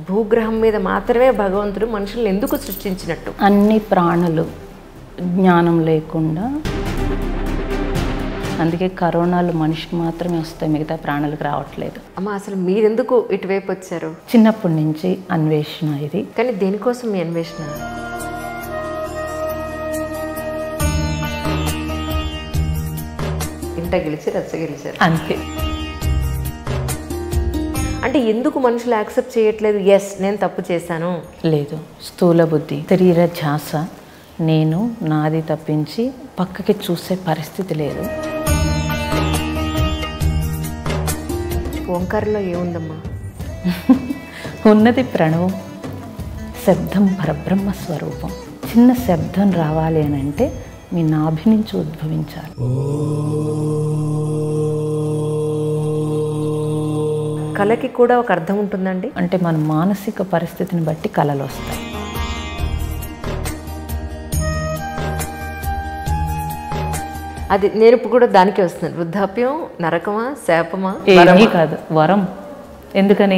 భూగ్రహం మీద మాత్రమే భగవంతుడు మనుషుల్ని ఎందుకు సృష్టించినట్టు? అన్ని ప్రాణులు జ్ఞానం లేకుండా, అందుకే కరోనాలు మనిషికి మాత్రమే వస్తాయి, మిగతా ప్రాణులకు రావట్లేదు. అమ్మ, అసలు మీరెందుకు ఇటువైపు వచ్చారు? చిన్నప్పటి నుంచి అన్వేషణ ఇది. కానీ దేనికోసం మీ అన్వేషణ? ఇంట గెలిచి రచ్చ గెలిచారు అంతే. అంటే ఎందుకు మనుషులు యాక్సెప్ట్ చేయట్లేదు? ఎస్, నేను తప్పు చేశాను. లేదు, స్థూల బుద్ధి, శరీర ధ్యాస, నేను నాది తప్పించి పక్కకి చూసే పరిస్థితి లేదు. ఓంకారంలో ఏముందమ్మా? ఉన్నది ప్రణవం, శబ్దం పరబ్రహ్మ స్వరూపం. చిన్న శబ్దం రావాలి అని అంటే మీ నాభి నుంచి ఉద్భవించాలి. కళకి కూడా ఒక అర్థం ఉంటుందండి. అంటే మన మానసిక పరిస్థితిని బట్టి కళలు వస్తాయి. అది నేను ఇప్పుడు కూడా దానికే వస్తున్నాను. వృద్ధాప్యం నరకమా, శాపమా? ఏమీ కాదు, వరం. ఎందుకని?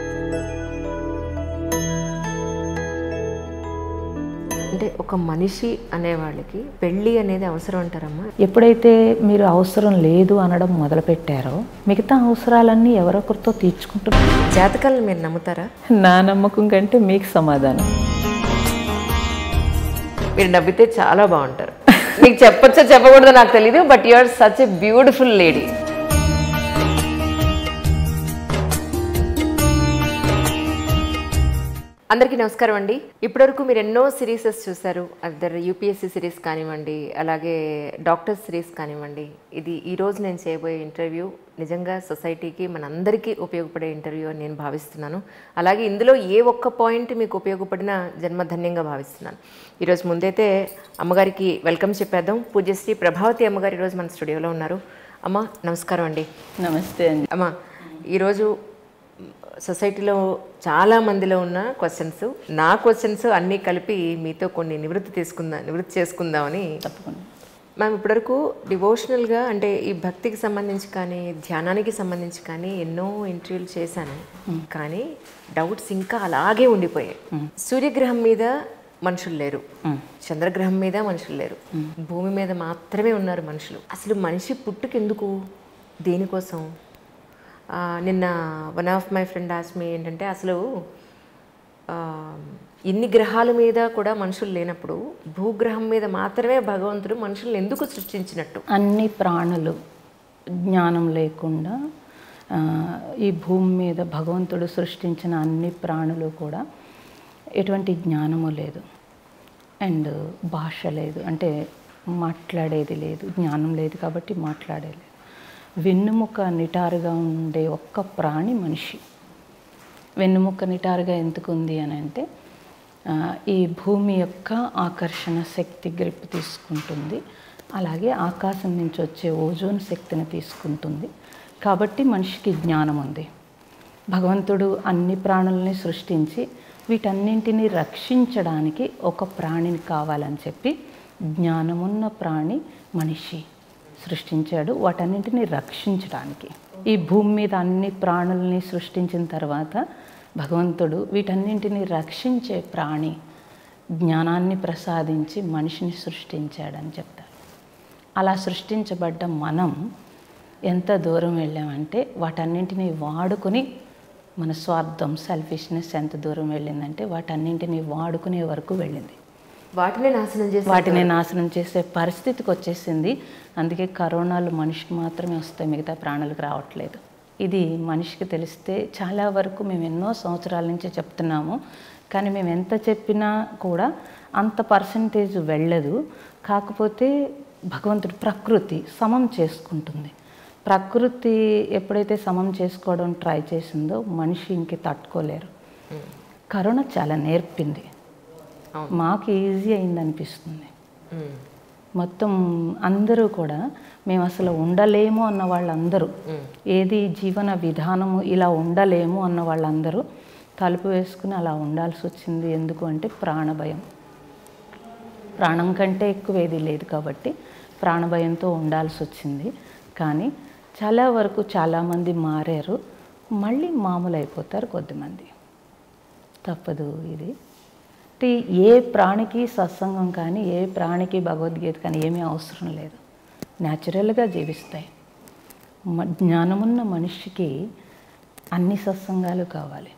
అంటే ఒక మనిషి అనేవాళ్ళకి పెళ్ళి అనేది అవసరం అంటారమ్మా? ఎప్పుడైతే మీరు అవసరం లేదు అనడం మొదలుపెట్టారో మిగతా అవసరాలన్నీ ఎవరొకరితో తీర్చుకుంటున్నారు. జాతకాలను మీరు నమ్ముతారా? నా నమ్మకం కంటే మీకు సమాధానం. మీరు నవ్వితే చాలా బాగుంటారు. మీకు చెప్పొచ్చో చెప్పకూడదో నాకు తెలీదు, but you are such a beautiful lady. అందరికీ నమస్కారం అండి. ఇప్పటివరకు మీరు ఎన్నో సిరీసెస్ చూశారు. అదర్ యూపీఎస్సీ సిరీస్ కానివ్వండి, అలాగే డాక్టర్స్ సిరీస్ కానివ్వండి. ఇది ఈరోజు నేను చేయబోయే ఇంటర్వ్యూ నిజంగా సొసైటీకి మనందరికీ ఉపయోగపడే ఇంటర్వ్యూ అని నేను భావిస్తున్నాను. అలాగే ఇందులో ఏ ఒక్క పాయింట్ మీకు ఉపయోగపడినా జన్మధన్యంగా భావిస్తున్నాను. ఈరోజు ముందైతే అమ్మగారికి వెల్కమ్ చెప్పేద్దాం. పూజ్యశ్రీ ప్రభావతి అమ్మగారు ఈరోజు మన స్టూడియోలో ఉన్నారు. అమ్మ, నమస్కారం అండి. నమస్తే అండి. అమ్మ, ఈరోజు సొసైటీలో చాలా మందిలో ఉన్న క్వశ్చన్స్, నా క్వశ్చన్స్ అన్నీ కలిపి మీతో కొన్ని నివృత్తి చేసుకుందామని. తప్పకుండా మ్యామ్, ఇప్పటివరకు డివోషనల్గా అంటే ఈ భక్తికి సంబంధించి కానీ ధ్యానానికి సంబంధించి కానీ ఎన్నో ఇంటర్వ్యూలు చేశాను. కానీ డౌట్స్ ఇంకా అలాగే ఉండిపోయాయి. సూర్యగ్రహం మీద మనుషులు లేరు, చంద్రగ్రహం మీద మనుషులు లేరు, భూమి మీద మాత్రమే ఉన్నారు మనుషులు. అసలు మనిషి పుట్టుకెందుకు, దేనికోసం? నిన్న వన్ ఆఫ్ మై ఫ్రెండ్ ఆస్మి ఏంటంటే, అసలు ఇన్ని గ్రహాల మీద కూడా మనుషులు లేనప్పుడు భూగ్రహం మీద మాత్రమే భగవంతుడు మనుషుల్ని ఎందుకు సృష్టించినట్టు? అన్ని ప్రాణులు జ్ఞానం లేకుండా, ఈ భూమి మీద భగవంతుడు సృష్టించిన అన్ని ప్రాణులు కూడా ఎటువంటి జ్ఞానము లేదు, అండ్ భాష లేదు, అంటే మాట్లాడేది లేదు, జ్ఞానం లేదు కాబట్టి మాట్లాడేది. వెన్నుముక నిటారుగా ఉండే ఒక్క ప్రాణి మనిషి. వెన్నుముక నిటారుగా ఎందుకు ఉంది అని అంటే, ఈ భూమి యొక్క ఆకర్షణ శక్తి గ్రిప్ తీసుకుంటుంది, అలాగే ఆకాశం నుంచి వచ్చే ఓజోన్ శక్తిని తీసుకుంటుంది. కాబట్టి మనిషికి జ్ఞానం ఉంది. భగవంతుడు అన్ని ప్రాణుల్ని సృష్టించి వీటన్నింటినీ రక్షించడానికి ఒక ప్రాణిని కావాలని చెప్పి జ్ఞానమున్న ప్రాణి మనిషి సృష్టించాడు, వాటన్నింటినీ రక్షించడానికి. ఈ భూమి మీద అన్ని ప్రాణుల్ని సృష్టించిన తర్వాత భగవంతుడు వీటన్నింటినీ రక్షించే ప్రాణి జ్ఞానాన్ని ప్రసాదించి మనిషిని సృష్టించాడని చెప్తారు. అలా సృష్టించబడ్డ మనం ఎంత దూరం వెళ్ళామంటే, వాటన్నింటినీ వాడుకొని, మన స్వార్థం సెల్ఫిష్నెస్ ఎంత దూరం వెళ్ళిందంటే వాటన్నింటినీ వాడుకునే వరకు వెళ్ళింది. వాటిని నాశనం చేసే పరిస్థితికి వచ్చేసింది. అందుకే కరోనాలు మనిషికి మాత్రమే వస్తాయి, మిగతా ప్రాణులకు రావట్లేదు. ఇది మనిషికి తెలిస్తే, చాలా వరకు మేము ఎన్నో సంవత్సరాల నుంచి చెప్తున్నాము, కానీ మేము ఎంత చెప్పినా కూడా అంత పర్సంటేజ్ వెళ్ళదు. కాకపోతే భగవంతుడు ప్రకృతి సమం చేసుకుంటుంది. ప్రకృతి ఎప్పుడైతే సమం చేసుకోవడం ట్రై చేసిందో మనిషి ఇంక తట్టుకోలేరు. కరోనా చాలా నేర్పింది, మాకు ఈజీ అయింది అనిపిస్తుంది. మొత్తం అందరూ కూడా మేము అసలు ఉండలేము అన్న వాళ్ళందరూ, ఏది జీవన విధానము ఇలా ఉండలేము అన్న వాళ్ళందరూ తలుపు వేసుకుని అలా ఉండాల్సి వచ్చింది. ఎందుకు అంటే ప్రాణభయం. ప్రాణం కంటే ఎక్కువ ఏది లేదు కాబట్టి ప్రాణభయంతో ఉండాల్సి వచ్చింది. కానీ చాలా వరకు చాలామంది మారారు, మళ్ళీ మామూలు అయిపోతారు కొద్దిమంది. తప్పదు ఇది. అంటే ఏ ప్రాణికి సత్సంగం కానీ, ఏ ప్రాణికి భగవద్గీత కానీ ఏమీ అవసరం లేదు. న్యాచురల్గా జీవిస్తాయి. జ్ఞానమున్న మనిషికి అన్ని సత్సంగాలు కావాలి.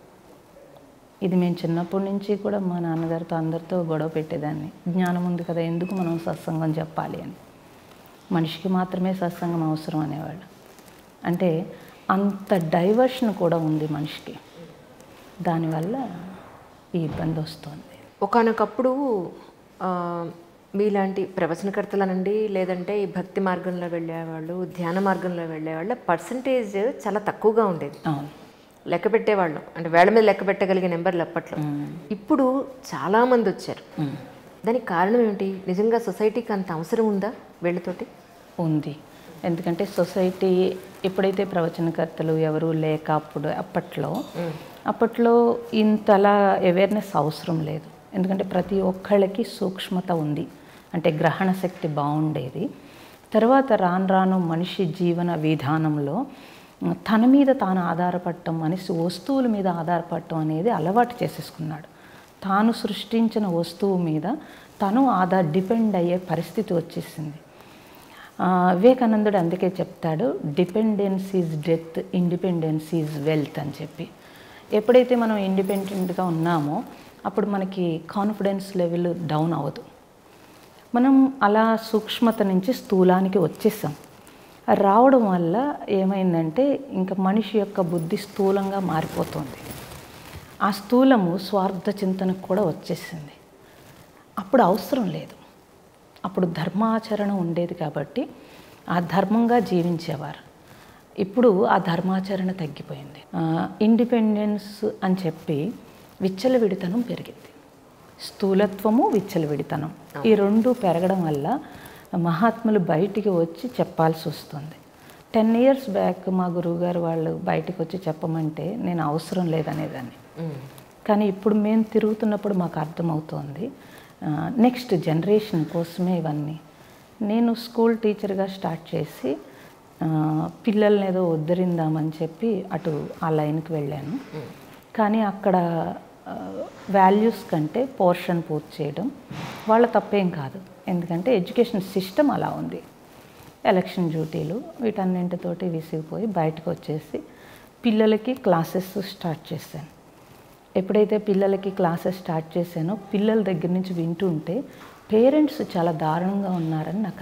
ఇది మేము చిన్నప్పటి నుంచి కూడా మా నాన్నగారితో అందరితో గొడవ పెట్టేదాన్ని. జ్ఞానం ఉంది కదా, ఎందుకు మనం సత్సంగం చెప్పాలి అని. మనిషికి మాత్రమే సత్సంగం అవసరం అనేవాళ్ళు. అంటే అంత డైవర్షన్ కూడా ఉంది మనిషికి. దానివల్ల ఈ ఇబ్బంది వస్తుంది. ఒకానొకప్పుడు మీలాంటి ప్రవచనకర్తలనండి, లేదంటే ఈ భక్తి మార్గంలో వెళ్ళేవాళ్ళు, ధ్యాన మార్గంలో వెళ్ళేవాళ్ళ పర్సంటేజ్ చాలా తక్కువగా ఉండేది. అవును, లెక్క పెట్టేవాళ్ళం, అంటే వేళ మీద లెక్క పెట్టగలిగే నెంబర్లు అప్పట్లో. ఇప్పుడు చాలామంది వచ్చారు. దానికి కారణం ఏమిటి? నిజంగా సొసైటీకి అంత అవసరం ఉందా వీళ్ళతోటి? ఉంది. ఎందుకంటే సొసైటీ ఎప్పుడైతే ప్రవచనకర్తలు ఎవరు లేక అప్పట్లో ఇంతలా అవేర్నెస్ అవసరం లేదు. ఎందుకంటే ప్రతి ఒక్కళ్ళకి సూక్ష్మత ఉంది, అంటే గ్రహణ శక్తి బాగుండేది. తర్వాత రాను రాను మనిషి జీవన విధానంలో తన మీద తాను ఆధారపడటం, మనిషి వస్తువుల మీద ఆధారపడటం అనేది అలవాటు చేసేసుకున్నాడు. తాను సృష్టించిన వస్తువు మీద తను డిపెండ్ అయ్యే పరిస్థితి వచ్చేసింది. వివేకానందుడు అందుకే చెప్తాడు, dependence is death, independence is wealth అని చెప్పి. ఎప్పుడైతే మనం ఇండిపెండెంట్గా ఉన్నామో అప్పుడు మనకి కాన్ఫిడెన్స్ లెవెల్ డౌన్ అవ్వదు. మనం అలా సూక్ష్మత నుంచి స్థూలానికి వచ్చేసాం. రావడం వల్ల ఏమైందంటే ఇంకా మనిషి యొక్క బుద్ధి స్థూలంగా మారిపోతుంది. ఆ స్థూలము స్వార్థ చింతనకు కూడా వచ్చేసింది. అప్పుడు అవసరం లేదు. అప్పుడు ధర్మాచరణ ఉండేది కాబట్టి ఆ ధర్మంగా జీవించేవారు. ఇప్పుడు ఆ ధర్మాచరణ తగ్గిపోయింది. ఇండిపెండెన్స్ అని చెప్పి విచ్చలవిడితనం పెరిగింది. స్థూలత్వము, విచ్చలవిడితనం ఈ రెండు పెరగడం వల్ల మహాత్ములు బయటికి వచ్చి చెప్పాల్సి వస్తుంది. 10 years బ్యాక్ మా గురువుగారు వాళ్ళు బయటికి వచ్చి చెప్పమంటే నేను అవసరం లేదనేదాన్ని. కానీ ఇప్పుడు మేము తిరుగుతున్నప్పుడు మాకు అర్థమవుతోంది, నెక్స్ట్ జనరేషన్ కోసమే ఇవన్నీ. నేను స్కూల్ టీచర్గా స్టార్ట్ చేసి పిల్లల్ని ఏదో ఉద్ధరిందామని చెప్పి అటు ఆ లైన్కి వెళ్ళాను. కానీ అక్కడ వాల్యూస్ కంటే పోర్షన్ పూర్తి చేయడం వాళ్ళ తప్పేం కాదు. ఎందుకంటే ఎడ్యుకేషన్ సిస్టమ్ అలా ఉంది. ఎలక్షన్ డ్యూటీలు వీటన్నింటితోటి విసిగిపోయి బయటకు వచ్చేసి పిల్లలకి క్లాసెస్ స్టార్ట్ చేశాను. ఎప్పుడైతే పిల్లలకి క్లాసెస్ స్టార్ట్ చేశానో పిల్లల దగ్గర నుంచి వింటుంటే పేరెంట్స్ చాలా దారుణంగా ఉన్నారని నాకు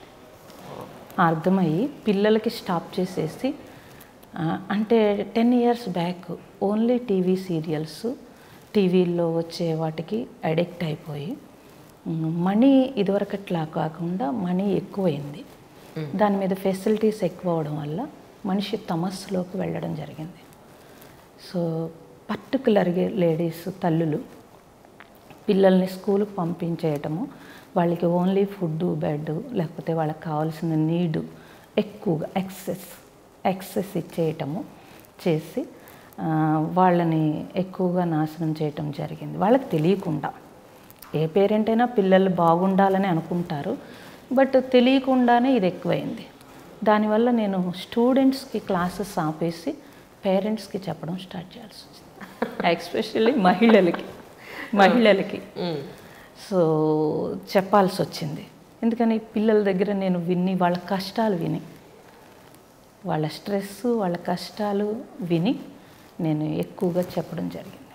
అర్థమయ్యి పిల్లలకి స్టాప్ చేసేసి, అంటే 10 years back only TV serials, టీవీల్లో వచ్చే వాటికి అడిక్ట్ అయిపోయి మనీ ఇదివరకట్లా కాకుండా మనీ ఎక్కువైంది. దాని మీద ఫెసిలిటీస్ ఎక్కువ అవడం వల్ల మనిషి తమస్సులోకి వెళ్ళడం జరిగింది. సో పర్టికులర్గా లేడీస్ తల్లులు పిల్లల్ని స్కూల్కి పంపించేయటము, వాళ్ళకి ఓన్లీ ఫుడ్, బెడ్, లేకపోతే వాళ్ళకి కావాల్సిన నీడు ఎక్కువగా ఎక్సెస్ ఇచ్చేయటము చేసి వాళ్ళని ఎక్కువగా నాశనం చేయటం జరిగింది. వాళ్ళకి తెలియకుండా. ఏ పేరెంట్ అయినా పిల్లలు బాగుండాలని అనుకుంటారు, బట్ తెలియకుండానే ఇది ఎక్కువైంది. దానివల్ల నేను స్టూడెంట్స్కి క్లాసెస్ ఆపేసి పేరెంట్స్కి చెప్పడం స్టార్ట్ చేయాల్సి వచ్చింది. ఎస్పెషల్లీ మహిళలకి సో చెప్పాల్సి వచ్చింది. ఎందుకని పిల్లల దగ్గర నేను విని వాళ్ళ కష్టాలు విని, వాళ్ళ స్ట్రెస్, వాళ్ళ కష్టాలు విని నేను ఎక్కువగా చెప్పడం జరిగింది.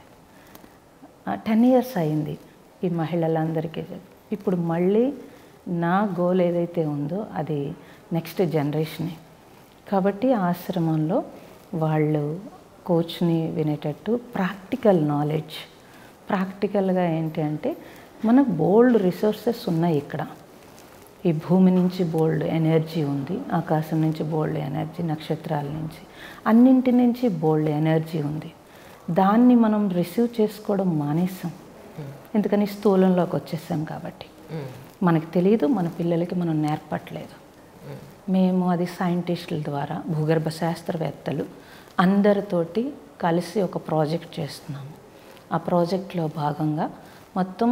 10 years అయింది ఈ మహిళలందరికీ. ఇప్పుడు మళ్ళీ నా గోల్ ఏదైతే ఉందో అది నెక్స్ట్ జనరేషనే. కాబట్టి ఆశ్రమంలో వాళ్ళు కోచ్ని వినేటట్టు ప్రాక్టికల్ నాలెడ్జ్, ప్రాక్టికల్గా ఏంటి అంటే మనకు బోల్డ్ రిసోర్సెస్ ఉన్నాయి ఇక్కడ. ఈ భూమి నుంచి బోల్డ్ ఎనర్జీ ఉంది, ఆకాశం నుంచి బోల్డ్ ఎనర్జీ, నక్షత్రాల నుంచి, అన్నింటి నుంచి బోల్డ్ ఎనర్జీ ఉంది. దాన్ని మనం రిసీవ్ చేసుకోవడం మానేసాం. ఎందుకని స్థూలంలోకి వచ్చేసాం కాబట్టి. మనకు తెలియదు, మన పిల్లలకి మనం నేర్పట్లేదు. మేము అది సైంటిస్టుల ద్వారా, భూగర్భ శాస్త్రవేత్తలు అందరితోటి కలిసి ఒక ప్రాజెక్ట్ చేస్తున్నాము. ఆ ప్రాజెక్ట్లో భాగంగా మొత్తం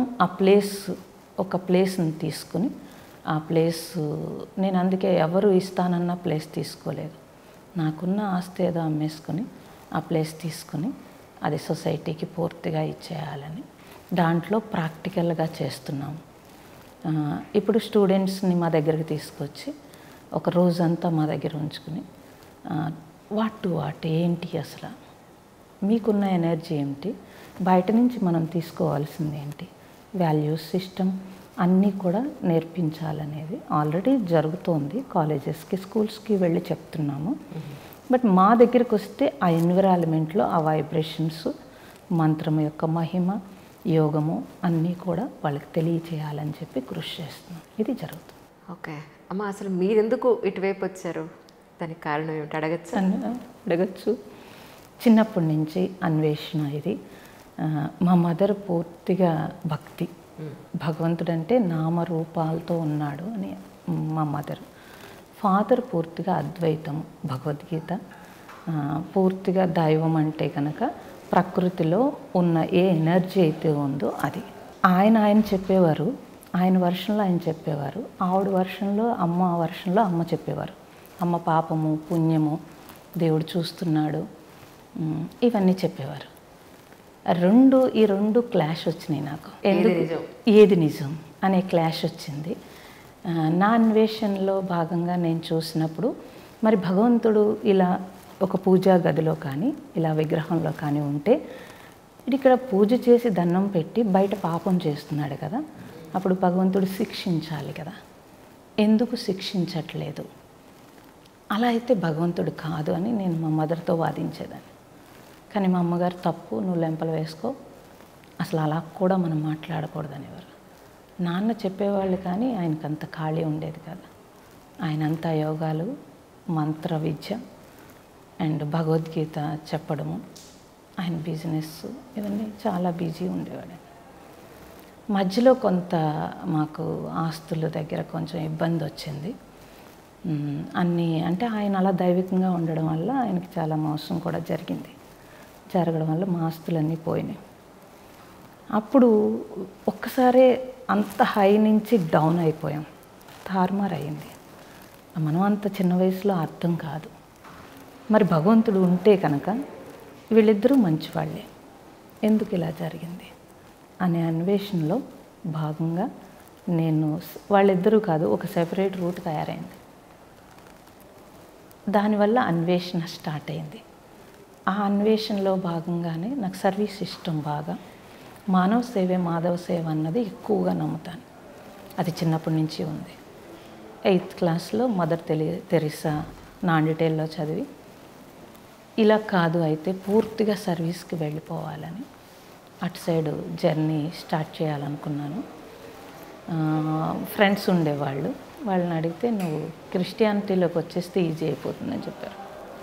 ఒక ప్లేస్ని తీసుకుని, ఆ ప్లేస్ నేను అందుకే ఎవరు ఇస్తానన్న ప్లేస్ తీసుకోలేదు. నాకున్న ఆస్తి ఏదో అమ్మేసుకొని ఆ ప్లేస్ తీసుకుని అది సొసైటీకి పూర్తిగా ఇచ్చేయాలని దాంట్లో ప్రాక్టికల్గా చేస్తున్నాము. ఇప్పుడు స్టూడెంట్స్ని మా దగ్గరికి తీసుకొచ్చి ఒక రోజంతా మా దగ్గర ఉంచుకుని వాట్ ఏంటి అసలు మీకున్న ఎనర్జీ ఏమిటి, బయట నుంచి మనం తీసుకోవాల్సింది ఏంటి, వాల్యూస్ సిస్టమ్ అన్నీ కూడా నేర్పించాలనేది ఆల్రెడీ జరుగుతోంది. కాలేజెస్కి స్కూల్స్కి వెళ్ళి చెప్తున్నాము. బట్ మా దగ్గరికి వస్తే ఆ ఎన్విరాన్మెంట్లో ఆ వైబ్రేషన్స్, మంత్రం యొక్క మహిమ, యోగము అన్నీ కూడా వాళ్ళకి తెలియచేయాలని చెప్పి కృషి చేస్తున్నాం. ఇది జరుగుతుంది. ఓకే అమ్మ, అసలు మీరెందుకు ఇటువైపు వచ్చారు, దానికి కారణం ఏమిటి అడగచ్చు? అడగచ్చు. చిన్నప్పటి నుంచి అన్వేషణ ఇది. మా మదర్ పూర్తిగా భక్తి, భగవంతుడంటే నామరూపాలతో ఉన్నాడు అని మా మదర్. ఫాదర్ పూర్తిగా అద్వైతం, భగవద్గీత, పూర్తిగా దైవం అంటే కనుక ప్రకృతిలో ఉన్న ఏ ఎనర్జీ అయితే ఉందో అది. ఆయన చెప్పేవారు, ఆయన వర్షన్లో ఆయన చెప్పేవారు, ఆవిడ వర్షన్లో అమ్మ చెప్పేవారు. అమ్మ పాపము పుణ్యము దేవుడు చూస్తున్నాడు, ఇవన్నీ చెప్పేవారు. ఈ రెండు క్లాష్ వచ్చినాయి నాకు. ఏది నిజం అనే క్లాష్ వచ్చింది. నా అన్వేషణలో భాగంగా నేను చూసినప్పుడు మరి భగవంతుడు ఇలా ఒక పూజా గదిలో కానీ ఇలా విగ్రహంలో కానీ ఉంటే ఇక్కడ పూజ చేసి దండం పెట్టి బయట పాపం చేస్తున్నాడు కదా, అప్పుడు భగవంతుడు శిక్షించాలి కదా, ఎందుకు శిక్షించట్లేదు? అలా అయితే భగవంతుడు కాదు అని నేను మా మదర్తో వాదించేదాన్ని. కానీ మా అమ్మగారు తప్పు, నువ్వు లెంపలు వేసుకో, అసలు అలా కూడా మనం మాట్లాడకూడదనేవారు. నాన్న చెప్పేవాళ్ళు కానీ ఆయనకు అంత ఖాళీ ఉండేది కాదు. ఆయన అంతా యోగాలు, మంత్ర విద్య అండ్ భగవద్గీత చెప్పడము, ఆయన బిజినెస్ ఇవన్నీ చాలా బిజీ ఉండేవాడు. మధ్యలో కొంత మాకు ఆస్తుల దగ్గర కొంచెం ఇబ్బంది వచ్చింది. అన్నీ అంటే ఆయన అలా దైవికంగా ఉండడం వల్ల ఆయనకి చాలా మోసం కూడా జరగడం వల్ల మా ఆస్తులన్నీ పోయినాయి. అప్పుడు ఒక్కసారే అంత హై నుంచి డౌన్ అయిపోయాం, తారుమారు అయింది. మనం అంత చిన్న వయసులో అర్థం కాదు. మరి భగవంతుడు ఉంటే కనుక వీళ్ళిద్దరూ మంచివాళ్ళే, ఎందుకు ఇలా జరిగింది అనే అన్వేషణలో భాగంగా నేను వాళ్ళిద్దరూ కాదు, ఒక సెపరేట్ రూట్ తయారైంది. దానివల్ల అన్వేషణ స్టార్ట్ అయింది. ఆ అన్వేషణలో భాగంగానే నాకు సర్వీస్ ఇష్టం బాగా. మానవ సేవే మాధవ సేవ అన్నది ఎక్కువగా నమ్ముతాను. అది చిన్నప్పటి నుంచి ఉంది. 8th క్లాస్లో మదర్ తెరిసా నాండిటేల్లో చదివి ఇలా కాదు అయితే పూర్తిగా సర్వీస్కి వెళ్ళిపోవాలని అటు సైడ్ జర్నీ స్టార్ట్ చేయాలనుకున్నాను. ఫ్రెండ్స్ ఉండేవాళ్ళు, వాళ్ళని అడిగితే నువ్వు క్రిస్టియానిటీలోకి వచ్చేస్తే ఈజీ అయిపోతుందని చెప్పారు.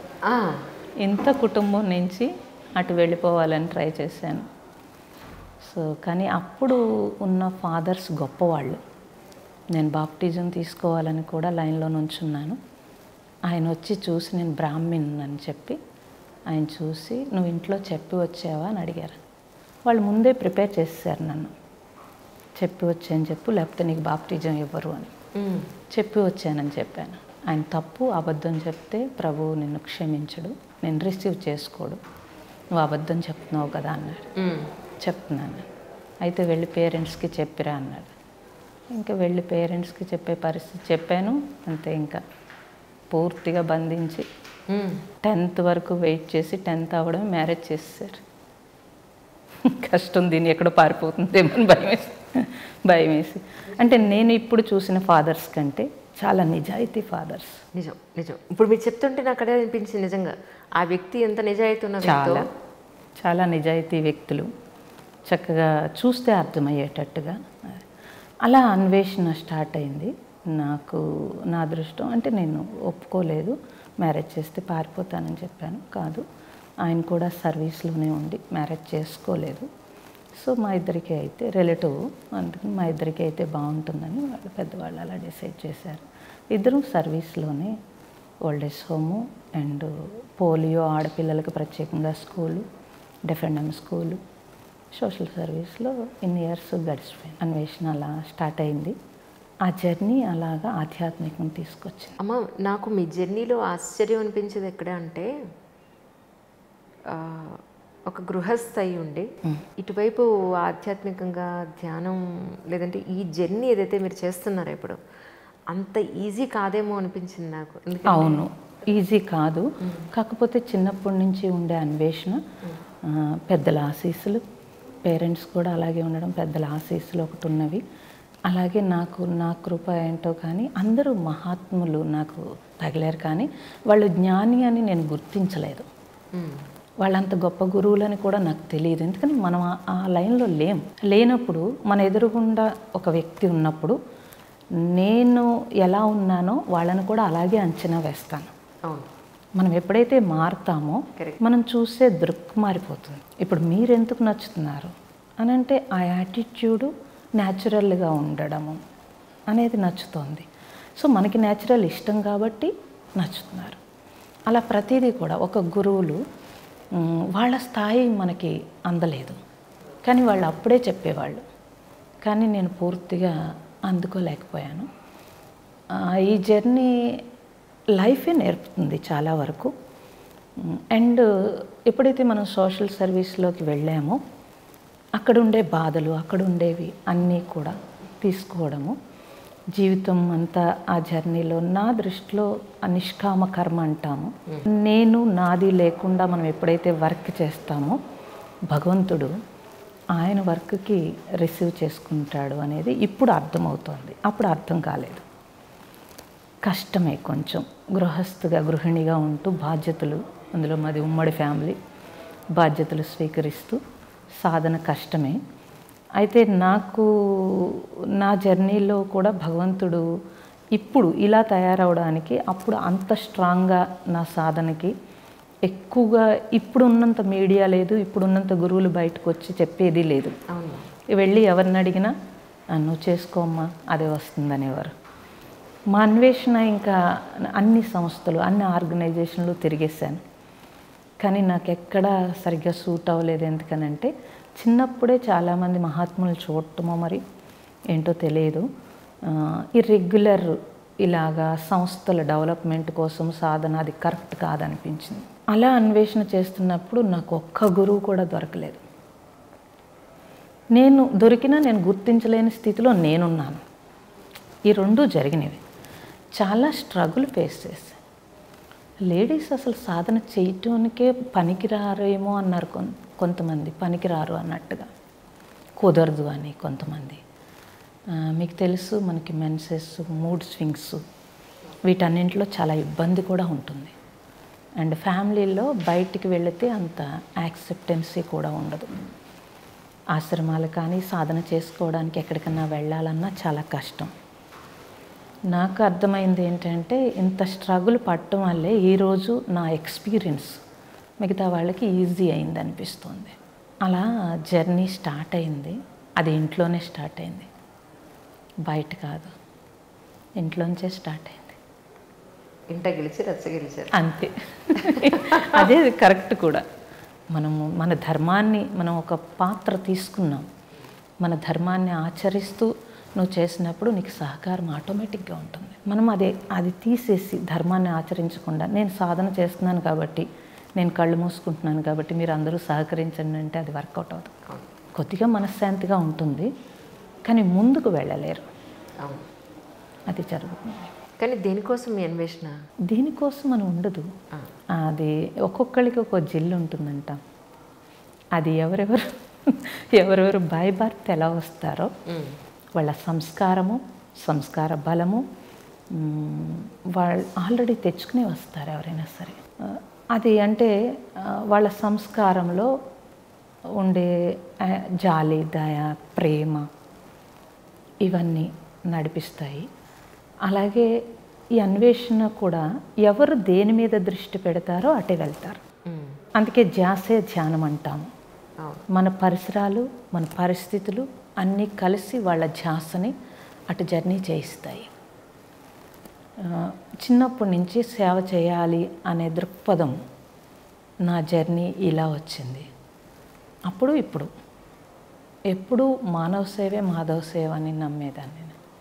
ఇంత కుటుంబం నుంచి అటు వెళ్ళిపోవాలని ట్రై చేశాను. సో కానీ అప్పుడు ఉన్న ఫాదర్స్ గొప్పవాళ్ళు. నేను బాప్టిజం తీసుకోవాలని కూడా లైన్లో నుంచున్నాను. ఆయన వచ్చి చూసి నేను బ్రాహ్మిన్ అని చెప్పి ఆయన చూసి నువ్వు ఇంట్లో చెప్పి వచ్చావా అని అడిగారు. వాళ్ళు ముందే ప్రిపేర్ చేసేసారు నన్ను, చెప్పి వచ్చాయని చెప్పు లేకపోతే నీకు బాప్టిజం ఇవ్వరు అని. చెప్పి వచ్చానని చెప్పాను. ఆయన తప్పు అబద్ధం చెప్తే ప్రభువు నిన్ను క్షమించడు, నేను రిసీవ్ చేసుకోడు, నువ్వు అబద్ధం చెప్తున్నావు కదా అన్నాడు. చెప్తున్నాను. అయితే వెళ్ళి పేరెంట్స్కి చెప్పిరా అన్నాడు. ఇంకా వెళ్ళి పేరెంట్స్కి చెప్పే పరిస్థితి చెప్పాను. అంతే, ఇంకా పూర్తిగా బంధించి 10th వరకు వెయిట్ చేసి 10th అవ్వడం మ్యారేజ్ చేసేసారు. కష్టం, దీన్ని ఎక్కడో పారిపోతుందేమో అని భయం వేసి అంటే నేను ఇప్పుడు చూసిన ఫాదర్స్ కంటే చాలా నిజాయితీ ఫాదర్స్. నిజం. ఇప్పుడు మీరు చెప్తుంటే నాకు అదే అనిపించింది, నిజంగా ఆ వ్యక్తి ఎంత నిజాయితీ ఉన్న చాలా చాలా నిజాయితీ వ్యక్తులు, చక్కగా చూస్తే అర్థమయ్యేటట్టుగా. అలా అన్వేషణ స్టార్ట్ అయింది. నాకు నా అదృష్టం అంటే నేను ఒప్పుకోలేదు, మ్యారేజ్ చేస్తే పారిపోతానని చెప్పాను. కాదు, ఆయన కూడా సర్వీస్లోనే ఉండి మ్యారేజ్ చేసుకోలేదు. సో మా ఇద్దరికి అయితే రిలేటివ్, అందుకని మా ఇద్దరికి అయితే బాగుంటుందని వాళ్ళు పెద్దవాళ్ళు అలా డిసైడ్ చేశారు. ఇద్దరు సర్వీస్లోనే ఓల్డేజ్ హోము అండ్ పోలియో ఆడపిల్లలకు ప్రత్యేకంగా స్కూలు, డెఫెండమ్ స్కూలు, సోషల్ సర్వీస్లో ఇన్ని ఇయర్స్ గడిచిపోయింది. అన్వేషణ అలా స్టార్ట్ అయింది. ఆ జర్నీ అలాగా ఆధ్యాత్మికం తీసుకొచ్చింది. అమ్మ, నాకు మీ జర్నీలో ఆశ్చర్యం అనిపించేది ఎక్కడ అంటే ఒక గృహస్థయి ఉండి ఇటువైపు ఆధ్యాత్మికంగా ధ్యానం లేదంటే ఈ జర్నీ ఏదైతే మీరు చేస్తున్నారో ఇప్పుడు అంత ఈజీ కాదేమో అనిపించింది నాకు. అవును, ఈజీ కాదు. కాకపోతే చిన్నప్పటి నుంచి ఉండే అన్వేషణ, పెద్దల ఆశీస్సులు, పేరెంట్స్ కూడా అలాగే ఉండడం, పెద్దల ఆశీస్సులు ఒకటి ఉన్నవి. అలాగే నాకు నా కృప ఏంటో కానీ అందరూ మహాత్ములు నాకు తగిలారు, కానీ వాళ్ళు జ్ఞాని అని నేను గుర్తించలేదు. వాళ్ళంత గొప్ప గురువులని కూడా నాకు తెలియదు. ఎందుకని మనం ఆ లైన్లో లేనప్పుడు మన ఎదురుగుండా ఒక వ్యక్తి ఉన్నప్పుడు నేను ఎలా ఉన్నానో వాళ్ళని కూడా అలాగే అంచనా వేస్తాను. మనం ఎప్పుడైతే మారుతామో మనం చూసే దృక్ మారిపోతుంది. ఇప్పుడు మీరు ఎందుకు నచ్చుతున్నారు అని అంటే ఆ యాటిట్యూడు న్యాచురల్గా ఉండడము అనేది నచ్చుతోంది. సో మనకి న్యాచురల్ ఇష్టం కాబట్టి నచ్చుతున్నారు. అలా ప్రతిదీ కూడా ఒక గురువులు వాళ్ళ స్థాయి మనకి అందలేదు, కానీ వాళ్ళు అప్పుడే చెప్పేవాళ్ళు, కానీ నేను పూర్తిగా అందుకోలేకపోయాను. ఈ జర్నీ లైఫే నేర్పుతుంది చాలా వరకు. అండ్ ఎప్పుడైతే మనం సోషల్ సర్వీస్లోకి వెళ్ళామో అక్కడ ఉండే బాధలు, అక్కడ ఉండేవి అన్నీ కూడా తీసుకోవడము, జీవితం అంతా ఆ జర్నీలో నా దృష్టిలో నిష్కామ కర్మ అంటాము. నేను నాది లేకుండా మనం ఎప్పుడైతే వర్క్ చేస్తామో భగవంతుడు ఆయన వర్క్కి రిసీవ్ చేసుకుంటాడు అనేది ఇప్పుడు అర్థమవుతోంది. అప్పుడు అర్థం కాలేదు. కష్టమే కొంచెం గృహిణిగా ఉంటూ బాధ్యతలు, అందులో మాది ఉమ్మడి ఫ్యామిలీ, బాధ్యతలు స్వీకరిస్తూ సాధన కష్టమే. అయితే నాకు నా జర్నీలో కూడా భగవంతుడు ఇప్పుడు ఇలా తయారవడానికి, అప్పుడు అంత స్ట్రాంగ్గా నా సాధనకి ఎక్కువగా ఇప్పుడు ఉన్నంత మీడియా లేదు, ఇప్పుడున్నంత గురువులు బయటకు వచ్చి చెప్పేది లేదు. వెళ్ళి ఎవరిని అడిగినా నువ్వు చేసుకోమ్మా అదే వస్తుందనేవారు. మా అన్వేషణ ఇంకా అన్ని సంస్థలు, అన్ని ఆర్గనైజేషన్లు తిరిగేశాను, కానీ నాకు ఎక్కడా సరిగ్గా సూట్ అవ్వలేదు. ఎందుకనంటే చిన్నప్పుడే చాలామంది మహాత్ములు చూడటమో మరి ఏంటో తెలియదు, ఇర్రెగ్యులర్ ఇలాగా సంస్థల డెవలప్మెంట్ కోసం సాధన అది కరెక్ట్ కాదనిపించింది. అలా అన్వేషణ చేస్తున్నప్పుడు నాకు ఒక్క గురువు కూడా దొరకలేదు. నేను దొరికినా నేను గుర్తించలేని స్థితిలో నేనున్నాను. ఈ రెండూ జరిగినవి. చాలా స్ట్రగుల్ ఫేస్ చేశాను. లేడీస్ అసలు సాధన చేయటానికే పనికిరారేమో అన్నారు కొంతమంది, పనికిరారు అన్నట్టుగా, కుదరదు అని కొంతమంది. మీకు తెలుసు మనకి మెన్సెస్, మూడ్ స్వింగ్స్, వీటన్నింటిలో చాలా ఇబ్బంది కూడా ఉంటుంది. అండ్ ఫ్యామిలీలో బయటికి వెళితే అంత యాక్సెప్టెన్సీ కూడా ఉండదు. ఆశ్రమాలు కానీ సాధన చేసుకోవడానికి ఎక్కడికన్నా వెళ్ళాలన్నా చాలా కష్టం. నాకు అర్థమైంది ఏంటంటే ఇంత స్ట్రగుల్ పడటం వల్లే ఈరోజు నా ఎక్స్పీరియన్స్ మిగతా వాళ్ళకి ఈజీ అయింది అనిపిస్తుంది. అలా జర్నీ స్టార్ట్ అయింది. అది ఇంట్లోనే స్టార్ట్ అయింది, బయట కాదు, ఇంట్లోంచే స్టార్ట్ అయింది. ఇంట గెలిచి రచ్చ గెలిచారు అంతే. అదే కరెక్ట్ కూడా. మనము మన ధర్మాన్ని మనం ఒక పాత్ర తీసుకున్నాం, మన ధర్మాన్ని ఆచరిస్తూ నువ్వు చేసినప్పుడు నీకు సహకారం ఆటోమేటిక్గా ఉంటుంది. మనం అది తీసేసి ధర్మాన్ని ఆచరించకుండా నేను సాధన చేస్తున్నాను కాబట్టి, నేను కళ్ళు మూసుకుంటున్నాను కాబట్టి మీరు అందరూ సహకరించండి అంటే అది వర్కౌట్ అవుతుంది. కొద్దిగా మనశ్శాంతిగా ఉంటుంది, కానీ ముందుకు వెళ్ళలేరు. అది జరుగుతుంది. కానీ దేనికోసం మీ అన్వేషణ? దీనికోసం అని ఉండదు. అది ఒక్కొక్కరికి ఒక్కొక్క జిల్లు ఉంటుందంట. అది ఎవరెవరు బై బర్త్ ఎలా వస్తారో వాళ్ళ సంస్కారము, సంస్కార బలము వాళ్ళు ఆల్రెడీ తెచ్చుకునే వస్తారు ఎవరైనా సరే. అది అంటే వాళ్ళ సంస్కారంలో ఉండే జాలి, దయ, ప్రేమ ఇవన్నీ నడిపిస్తాయి. అలాగే ఈ అన్వేషణ కూడా ఎవరు దేని మీద దృష్టి పెడతారో అటే వెళ్తారు. అందుకే ధ్యాసే ధ్యానం అంటాము. మన పరిసరాలు, మన పరిస్థితులు అన్నీ కలిసి వాళ్ళ ధ్యాసని అటు జర్నీ చేయిస్తాయి. చిన్నప్పటి నుంచి సేవ చేయాలి అనే దృక్పథం నా జర్నీ ఇలా వచ్చింది. అప్పుడు ఇప్పుడు ఎప్పుడు మానవ సేవే మాధవ సేవ అని నమ్మేదాన్ని.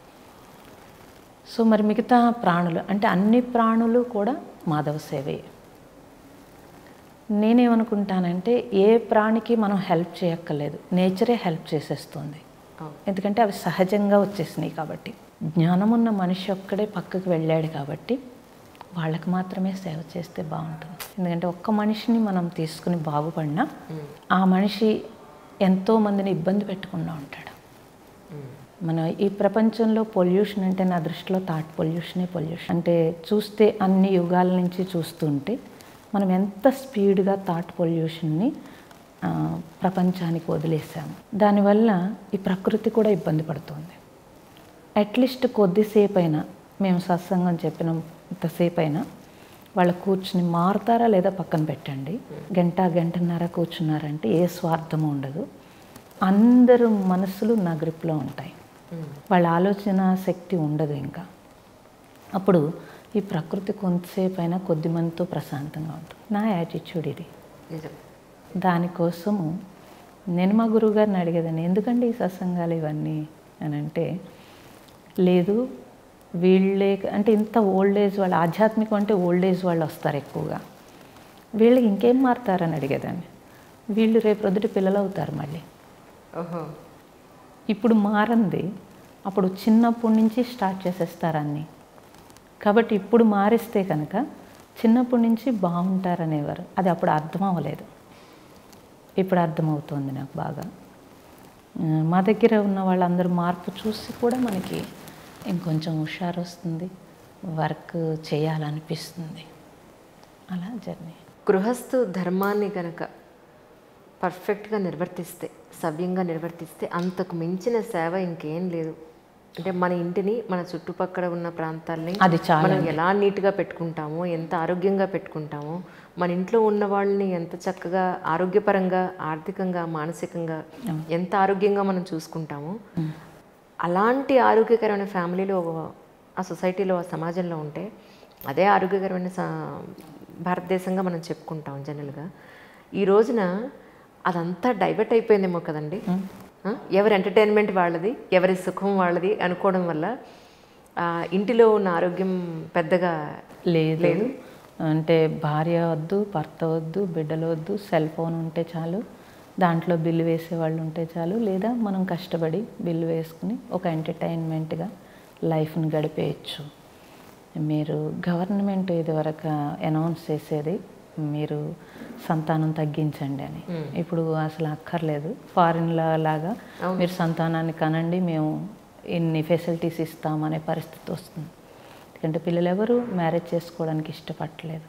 సో మరి మిగతా ప్రాణులు అంటే అన్ని ప్రాణులు కూడా మాధవ సేవే. నేనేమనుకుంటానంటే ఏ ప్రాణికి మనం హెల్ప్ చేయక్కర్లేదు, నేచరే హెల్ప్ చేసేస్తుంది. ఎందుకంటే అవి సహజంగా వచ్చేసినాయి కాబట్టి. జ్ఞానం ఉన్న మనిషి ఒక్కడే పక్కకు వెళ్ళాడు కాబట్టి వాళ్ళకి మాత్రమే సేవ చేస్తే బాగుంటుంది. ఎందుకంటే ఒక్క మనిషిని మనం తీసుకుని బాగుపడినా ఆ మనిషి ఎంతోమందిని ఇబ్బంది పెట్టకుండా ఉంటాడు. మన ఈ ప్రపంచంలో పొల్యూషన్ అంటే నా దృష్టిలో థాట్ పొల్యూషనే పొల్యూషన్. అంటే చూస్తే అన్ని యుగాల నుంచి చూస్తుంటే మనం ఎంత స్పీడ్గా థాట్ పొల్యూషన్ని ప్రపంచానికి వదిలేసాము. దానివల్ల ఈ ప్రకృతి కూడా ఇబ్బంది పడుతుంది. అట్లీస్ట్ కొద్దిసేపు అయినా మేము సత్సంగం చెప్పినంతసేపు అయినా వాళ్ళు కూర్చుని మారుతారా లేదా పక్కన పెట్టండి. గంటన్నర కూర్చున్నారంటే ఏ స్వార్థము ఉండదు. అందరూ మనసులు నా గ్రిప్లో ఉంటాయి. వాళ్ళ ఆలోచన శక్తి ఉండదు. ఇంకా అప్పుడు ఈ ప్రకృతి కొంతసేపు అయినా కొద్ది మందితో ప్రశాంతంగా ఉంటుంది. నా యాటిట్యూడ్ ఇది. దానికోసము నేను మా గురువుగారిని అడిగేదాన్ని, ఎందుకండి ఈ సత్సంగాలు ఇవన్నీ అని అంటే, లేదు వీళ్ళే అంటే ఇంత ఓల్డ్ ఏజ్ వాళ్ళు, ఆధ్యాత్మికం అంటే ఓల్డ్ ఏజ్ వాళ్ళు వస్తారు ఎక్కువగా, వీళ్ళకి ఇంకేం మారుతారని అడిగేదాన్ని. వీళ్ళు రేపు ప్రొద్దుటి పిల్లలు అవుతారు మళ్ళీ. ఇప్పుడు మారంది అప్పుడు చిన్నప్పటి నుంచి స్టార్ట్ చేసేస్తారు. కాబట్టి ఇప్పుడు మారిస్తే కనుక చిన్నప్పటి నుంచి బాగుంటారనేవారు. అది అప్పుడు అర్థం అవ్వలేదు, ఇప్పుడు అర్థమవుతుంది నాకు బాగా. మా దగ్గర ఉన్న వాళ్ళందరూ మార్పు చూసి కూడా మనకి ఇంకొంచెం హుషారు వస్తుంది, వర్క్ చేయాలనిపిస్తుంది. అలా జర్నీ. గృహస్థు ధర్మాన్ని కనుక పర్ఫెక్ట్గా నిర్వర్తిస్తే, సవ్యంగా నిర్వర్తిస్తే అంతకు మించిన సేవ ఇంకేం లేదు. అంటే మన ఇంటిని, మన చుట్టుపక్కల ఉన్న ప్రాంతాలని అది చాలా మనం ఎలా నీట్గా పెట్టుకుంటామో, ఎంత ఆరోగ్యంగా పెట్టుకుంటామో, మన ఇంట్లో ఉన్న వాళ్ళని ఎంత చక్కగా ఆరోగ్యపరంగా, ఆర్థికంగా, మానసికంగా ఎంత ఆరోగ్యంగా మనం చూసుకుంటామో, అలాంటి ఆరోగ్యకరమైన ఫ్యామిలీలో, ఆ సొసైటీలో, ఆ సమాజంలో ఉంటే అదే ఆరోగ్యకరమైన భారతదేశంగా మనం చెప్పుకుంటాం జనరల్గా. ఈ రోజున అదంతా డైవర్ట్ అయిపోయిందేమో కదండి. ఎవరి ఎంటర్టైన్మెంట్ వాళ్ళది, ఎవరి సుఖం వాళ్ళది అనుకోవడం వల్ల ఇంటిలో ఉన్న ఆరోగ్యం పెద్దగా లేదు. అంటే భార్య వద్దు, భర్త వద్దు, బిడ్డలు వద్దు, సెల్ ఫోన్ ఉంటే చాలు, దాంట్లో బిల్లు వేసేవాళ్ళు ఉంటే చాలు, లేదా మనం కష్టపడి బిల్లు వేసుకుని ఒక ఎంటర్టైన్మెంట్గా లైఫ్ని గడిపేయచ్చు. మీరు గవర్నమెంట్ ఇదివరకు అనౌన్స్ చేసేది మీరు సంతానం తగ్గించండి అని, ఇప్పుడు అసలు అక్కర్లేదు. ఫారిన్లో లాగా మీరు సంతానాన్ని కనండి, మేము ఇన్ని ఫెసిలిటీస్ ఇస్తామనే పరిస్థితి వస్తుంది. ఎందుకంటే పిల్లలు ఎవరు మ్యారేజ్ చేసుకోవడానికి ఇష్టపడలేదు.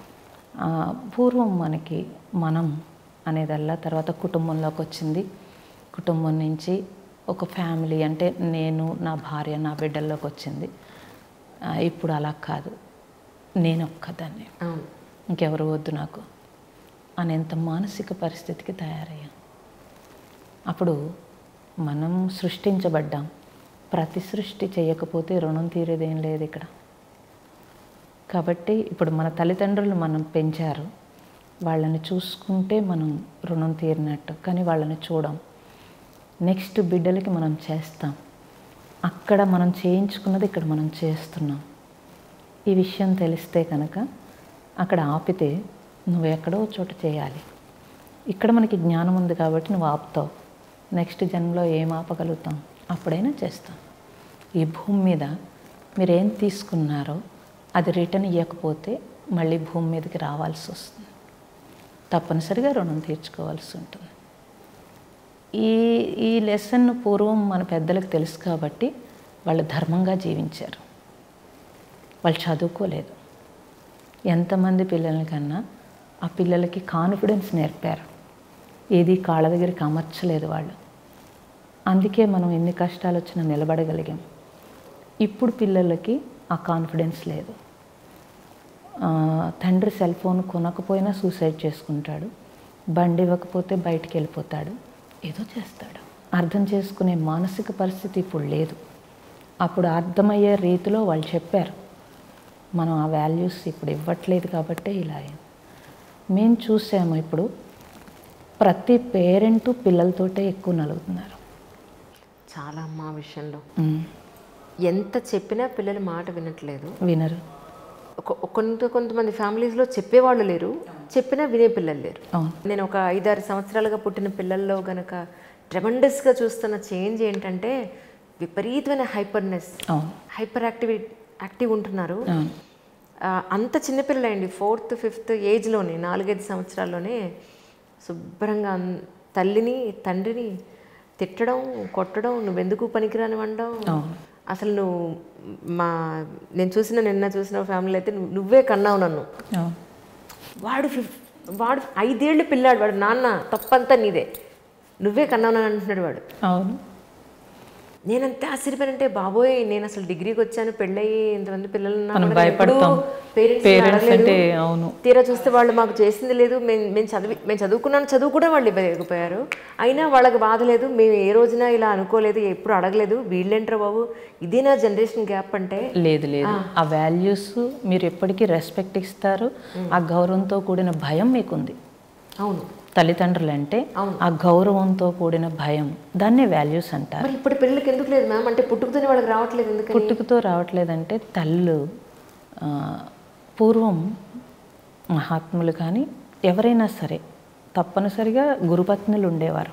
పూర్వం మనకి మనం అనేదల్లా తర్వాత కుటుంబంలోకి వచ్చింది. కుటుంబం నుంచి ఒక ఫ్యామిలీ అంటే నేను, నా భార్య, నా బిడ్డల్లోకి వచ్చింది. ఇప్పుడు అలా కాదు, నేను ఒక్కదాన్ని, ఇంకెవరు వద్దు నాకు అనేంత మానసిక పరిస్థితికి తయారయ్యాం. అప్పుడు మనం సృష్టించబడ్డాం. ప్రతి సృష్టి చేయకపోతే రుణం తీరేదేం లేదు ఇక్కడ. కాబట్టి ఇప్పుడు మన తల్లిదండ్రులు మనం పెంచారు, వాళ్ళని చూసుకుంటే మనం రుణం తీరినట్టు. కానీ వాళ్ళని చూడం. నెక్స్ట్ బిడ్డలకి మనం చేస్తాం. అక్కడ మనం చేయించుకున్నది ఇక్కడ మనం చేస్తున్నాం. ఈ విషయం తెలిస్తే కనుక అక్కడ ఆపితే నువ్వు ఎక్కడో చోట చేయాలి. ఇక్కడ మనకి జ్ఞానం ఉంది కాబట్టి నువ్వు ఆపుతావు. నెక్స్ట్ జన్మలో ఏం ఆపగలుగుతాం, అప్పుడైనా చేస్తాం. ఈ భూమి మీద మీరేం తీసుకున్నారో అది రిటర్న్ ఇవ్వకపోతే మళ్ళీ భూమి మీదకి రావాల్సి వస్తుంది. తప్పనిసరిగా రుణం తీర్చుకోవాల్సి ఉంటుంది. ఈ లెసన్ పూర్వం మన పెద్దలకు తెలుసు కాబట్టి వాళ్ళు ధర్మంగా జీవించారు. వాళ్ళు చదువుకోలేదు. ఎంతమంది పిల్లల కన్నా ఆ పిల్లలకి కాన్ఫిడెన్స్ నేర్పారు. ఏది కాళ్ళ దగ్గరికి అమర్చలేదు వాళ్ళు. అందుకే మనం ఎన్ని కష్టాలు వచ్చినా నిలబడగలిగాం. ఇప్పుడు పిల్లలకి ఆ కాన్ఫిడెన్స్ లేదు. తండ్రి సెల్ ఫోన్ కొనకపోయినా సూసైడ్ చేసుకుంటాడు, బండి ఇవ్వకపోతే బయటికి వెళ్ళిపోతాడు, ఏదో చేస్తాడు. అర్థం చేసుకునే మానసిక పరిస్థితి ఇప్పుడు లేదు. అప్పుడు అర్థమయ్యే రీతిలో వాళ్ళు చెప్పారు. మనం ఆ వాల్యూస్ ఇప్పుడు ఇవ్వట్లేదు కాబట్టే ఇలా అయింది. మేము చూసాము ఇప్పుడు ప్రతి పేరెంటు పిల్లలతోటే ఎక్కువ నలుగుతున్నారు. చాలా అమ్మ విషయంలో ఎంత చెప్పినా పిల్లలు మాట వినట్లేదు, వినరు. కొంతమంది ఫ్యామిలీస్లో చెప్పేవాళ్ళు లేరు, చెప్పినా వినే పిల్లలు లేరు. అవును. నేను ఒక 5-6 సంవత్సరాలుగా పుట్టిన పిల్లల్లో గనక ట్రెమండస్గా చూస్తున్న చేంజ్ ఏంటంటే విపరీతమైన హైపర్నెస్, హైపర్ యాక్టివ్ ఉంటున్నారు. అంత చిన్నపిల్లలండి, 4th 5th ఏజ్లోనే, 4-5 సంవత్సరాల్లోనే శుభ్రంగా తల్లిని తండ్రిని తిట్టడం, కొట్టడం, నువ్వెందుకు పనికిరాని వండడం, అసలు నువ్వు నిన్న చూసిన ఫ్యామిలీ అయితే నువ్వే కన్నావు నన్ను. వాడు 5 ఏళ్ళు పిల్లాడు, వాడు నాన్న తప్పంతా నీదే, నువ్వే కన్నావు నన్ను అంటున్నాడు వాడు. అవును. నేనంతే ఆశ్చర్యపోయానంటే, బాబోయ్ నేను అసలు డిగ్రీకి వచ్చాను, పెళ్ళయి ఇంతమంది పిల్లలు పేరెంట్స్ అంటే అవును. తీరా చూస్తే వాళ్ళు మాకు చేసింది లేదు, మేము చదువు కూడా వాళ్ళు ఇవ్వలేకపోయారు. అయినా వాళ్ళకి బాధ లేదు, మేము ఏ రోజున ఇలా అనుకోలేదు, ఎప్పుడు అడగలేదు, వీళ్ళేంట్రా బాబు, ఇదే నా జనరేషన్ గ్యాప్ అంటే. లేదు, ఆ వాల్యూస్ మీరు ఎప్పటికీ రెస్పెక్ట్ ఇస్తారు, ఆ గౌరవంతో కూడిన భయం మీకుంది. అవును. తల్లిదండ్రులు అంటే ఆ గౌరవంతో కూడిన భయం, దాన్నే వాల్యూస్ అంటారు. ఇప్పుడు పిల్లలకి ఎందుకు లేదు మ్యామ్ అంటే పుట్టుకతోనే వాళ్ళకి రావట్లేదు? ఎందుకు పుట్టుకతో రావట్లేదంటే తల్లు పూర్వం మహాత్ములు కానీ ఎవరైనా సరే తప్పనిసరిగా గురుపత్నులు ఉండేవారు.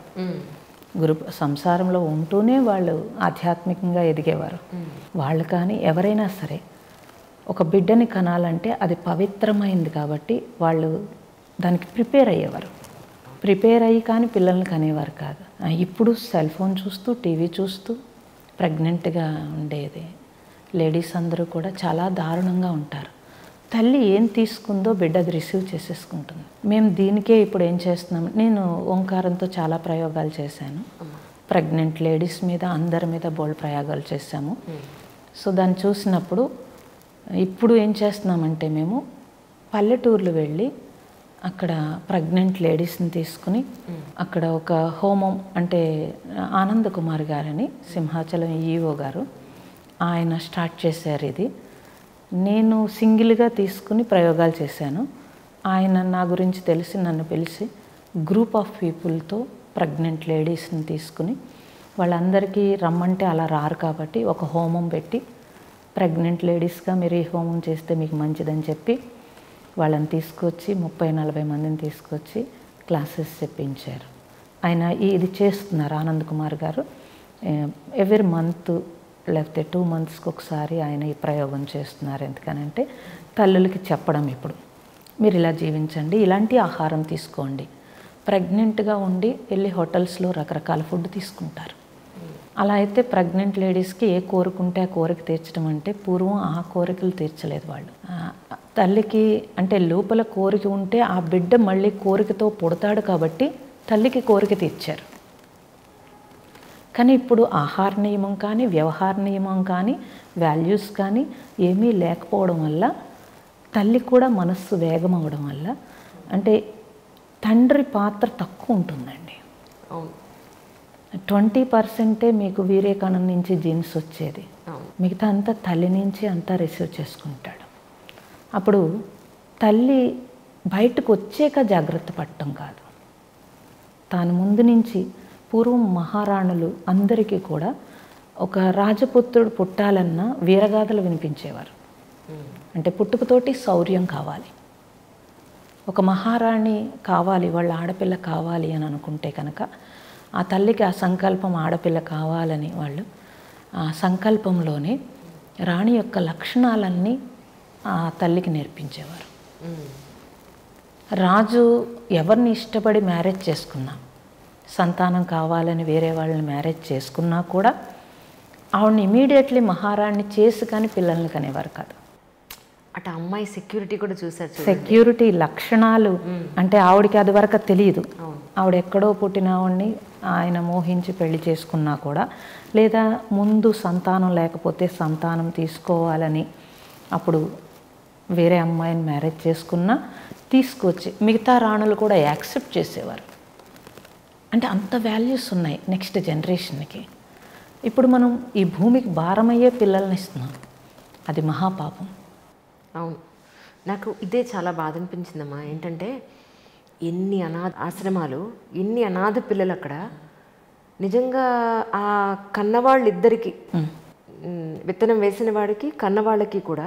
సంసారంలో ఉంటూనే వాళ్ళు ఆధ్యాత్మికంగా ఎదిగేవారు. వాళ్ళు కానీ ఎవరైనా సరే ఒక బిడ్డని కనాలంటే అది పవిత్రమైంది కాబట్టి వాళ్ళు దానికి ప్రిపేర్ అయ్యేవారు. ప్రిపేర్ అయ్యి కానీ పిల్లల్ని కనేవారు కాదు. ఇప్పుడు సెల్ ఫోన్ చూస్తూ టీవీ చూస్తూ ప్రెగ్నెంట్గా ఉండేది లేడీస్ అందరూ కూడా చాలా దారుణంగా ఉంటారు. తల్లి ఏం తీసుకుందో బిడ్డ అది రిసీవ్ చేసేసుకుంటుంది. మేము దీనికే ఇప్పుడు ఏం చేస్తున్నాం, నేను ఓంకారంతో చాలా ప్రయోగాలు చేశాను. ప్రెగ్నెంట్ లేడీస్ మీద అందరి మీద బోల్డ్ ప్రయోగాలు చేశాము. సో దాన్ని చూసినప్పుడు ఇప్పుడు ఏం చేస్తున్నామంటే మేము పల్లెటూర్లు వెళ్ళి అక్కడ ప్రెగ్నెంట్ లేడీస్ని తీసుకుని అక్కడ ఒక హోమం అంటే ఆనంద్ కుమార్ గారని సింహాచలం ఈఓ గారు ఆయన స్టార్ట్ చేశారు. ఇది నేను సింగిల్గా తీసుకుని ప్రయోగాలు చేశాను. ఆయన నా గురించి తెలిసి నన్ను పిలిచి గ్రూప్ ఆఫ్ పీపుల్తో ప్రెగ్నెంట్ లేడీస్ని తీసుకుని వాళ్ళందరికీ రమ్మంటే అలా రారు కాబట్టి ఒక హోమం పెట్టి ప్రెగ్నెంట్ లేడీస్గా మీరు ఈ హోమం చేస్తే మీకు మంచిదని చెప్పి వాళ్ళని తీసుకొచ్చి 30-40 మందిని తీసుకొచ్చి క్లాసెస్ చెప్పించారు. ఆయన ఇది చేస్తున్నారు ఆనంద్ కుమార్ గారు. ఎవ్రీ మంత్ లేకపోతే 2 monthsకి ఒకసారి ఆయన ఈ ప్రయోగం చేస్తున్నారు. ఎందుకనంటే తల్లులకి చెప్పడం, ఇప్పుడు మీరు ఇలా జీవించండి, ఇలాంటి ఆహారం తీసుకోండి. ప్రెగ్నెంట్గా ఉండి వెళ్ళి హోటల్స్లో రకరకాల ఫుడ్ తీసుకుంటారు. అలా అయితే ప్రెగ్నెంట్ లేడీస్కి ఏ కోరిక ఉంటే ఆ కోరిక తీర్చడం అంటే పూర్వం ఆ కోరికలు తీర్చలేదు వాళ్ళు. తల్లికి అంటే లోపల కోరిక ఉంటే ఆ బిడ్డ మళ్ళీ కోరికతో పుడతాడు కాబట్టి తల్లికి కోరిక తీర్చారు. కానీ ఇప్పుడు ఆహార నియమం కానీ వ్యవహార నియమం కానీ వాల్యూస్ కానీ ఏమీ లేకపోవడం వల్ల తల్లి కూడా మనస్సు వేగం అవడం వల్ల అంటే తండ్రి పాత్ర తక్కువ ఉంటుందండి. 20% మీకు వీర్యకణం నుంచి జీన్స్ వచ్చేది, మిగతా అంతా తల్లి నుంచి అంతా రిసీవ్ చేసుకుంటాడు. అప్పుడు తల్లి బయటకు వచ్చాక జాగ్రత్త పడటం కాదు, తాను ముందు నుంచి పూర్వం మహారాణులు అందరికీ కూడా ఒక రాజపుత్రుడు పుట్టాలన్నా వీరగాథలు వినిపించేవారు. అంటే పుట్టుకతోటి శౌర్యం కావాలి, ఒక మహారాణి కావాలి, వాళ్ళ ఆడపిల్ల కావాలి అని అనుకుంటే కనుక ఆ తల్లికి ఆ సంకల్పం ఆడపిల్ల కావాలని వాళ్ళు ఆ సంకల్పంలోనే రాణి యొక్క లక్షణాలన్నీ ఆ తల్లికి నేర్పించేవారు. రాజు ఎవరిని ఇష్టపడి మ్యారేజ్ చేసుకున్నా, సంతానం కావాలని వేరే వాళ్ళని మ్యారేజ్ చేసుకున్నా కూడా ఆవిడని ఇమీడియట్లీ మహారాణి చేసి కానీ పిల్లల్ని కనేవారు కాదు. అటు అమ్మాయి సెక్యూరిటీ కూడా చూసారు. సెక్యూరిటీ లక్షణాలు అంటే ఆవిడకి అది వరకు తెలియదు. ఆవిడ ఎక్కడో పుట్టిన ఆవిడని ఆయన మోహించి పెళ్లి చేసుకున్నా కూడా, లేదా ముందు సంతానం లేకపోతే సంతానం తీసుకోవాలని అప్పుడు వేరే అమ్మాయిని మ్యారేజ్ చేసుకున్నా తీసుకొచ్చి మిగతా రాణులు కూడా యాక్సెప్ట్ చేసేవారు. అంటే అంత వాల్యూస్ ఉన్నాయి నెక్స్ట్ జనరేషన్కి. ఇప్పుడు మనం ఈ భూమికి భారమయ్యే పిల్లల్ని ఇస్తున్నాం, అది మహాపాపం. అవును, నాకు ఇదే చాలా బాధ అనిపించిందమ్మా. ఏంటంటే ఎన్ని అనాథ ఆశ్రమాలు, ఎన్ని అనాథ పిల్లలు అక్కడ. నిజంగా ఆ కన్నవాళ్ళిద్దరికి, విత్తనం వేసిన వాడికి కన్నవాళ్ళకి కూడా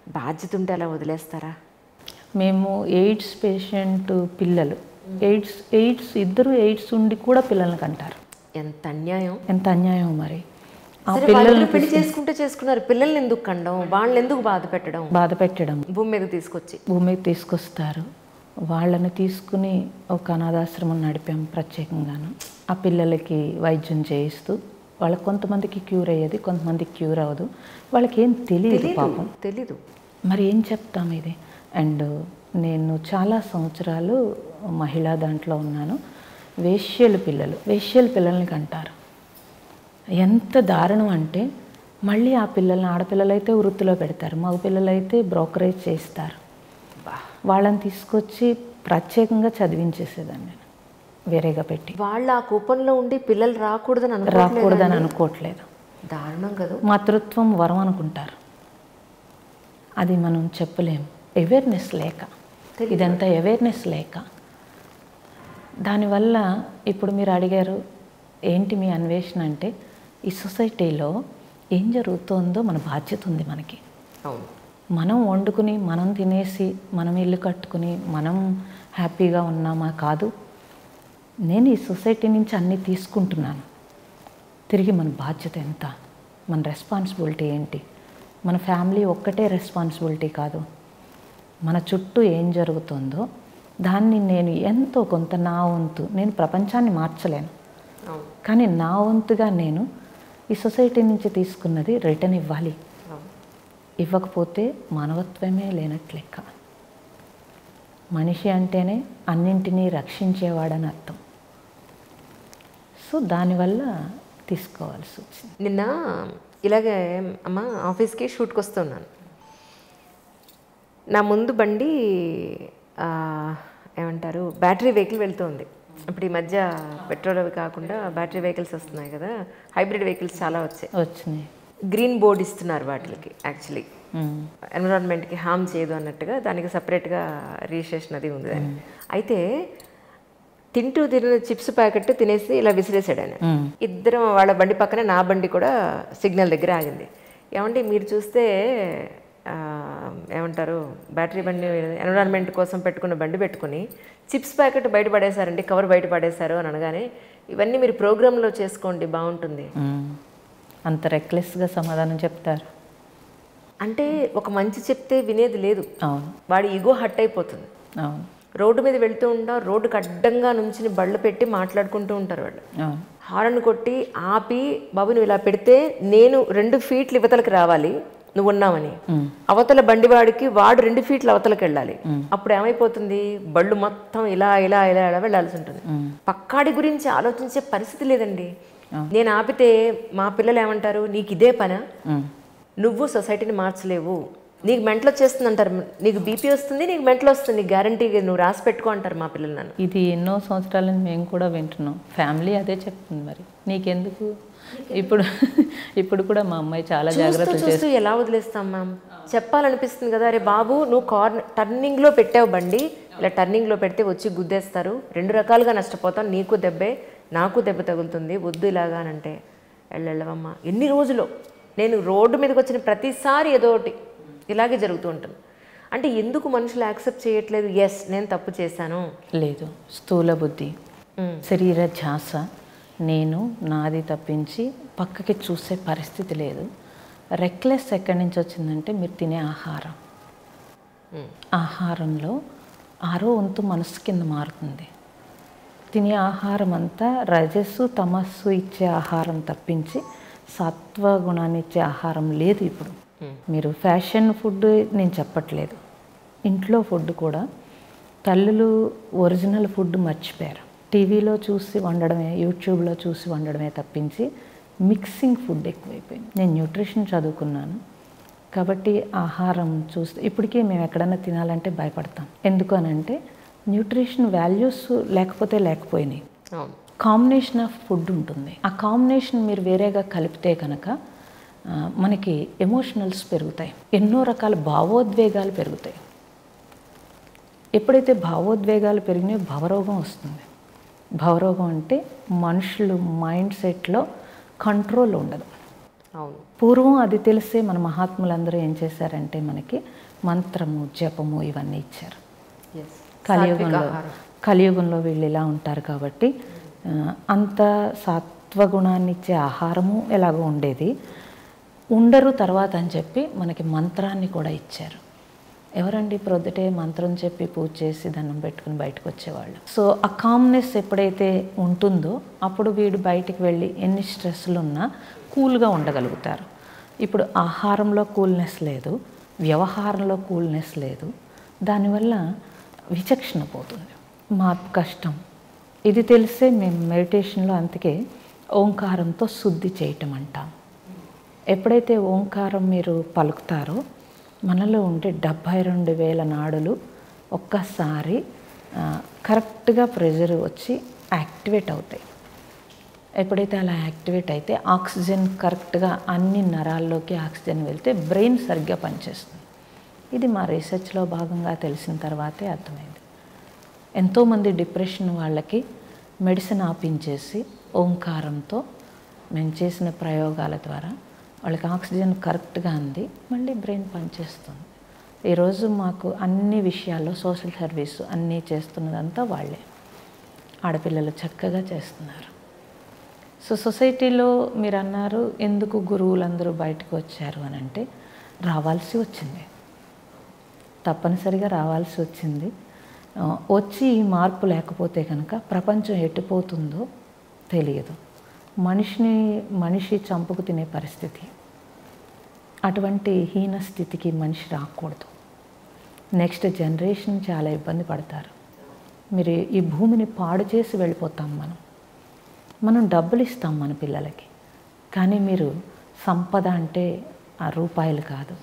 బాధ్యత ఉంటే అలా వదిలేస్తారా? మేము ఎయిడ్స్ పేషెంట్ పిల్లలు, ఎయిడ్స్ ఇద్దరు ఎయిడ్స్ ఉండి కూడా పిల్లల్ని కంటారు. ఎంత అన్యాయం! ఎంత అన్యాయం మరి. ఆ సరే, పిల్లల్ని వాళ్ళిద్దరూ పెళ్లి చేసుకుంటే చేసుకున్నారు, పిల్లల్ని ఎందుకు కండం, వాళ్ళని ఎందుకు బాధ పెట్టడం, భూమి మీద భూమికి తీసుకొస్తారు. వాళ్ళని తీసుకుని ఒక అనాథాశ్రమం నడిపాం ప్రత్యేకంగాను. ఆ పిల్లలకి వైద్యం చేయిస్తూ, వాళ్ళకి కొంతమందికి క్యూర్ అయ్యేది, కొంతమందికి క్యూర్ అవ్వదు. వాళ్ళకి ఏం తెలియదు, పాపం తెలీదు. మరి ఏం చెప్తాం ఇది. అండ్ నేను చాలా సంవత్సరాలు మహిళా దాంట్లో ఉన్నాను. వేశ్యల పిల్లల్ని కంటారు. ఎంత దారుణం అంటే, మళ్ళీ ఆ పిల్లల్ని, ఆడపిల్లలైతే వృత్తిలో పెడతారు, మగ పిల్లలైతే బ్రోకరేజ్ చేస్తారు. వాళ్ళని తీసుకొచ్చి ప్రత్యేకంగా చదివించేసేదాన్ని నేను, వేరేగా పెట్టి. వాళ్ళు ఆ కూపంలో ఉండి పిల్లలు రాకూడదని అనుకోవట్లేదు. దారుణం కదా. మాతృత్వం వరం అనుకుంటారు, అది మనం చెప్పలేము. అవేర్నెస్ లేక, ఇదంతా అవేర్నెస్ లేక. దానివల్ల ఇప్పుడు మీరు అడిగారు ఏంటి మీ అన్వేషణ అంటే, ఈ సొసైటీలో ఏం జరుగుతుందో మన బాధ్యత ఉంది మనకి. అవును. మనం వండుకుని, మనం తినేసి, మనం ఇల్లు కట్టుకుని, మనం హ్యాపీగా ఉన్నామా? కాదు. నేను ఈ సొసైటీ నుంచి అన్నీ తీసుకుంటున్నాను. తిరిగి మన బాధ్యత ఎంత, మన రెస్పాన్సిబిలిటీ ఏంటి? మన ఫ్యామిలీ ఒక్కటే రెస్పాన్సిబిలిటీ కాదు, మన చుట్టూ ఏం జరుగుతుందో దాన్ని నేను ఎంతో కొంత, నా వంతు, నేను ప్రపంచాన్ని మార్చలేను, కానీ నా వంతుగా నేను ఈ సొసైటీ నుంచి తీసుకున్నది రిటర్న్ ఇవ్వాలి. ఇవ్వకపోతే మానవత్వమే లేనట్లు లెక్క. మనిషి అంటేనే అన్నింటినీ రక్షించేవాడని అర్థం. సో దానివల్ల తీసుకోవాల్సి వచ్చింది. నిన్న ఇలాగే అమ్మ ఆఫీస్కి షూట్కి వస్తున్నాను. నా ముందు బండి ఏమంటారు, బ్యాటరీ వెహికల్ వెళ్తుంది. ఇప్పుడు ఈ మధ్య పెట్రోల్ అవి కాకుండా బ్యాటరీ వెహికల్స్ వస్తున్నాయి కదా, హైబ్రిడ్ వెహికల్స్ చాలా వచ్చినాయి. గ్రీన్ బోర్డ్ ఇస్తున్నారు వాటికి. యాక్చువల్లీ ఎన్విరాన్మెంట్కి హామ్ చేయదు అన్నట్టుగా దానికి సపరేట్గా రిజిస్ట్రేషన్ అది ఉంది. అయితే తిన్న చిప్స్ ప్యాకెట్ తినేసి ఇలా విసిరేసాడు ఆయన. ఇద్దరం వాళ్ళ బండి పక్కనే నా బండి కూడా సిగ్నల్ దగ్గర ఆగింది. ఏమంటే మీరు చూస్తే ఏమంటారు, బ్యాటరీ బండి ఎన్విరాన్మెంట్ కోసం పెట్టుకున్న బండి పెట్టుకుని చిప్స్ ప్యాకెట్ బయట పడేశారండి, కవర్ బయట పడేశారు అని అనగానే, ఇవన్నీ మీరు ప్రోగ్రాంలో చేసుకోండి బాగుంటుంది. అంత రెక్లెస్గా సమాధానం చెప్తారు అంటే, ఒక మంచి చెప్తే వినేది లేదు. అవును. వాడి ఈగో హట్ అయిపోతుంది. అవును. రోడ్డు మీద వెళ్తూ ఉంటా, రోడ్డుకి అడ్డంగా నుంచి బళ్ళు పెట్టి మాట్లాడుకుంటూ ఉంటారు వాళ్ళు. హారన్ కొట్టి ఆపి, బాబు నువ్వు ఇలా పెడితే నేను 2 ఫీట్లు ఇవతలకి రావాలి, నువ్వు ఉన్నావని. అవతల బండివాడికి వాడు 2 ఫీట్లు అవతలకి వెళ్ళాలి. అప్పుడు ఏమైపోతుంది, బళ్ళు మొత్తం ఇలా ఇలా ఇలా ఇలా వెళ్ళాల్సి ఉంటుంది. పక్కాడి గురించి ఆలోచించే పరిస్థితి లేదండి. నేను ఆపితే మా పిల్లలు ఏమంటారు, నీకు ఇదే పనా, నువ్వు సొసైటీని మార్చలేవు, నీకు మెంటల్ వచ్చేస్తుంది అంటారు, నీకు బీపీ వస్తుంది, నీకు మెంటల్ వస్తుంది, గ్యారంటీగా నువ్వు రాసి పెట్టుకో అంటారు మా పిల్లలు నన్ను. ఇది ఎన్నో సంవత్సరాల నుంచి మేము కూడా వింటున్నాం, ఫ్యామిలీ అదే చెప్తుంది. మరి నీకెందుకు, ఇప్పుడు కూడా మా అమ్మాయి చాలా జాగ్రత్త చూస్తూ ఎలా వదిలేస్తాం మ్యామ్, చెప్పాలనిపిస్తుంది కదా. అరే బాబు నువ్వు టర్నింగ్లో పెట్టావు బండి, ఇలా టర్నింగ్లో పెడితే వచ్చి గుద్దేస్తారు, 2 రకాలుగా నష్టపోతాం, నీకు దెబ్బే నాకు దెబ్బ తగులుతుంది, వద్దు ఇలాగా అని అంటే, వెళ్ళవమ్మ. ఎన్ని రోజులు నేను రోడ్డు మీదకి వచ్చిన ప్రతిసారి ఏదో ఒకటి ఇలాగే జరుగుతూ ఉంటుంది. అంటే ఎందుకు మనుషులు యాక్సెప్ట్ చేయట్లేదు, ఎస్ నేను తప్పు చేశాను, లేదు, స్థూల బుద్ధి, శరీర ధ్యాస, నేను నాది తప్పించి పక్కకి చూసే పరిస్థితి లేదు. రెక్లెస్ ఎక్కడి నుంచి వచ్చిందంటే, మీరు తినే ఆహారంలో 6వ వంతు మనసు కింద మారుతుంది. తినే ఆహారం అంతా రజస్సు తమస్సు ఇచ్చే ఆహారం తప్పించి సత్వ గుణాన్ని ఇచ్చే ఆహారం లేదు ఇప్పుడు. మీరు ఫ్యాషన్ ఫుడ్ నేను చెప్పట్లేదు, ఇంట్లో ఫుడ్ కూడా తల్లులు ఒరిజినల్ ఫుడ్ మర్చిపోయారు. టీవీలో చూసి వండడమే, యూట్యూబ్లో చూసి వండడమే తప్పించి మిక్సింగ్ ఫుడ్ ఎక్కువైపోయింది. నేను న్యూట్రిషన్ చదువుకున్నాను కాబట్టి ఆహారం చూస్తే ఇప్పటికీ మేము ఎక్కడన్నా తినాలంటే భయపడతాం. ఎందుకు అనంటే న్యూట్రిషన్ వాల్యూస్ లేకపోయినాయి. కాంబినేషన్ ఆఫ్ ఫుడ్ ఉంటుంది, ఆ కాంబినేషన్ మీరు వేరేగా కలిపితే కనుక మనకి ఎమోషనల్స్ పెరుగుతాయి, ఎన్నో రకాల భావోద్వేగాలు పెరుగుతాయి. ఎప్పుడైతే భావోద్వేగాలు పెరిగినాయో భవరోగం వస్తుంది. భవరోగం అంటే మనుషులు మైండ్ సెట్లో కంట్రోల్ ఉండదు. అవును. పూర్వం అది తెలిసే మన మహాత్ములందరూ ఏం చేశారంటే మనకి మంత్రము జపము ఇవన్నీ ఇచ్చారు. ఎస్. కలియుగంలో వీళ్ళు ఇలా ఉంటారు కాబట్టి అంత సత్వగుణాన్ని ఇచ్చే ఆహారము ఎలాగో ఉండేది, ఉండరు తర్వాత అని చెప్పి మనకి మంత్రాన్ని కూడా ఇచ్చారు. ఎవరండి ప్రొద్దుటే మంత్రం చెప్పి పూజ చేసి దండం పెట్టుకుని బయటకు వచ్చేవాళ్ళు. సో ఆ కామ్నెస్ ఎప్పుడైతే ఉంటుందో అప్పుడు వీడు బయటికి వెళ్ళి ఎన్ని స్ట్రెస్లు ఉన్నా కూల్గా ఉండగలుగుతారు. ఇప్పుడు ఆహారంలో కూల్నెస్ లేదు, వ్యవహారంలో కూల్నెస్ లేదు, దానివల్ల విచక్షణ పోతుంది, మార్పు కష్టం. ఇది తెలిసే మేము మెడిటేషన్లో అందుకే ఓంకారంతో శుద్ధి చేయటం అంటాం. ఎప్పుడైతే ఓంకారం మీరు పలుకుతారో మనలో ఉండే 72,000 నాడులు ఒక్కసారి కరెక్ట్గా ప్రెజర్ వచ్చి యాక్టివేట్ అవుతాయి. ఎప్పుడైతే అలా యాక్టివేట్ అయితే ఆక్సిజన్ కరెక్ట్గా అన్ని నరాల్లోకి ఆక్సిజన్ వెళ్తే బ్రెయిన్ సరిగ్గా పనిచేస్తుంది. ఇది మా రీసెర్చ్లో భాగంగా తెలిసిన తర్వాతే అర్థమైంది. ఎంతోమంది డిప్రెషన్ వాళ్ళకి మెడిసిన్ ఆపించేసి ఓంకారంతో మేము చేసిన ప్రయోగాల ద్వారా వాళ్ళకి ఆక్సిజన్ కరెక్ట్గా అంది మళ్ళీ బ్రెయిన్ పనిచేస్తుంది. ఈరోజు మాకు అన్ని విషయాల్లో సోషల్ సర్వీస్ అన్నీ చేస్తున్నదంతా వాళ్ళే. ఆడపిల్లలు చక్కగా చేస్తున్నారు. సో సొసైటీలో మీరు అన్నారు ఎందుకు గురువులందరూ బయటకు వచ్చారు అని అంటే రావాల్సి వచ్చింది, తప్పనిసరిగా రావాల్సి వచ్చింది. వచ్చి ఈ మార్పు లేకపోతే కనుక ప్రపంచం ఎట్టుపోతుందో తెలియదు. మనిషి చంపుకు తినే పరిస్థితి. అటువంటి హీన స్థితికి మనిషి రాకూడదు. నెక్స్ట్ జనరేషన్ చాలా ఇబ్బంది పడతారు. మీరు ఈ భూమిని పాడు చేసి వెళ్ళిపోతాం. మనం డబ్బులు ఇస్తాం మన పిల్లలకి, కానీ మీరు సంపద అంటే ఆ రూపాయలు కాదు.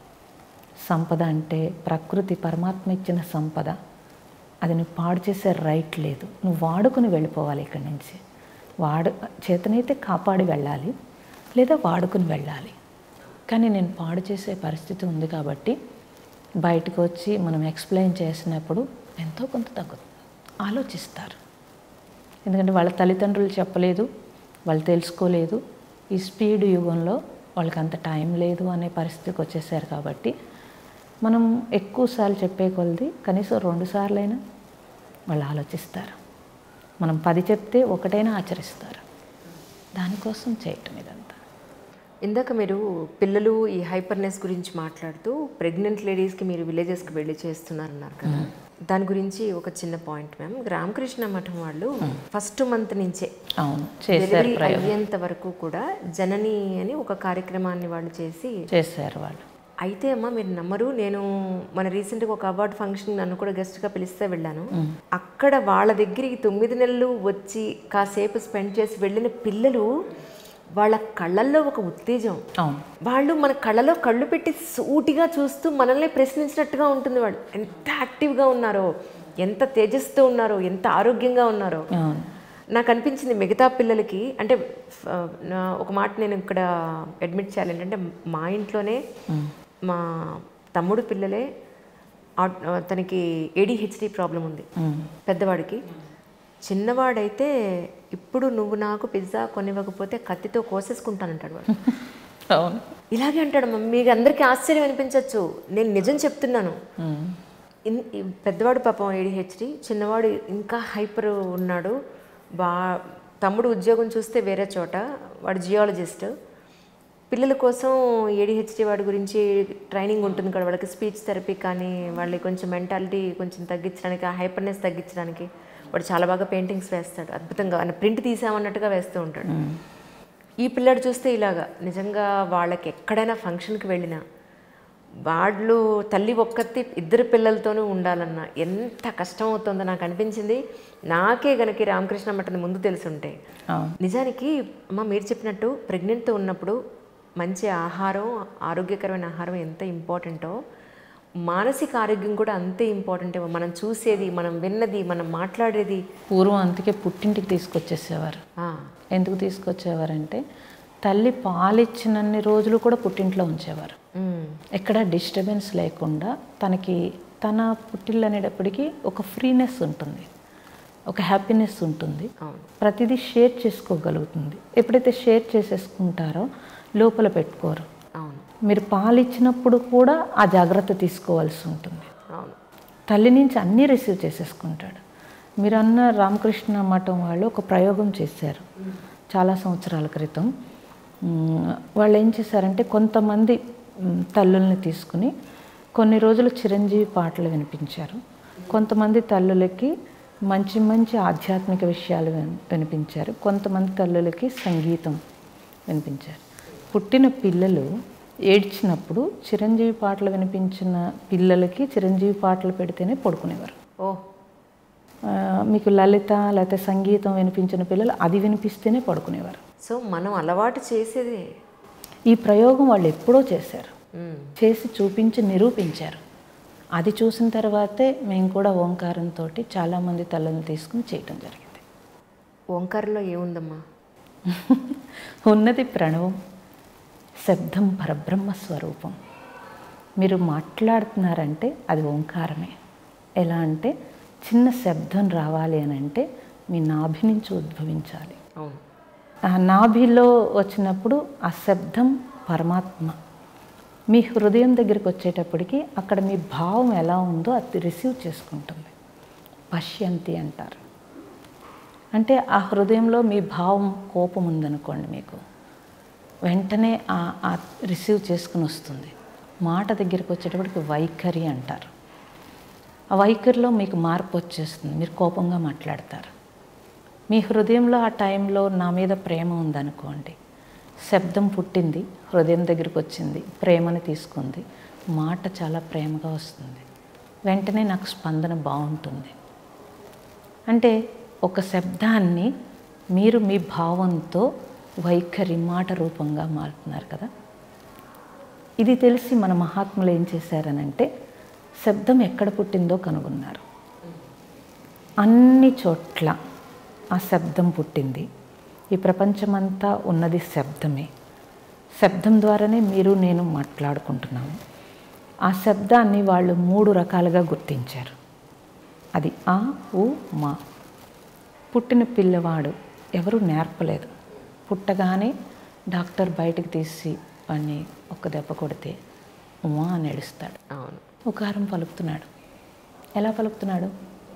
సంపద అంటే ప్రకృతి పరమాత్మ ఇచ్చిన సంపద. అది నువ్వు పాడు చేసే రైట్ లేదు. నువ్వు వాడుకుని వెళ్ళిపోవాలి ఇక్కడి నుంచి. చేతనైతే కాపాడి వెళ్ళాలి, లేదా వాడుకుని వెళ్ళాలి. కానీ నేను పాడు చేసే పరిస్థితి ఉంది కాబట్టి బయటకు వచ్చి మనం ఎక్స్ప్లెయిన్ చేసినప్పుడు ఎంతో కొంత తగ్గుతుంది. ఆలోచిస్తారు. ఎందుకంటే వాళ్ళ తల్లిదండ్రులు చెప్పలేదు, వాళ్ళు తెలుసుకోలేదు. ఈ స్పీడ్ యుగంలో వాళ్ళకి అంత టైం లేదు అనే పరిస్థితికి వచ్చేసారు కాబట్టి మనం ఎక్కువసార్లు చెప్పే కొలది కనీసం 2 సార్లైనా వాళ్ళు ఆలోచిస్తారు. మనం 10 చెప్తే ఒకటైనా ఆచరిస్తారు. దానికోసం చేయటం ఇదంతా. ఇందాక మీరు పిల్లలు ఈ హైపర్నెస్ గురించి మాట్లాడుతూ ప్రెగ్నెంట్ లేడీస్కి మీరు విలేజెస్కి వెళ్ళి చేస్తున్నారన్నారు కదా, దాని గురించి ఒక చిన్న పాయింట్ మ్యామ్. రామకృష్ణ మఠం వాళ్ళు ఫస్ట్ మంత్ నుంచే డెలివరీ అయ్యేంత వరకు కూడా జనని అని ఒక కార్యక్రమాన్ని వాళ్ళు చేశారు వాళ్ళు. అయితే అమ్మ మీరు నమ్మరు, నేను మన రీసెంట్గా ఒక అవార్డ్ ఫంక్షన్ నన్ను కూడా గెస్ట్గా పిలిస్తే వెళ్ళాను. అక్కడ వాళ్ళ దగ్గరికి 9 నెలలు వచ్చి కాసేపు స్పెండ్ చేసి వెళ్ళిన పిల్లలు వాళ్ళ కళ్ళల్లో ఒక ఉత్తేజం. వాళ్ళు మన కళ్ళలో కళ్ళు పెట్టి సూటిగా చూస్తూ మనల్ని ప్రశ్నించినట్టుగా ఉంటుంది. వాళ్ళు ఎంత యాక్టివ్గా ఉన్నారో, ఎంత తేజస్తో ఉన్నారో, ఎంత ఆరోగ్యంగా ఉన్నారో నాకు అనిపించింది. మిగతా పిల్లలకి అంటే ఒక మాట నేను ఇక్కడ అడ్మిట్ చేయాలి ఏంటంటే, మా ఇంట్లోనే మా తమ్ముడు పిల్లలే తనకి ADHD ప్రాబ్లం ఉంది పెద్దవాడికి. చిన్నవాడైతే ఇప్పుడు నువ్వు నాకు పిజ్జా కొనివ్వకపోతే కత్తితో కోసేసుకుంటానంటాడు వాడు. ఇలాగే అంటాడు. మీకు అందరికీ ఆశ్చర్యం అనిపించవచ్చు, నేను నిజం చెప్తున్నాను. పెద్దవాడు పాపం ADHD, చిన్నవాడు ఇంకా హైపర్ ఉన్నాడు. తమ్ముడు ఉద్యోగం చూస్తే వేరే చోట, వాడు జియాలజిస్ట్. పిల్లల కోసం ADHD వాడి గురించి ట్రైనింగ్ ఉంటుంది కదా, వాళ్ళకి స్పీచ్ థెరపీ కానీ వాళ్ళకి కొంచెం మెంటాలిటీ కొంచెం తగ్గించడానికి, ఆ హైపర్నెస్ తగ్గించడానికి వాడు చాలా బాగా పెయింటింగ్స్ వేస్తాడు. అద్భుతంగా ఆయన ప్రింట్ తీసామన్నట్టుగా వేస్తూ ఉంటాడు. ఈ పిల్లాడు చూస్తే ఇలాగా నిజంగా వాళ్ళకి ఎక్కడైనా ఫంక్షన్కి వెళ్ళినా వాళ్ళు తల్లి ఒక్కతి 2 పిల్లలతోనూ ఉండాలన్నా ఎంత కష్టం అవుతుందో నాకు అనిపించింది. నాకే గనక రామకృష్ణ మఠం ముందు తెలుసుంటే. నిజానికి అమ్మ మీరు చెప్పినట్టు ప్రెగ్నెంట్తో ఉన్నప్పుడు మంచి ఆహారం, ఆరోగ్యకరమైన ఆహారం ఎంత ఇంపార్టెంటో మానసిక ఆరోగ్యం కూడా అంతే ఇంపార్టెంట్. మనం చూసేది, మనం విన్నది, మనం మాట్లాడేది. పూర్వం అందుకే పుట్టింటికి తీసుకొచ్చేసేవారు. ఎందుకు తీసుకొచ్చేవారంటే తల్లి పాలిచ్చినన్ని రోజులు కూడా పుట్టింట్లో ఉంచేవారు. ఎక్కడ డిస్టర్బెన్స్ లేకుండా తన పుట్టిల్లు అనేటప్పటికీ ఒక ఫ్రీనెస్ ఉంటుంది, ఒక హ్యాపీనెస్ ఉంటుంది, ప్రతిదీ షేర్ చేసుకోగలుగుతుంది. ఎప్పుడైతే షేర్ చేసేసుకుంటారో లోపల పెట్టుకోరు. అవును. మీరు పాలు ఇచ్చినప్పుడు కూడా ఆ జాగ్రత్త తీసుకోవాల్సి ఉంటుంది. అవును. తల్లి నుంచి అన్నీ రిసీవ్ చేసేసుకుంటాడు. మీరు అన్న రామకృష్ణ మఠం వాళ్ళు ఒక ప్రయోగం చేశారు చాలా సంవత్సరాల క్రితం. వాళ్ళు ఏం చేశారంటే కొంతమంది తల్లుల్ని తీసుకుని కొన్ని రోజులు చిరంజీవి పాటలు వినిపించారు. కొంతమంది తల్లులకి మంచి మంచి ఆధ్యాత్మిక విషయాలు వినిపించారు. కొంతమంది తల్లులకి సంగీతం వినిపించారు. పుట్టిన పిల్లలు ఏడ్చినప్పుడు చిరంజీవి పాటలు వినిపించిన పిల్లలకి చిరంజీవి పాటలు పెడితేనే పడుకునేవారు. మీకు లలిత లేకపోతే సంగీతం వినిపించిన పిల్లలు అది వినిపిస్తేనే పడుకునేవారు. సో మనం అలవాటు చేసేది. ఈ ప్రయోగం వాళ్ళు ఎప్పుడో చేశారు, చేసి చూపించి నిరూపించారు. అది చూసిన తర్వాతే మేము కూడా ఓంకారంతో చాలామంది తల్లులను తీసుకుని చేయటం జరిగింది. ఓంకారంలో ఏముందమ్మా? ఉన్నది ప్రణవం, శబ్దం పరబ్రహ్మ స్వరూపం. మీరు మాట్లాడుతున్నారంటే అది ఓంకారమే. ఎలా అంటే చిన్న శబ్దం రావాలి అని అంటే మీ నాభి నుంచి ఉద్భవించాలి. ఆ నాభిలో వచ్చినప్పుడు ఆ శబ్దం పరమాత్మ. మీ హృదయం దగ్గరికి వచ్చేటప్పటికి అక్కడ మీ భావం ఎలా ఉందో అది రిసీవ్ చేసుకుంటుంది. పశ్యంతి అంటారు. అంటే ఆ హృదయంలో మీ భావం కోపం ఉందనుకోండి, మీకు వెంటనే ఆ రిసీవ్ చేసుకుని వస్తుంది. మాట దగ్గరికి వచ్చేటప్పటికి వైఖరి అంటారు. ఆ వైఖరిలో మీకు మార్పు వచ్చేస్తుంది. మీరు కోపంగా మాట్లాడతారు. మీ హృదయంలో ఆ టైంలో నా మీద ప్రేమ ఉందనుకోండి, శబ్దం పుట్టింది, హృదయం దగ్గరికి వచ్చింది, ప్రేమను తీసుకుంది, మాట చాలా ప్రేమగా వస్తుంది. వెంటనే నాకు స్పందన బాగుంటుంది. అంటే ఒక శబ్దాన్ని మీరు మీ భావంతో వైఖరి మాట రూపంగా మారుతున్నారు కదా. ఇది తెలిసి మన మహాత్ములు ఏం చేశారనంటే శబ్దం ఎక్కడ పుట్టిందో కనుగొన్నారు. అన్ని చోట్ల ఆ శబ్దం పుట్టింది. ఈ ప్రపంచమంతా ఉన్నది శబ్దమే. శబ్దం ద్వారానే మీరు నేను మాట్లాడుకుంటున్నాము. ఆ శబ్దాన్ని వాళ్ళు 3 రకాలుగా గుర్తించారు. అది ఆ, ఉ, మా. పుట్టిన పిల్లవాడు ఎవరు నేర్పలేదు. పుట్టగానే డాక్టర్ బయటకు తీసి వాడిని ఒక్క దెబ్బ కొడితే ఉమా అని ఏడుస్తాడు. అవును. ఉకారం పలుకుతున్నాడు. ఎలా పలుకుతున్నాడు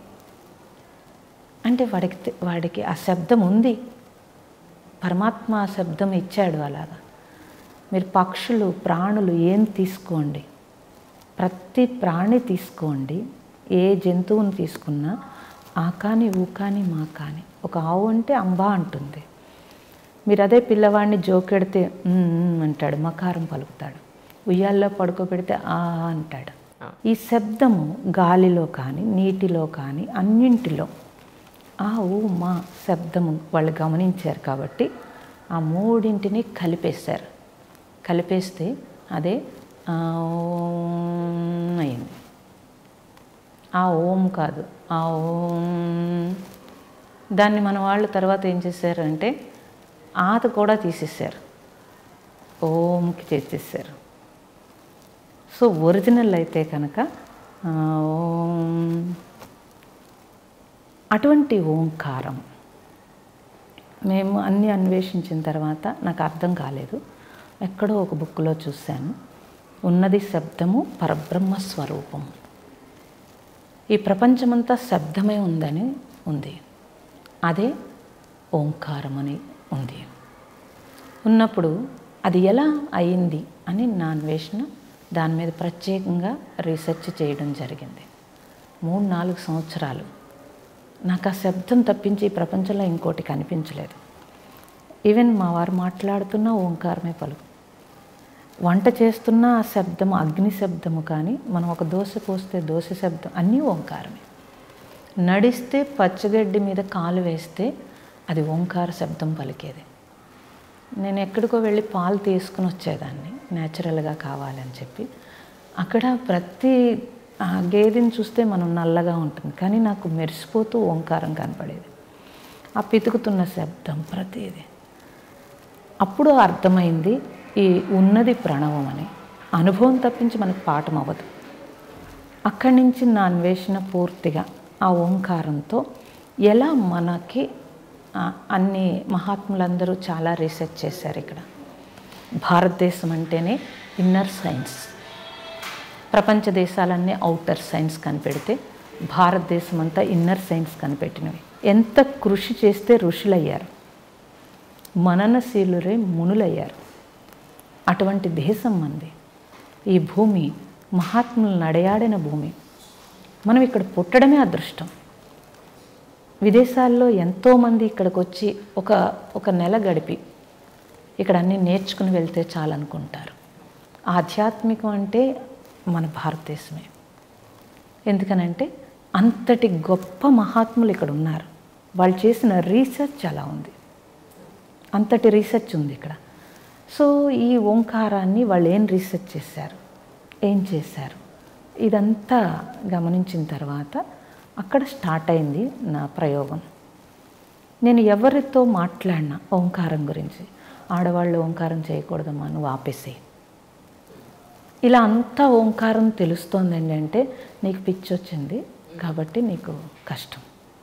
అంటే వాడికి ఆ శబ్దం ఉంది. పరమాత్మ ఆ శబ్దం ఇచ్చాడు. అలాగా మీరు పక్షులు, ప్రాణులు ఏం తీసుకోండి, ప్రతి ప్రాణి తీసుకోండి, ఏ జంతువుని తీసుకున్నా ఆ కాని, ఊ కాని, మా కాని. ఒక ఆవు అంటే అంబా అంటుంది. మీరు అదే పిల్లవాడిని జోకెడితే అంటాడు, మకారం పలుకుతాడు. ఉయ్యాల్లో పడుకోబెడితే ఆ అంటాడు. ఈ శబ్దము గాలిలో కానీ నీటిలో కానీ అన్నింటిలో ఆ ఊ మా శబ్దము వాళ్ళు గమనించారు. కాబట్టి ఆ 3ంటిని కలిపేశారు. కలిపేస్తే అదే అయింది. ఆ ఓం కాదు, ఆ ఓం. దాన్ని మన వాళ్ళు తర్వాత ఏం చేశారంటే ఆత కూడా తీసేశారు, ఓంకి చేసేసారు. సో ఒరిజినల్ అయితే కనుక అటువంటి ఓంకారం మేము అన్నీ అన్వేషించిన తర్వాత నాకు అర్థం కాలేదు. ఎక్కడో ఒక బుక్లో చూశాను, ఉన్నది శబ్దము పరబ్రహ్మ స్వరూపము. ఈ ప్రపంచమంతా శబ్దమే ఉందని ఉంది. అదే ఓంకారం అని ఉంది. ఉన్నప్పుడు అది ఎలా అయింది అని నా అన్వేషణ, దాని మీద ప్రత్యేకంగా రీసెర్చ్ చేయడం జరిగింది. 3-4 సంవత్సరాలు నాకు ఆ శబ్దం తప్పించి ఈ ప్రపంచంలో ఇంకోటి కనిపించలేదు. ఈవెన్ మా వారు మాట్లాడుతున్న ఓంకారమే పలుకు. వంట చేస్తున్న ఆ శబ్దము అగ్ని శబ్దము, కానీ మనం ఒక దోశ పోస్తే దోశ శబ్దం, అన్నీ ఓంకారమే. నడిస్తే పచ్చగడ్డి మీద కాలు వేస్తే అది ఓంకార శబ్దం పలికేది. నేను ఎక్కడికో వెళ్ళి పాలు తీసుకుని వచ్చేదాన్ని న్యాచురల్గా కావాలని చెప్పి. అక్కడ ప్రతి గేదెని చూస్తే మనం నల్లగా ఉంటుంది, కానీ నాకు మెరిసిపోతూ ఓంకారం కనపడేది. ఆ పితుకుతున్న శబ్దం ప్రతిదీ. అప్పుడు అర్థమైంది ఈ ఉన్నది ప్రణవం అని. అనుభవం తప్పించి మనకు పాఠం అవ్వదు. అక్కడి నుంచి నా అన్వేషణ పూర్తిగా ఆ ఓంకారంతో ఎలా మనకి అన్ని మహాత్ములందరూ చాలా రీసెర్చ్ చేశారు. ఇక్కడ భారతదేశం అంటేనే ఇన్నర్ సైన్స్. ప్రపంచ దేశాలన్నీ ఔటర్ సైన్స్ కనిపెడితే భారతదేశం అంతా ఇన్నర్ సైన్స్ కనిపెట్టినవి. ఎంత కృషి చేస్తే ఋషులయ్యారు, మననశీలురే మునులయ్యారు. అటువంటి దేశం మంది. ఈ భూమి మహాత్ములు నడయాడిన భూమి. మనం ఇక్కడ పుట్టడమే అదృష్టం. విదేశాల్లో ఎంతోమంది ఇక్కడికి వచ్చి ఒక నెల గడిపి ఇక్కడ అన్నీ నేర్చుకుని వెళ్తే చాలనుకుంటారు. ఆధ్యాత్మికం అంటే మన భారతదేశమే. ఎందుకనంటే అంతటి గొప్ప మహాత్ములు ఇక్కడ ఉన్నారు. వాళ్ళు చేసిన రీసెర్చ్ అలా ఉంది, అంతటి రీసెర్చ్ ఉంది ఇక్కడ. సో ఈ ఓంకారాన్ని వాళ్ళు ఏం రీసెర్చ్ చేశారు, ఏం చేశారు, ఇదంతా గమనించిన తర్వాత అక్కడ స్టార్ట్ అయింది నా ప్రయోగం. నేను ఎవరితో మాట్లాడినా ఓంకారం గురించి, ఆడవాళ్ళు ఓంకారం చేయకూడదమ్మా, నువ్వు ఆపేసేయి, ఇలా అంతా ఓంకారం తెలుస్తోందండి అంటే నీకు పిచ్చి వచ్చింది కాబట్టి నీకు కష్టం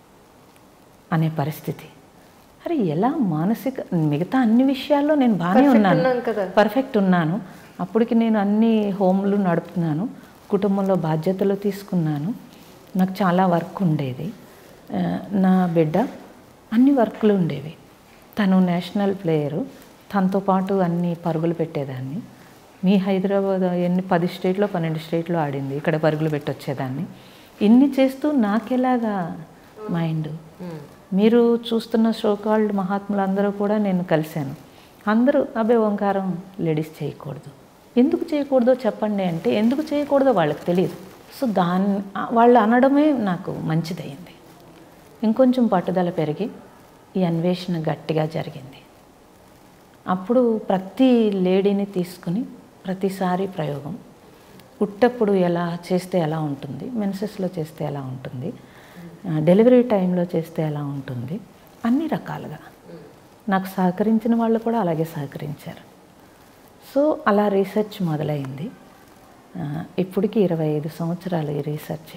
అనే పరిస్థితి. అరే ఎలా మానసిక, మిగతా అన్ని విషయాల్లో నేను బాగానే ఉన్నాను, పర్ఫెక్ట్ ఉన్నాను. అప్పటికి నేను అన్ని హోమ్లు నడుపుతున్నాను, కుటుంబంలో బాధ్యతలు తీసుకున్నాను, నాకు చాలా వర్క్ ఉండేది. నా బిడ్డ అన్ని వర్క్లు ఉండేవి. తను నేషనల్ ప్లేయరు, తనతో పాటు అన్ని పరుగులు పెట్టేదాన్ని. మీ హైదరాబాద్ 10 స్టేట్లో 12 స్టేట్లో ఆడింది, ఇక్కడ పరుగులు పెట్టొచ్చేదాన్ని. ఇన్ని చేస్తూ నాకెలాగా మైండ్. మీరు చూస్తున్న షోకాల్డ్ మహాత్ములు అందరూ కూడా నేను కలిశాను. అందరూ అబ్బే ఓంకారం లేడీస్ చేయకూడదు, ఎందుకు చేయకూడదో చెప్పండి అంటే ఎందుకు చేయకూడదో వాళ్ళకి తెలియదు. సో వాళ్ళు అనడమే నాకు మంచిదయింది. ఇంకొంచెం పట్టుదల పెరిగి ఈ అన్వేషణ గట్టిగా జరిగింది. అప్పుడు ప్రతి లేడీని తీసుకుని ప్రతిసారి ప్రయోగం, పుట్టప్పుడు ఎలా చేస్తే ఎలా ఉంటుంది, మెన్సెస్లో చేస్తే ఎలా ఉంటుంది, డెలివరీ టైంలో చేస్తే ఎలా ఉంటుంది, అన్ని రకాలుగా నాకు సహకరించిన వాళ్ళు కూడా అలాగే సహకరించారు. సో అలా రీసెర్చ్ మొదలైంది. ఇప్పటికి 25 సంవత్సరాలు ఈ రీసెర్చ్.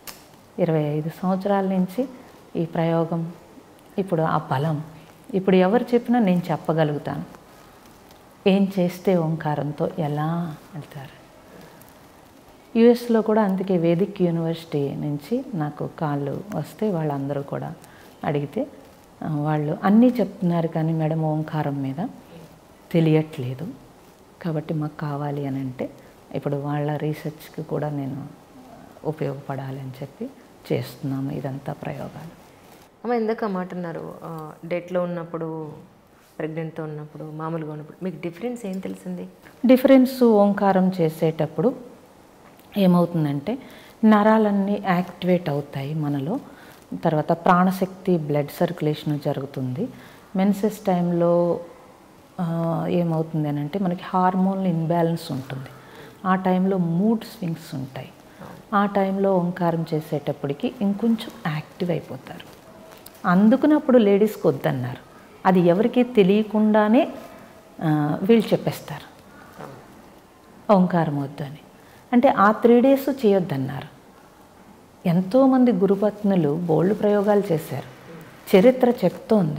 25 సంవత్సరాల నుంచి ఈ ప్రయోగం. ఇప్పుడు ఆ బలం, ఇప్పుడు ఎవరు చెప్పినా నేను చెప్పగలుగుతాను ఏం చేస్తే ఓంకారంతో ఎలా వెళ్తారు. యుఎస్లో కూడా అందుకే వేదిక్ యూనివర్సిటీ నుంచి నాకు కాళ్ళు వస్తే వాళ్ళందరూ కూడా అడిగితే వాళ్ళు అన్నీ చెప్తున్నారు, కానీ మేడం ఓంకారం మీద తెలియట్లేదు కాబట్టి మాకు కావాలి అని అంటే ఇప్పుడు వాళ్ళ రీసెర్చ్కి కూడా నేను ఉపయోగపడాలి అని చెప్పి చేస్తున్నాము ఇదంతా ప్రయోగాలు. అమ్మ ఇందాక మాట అన్నారు, డేట్లో ఉన్నప్పుడు, ప్రెగ్నెంట్తో ఉన్నప్పుడు, మామూలుగా ఉన్నప్పుడు మీకు డిఫరెన్స్ ఏం తెలిసింది? డిఫరెన్స్ ఓంకారం చేసేటప్పుడు ఏమవుతుందంటే నరాలన్నీ యాక్టివేట్ అవుతాయి మనలో. తర్వాత ప్రాణశక్తి, బ్లడ్ సర్క్యులేషన్ జరుగుతుంది. మెన్సెస్ టైంలో ఏమవుతుంది అని అంటే మనకి హార్మోన్లు ఇన్బ్యాలెన్స్ ఉంటుంది. ఆ టైంలో మూడ్ స్వింగ్స్ ఉంటాయి. ఆ టైంలో ఓంకారం చేసేటప్పటికి ఇంకొంచెం యాక్టివ్ అయిపోతారు. అందుకున్నప్పుడు లేడీస్కి వద్దన్నారు, అది ఎవరికి తెలియకుండానే వీళ్ళు చెప్పేస్తారు ఓంకారం వద్దు అని. అంటే ఆ 3 days చేయొద్దన్నారు. ఎంతోమంది గురుపత్నులు బోల్డ్ ప్రయోగాలు చేశారు. చరిత్ర చెప్తోంది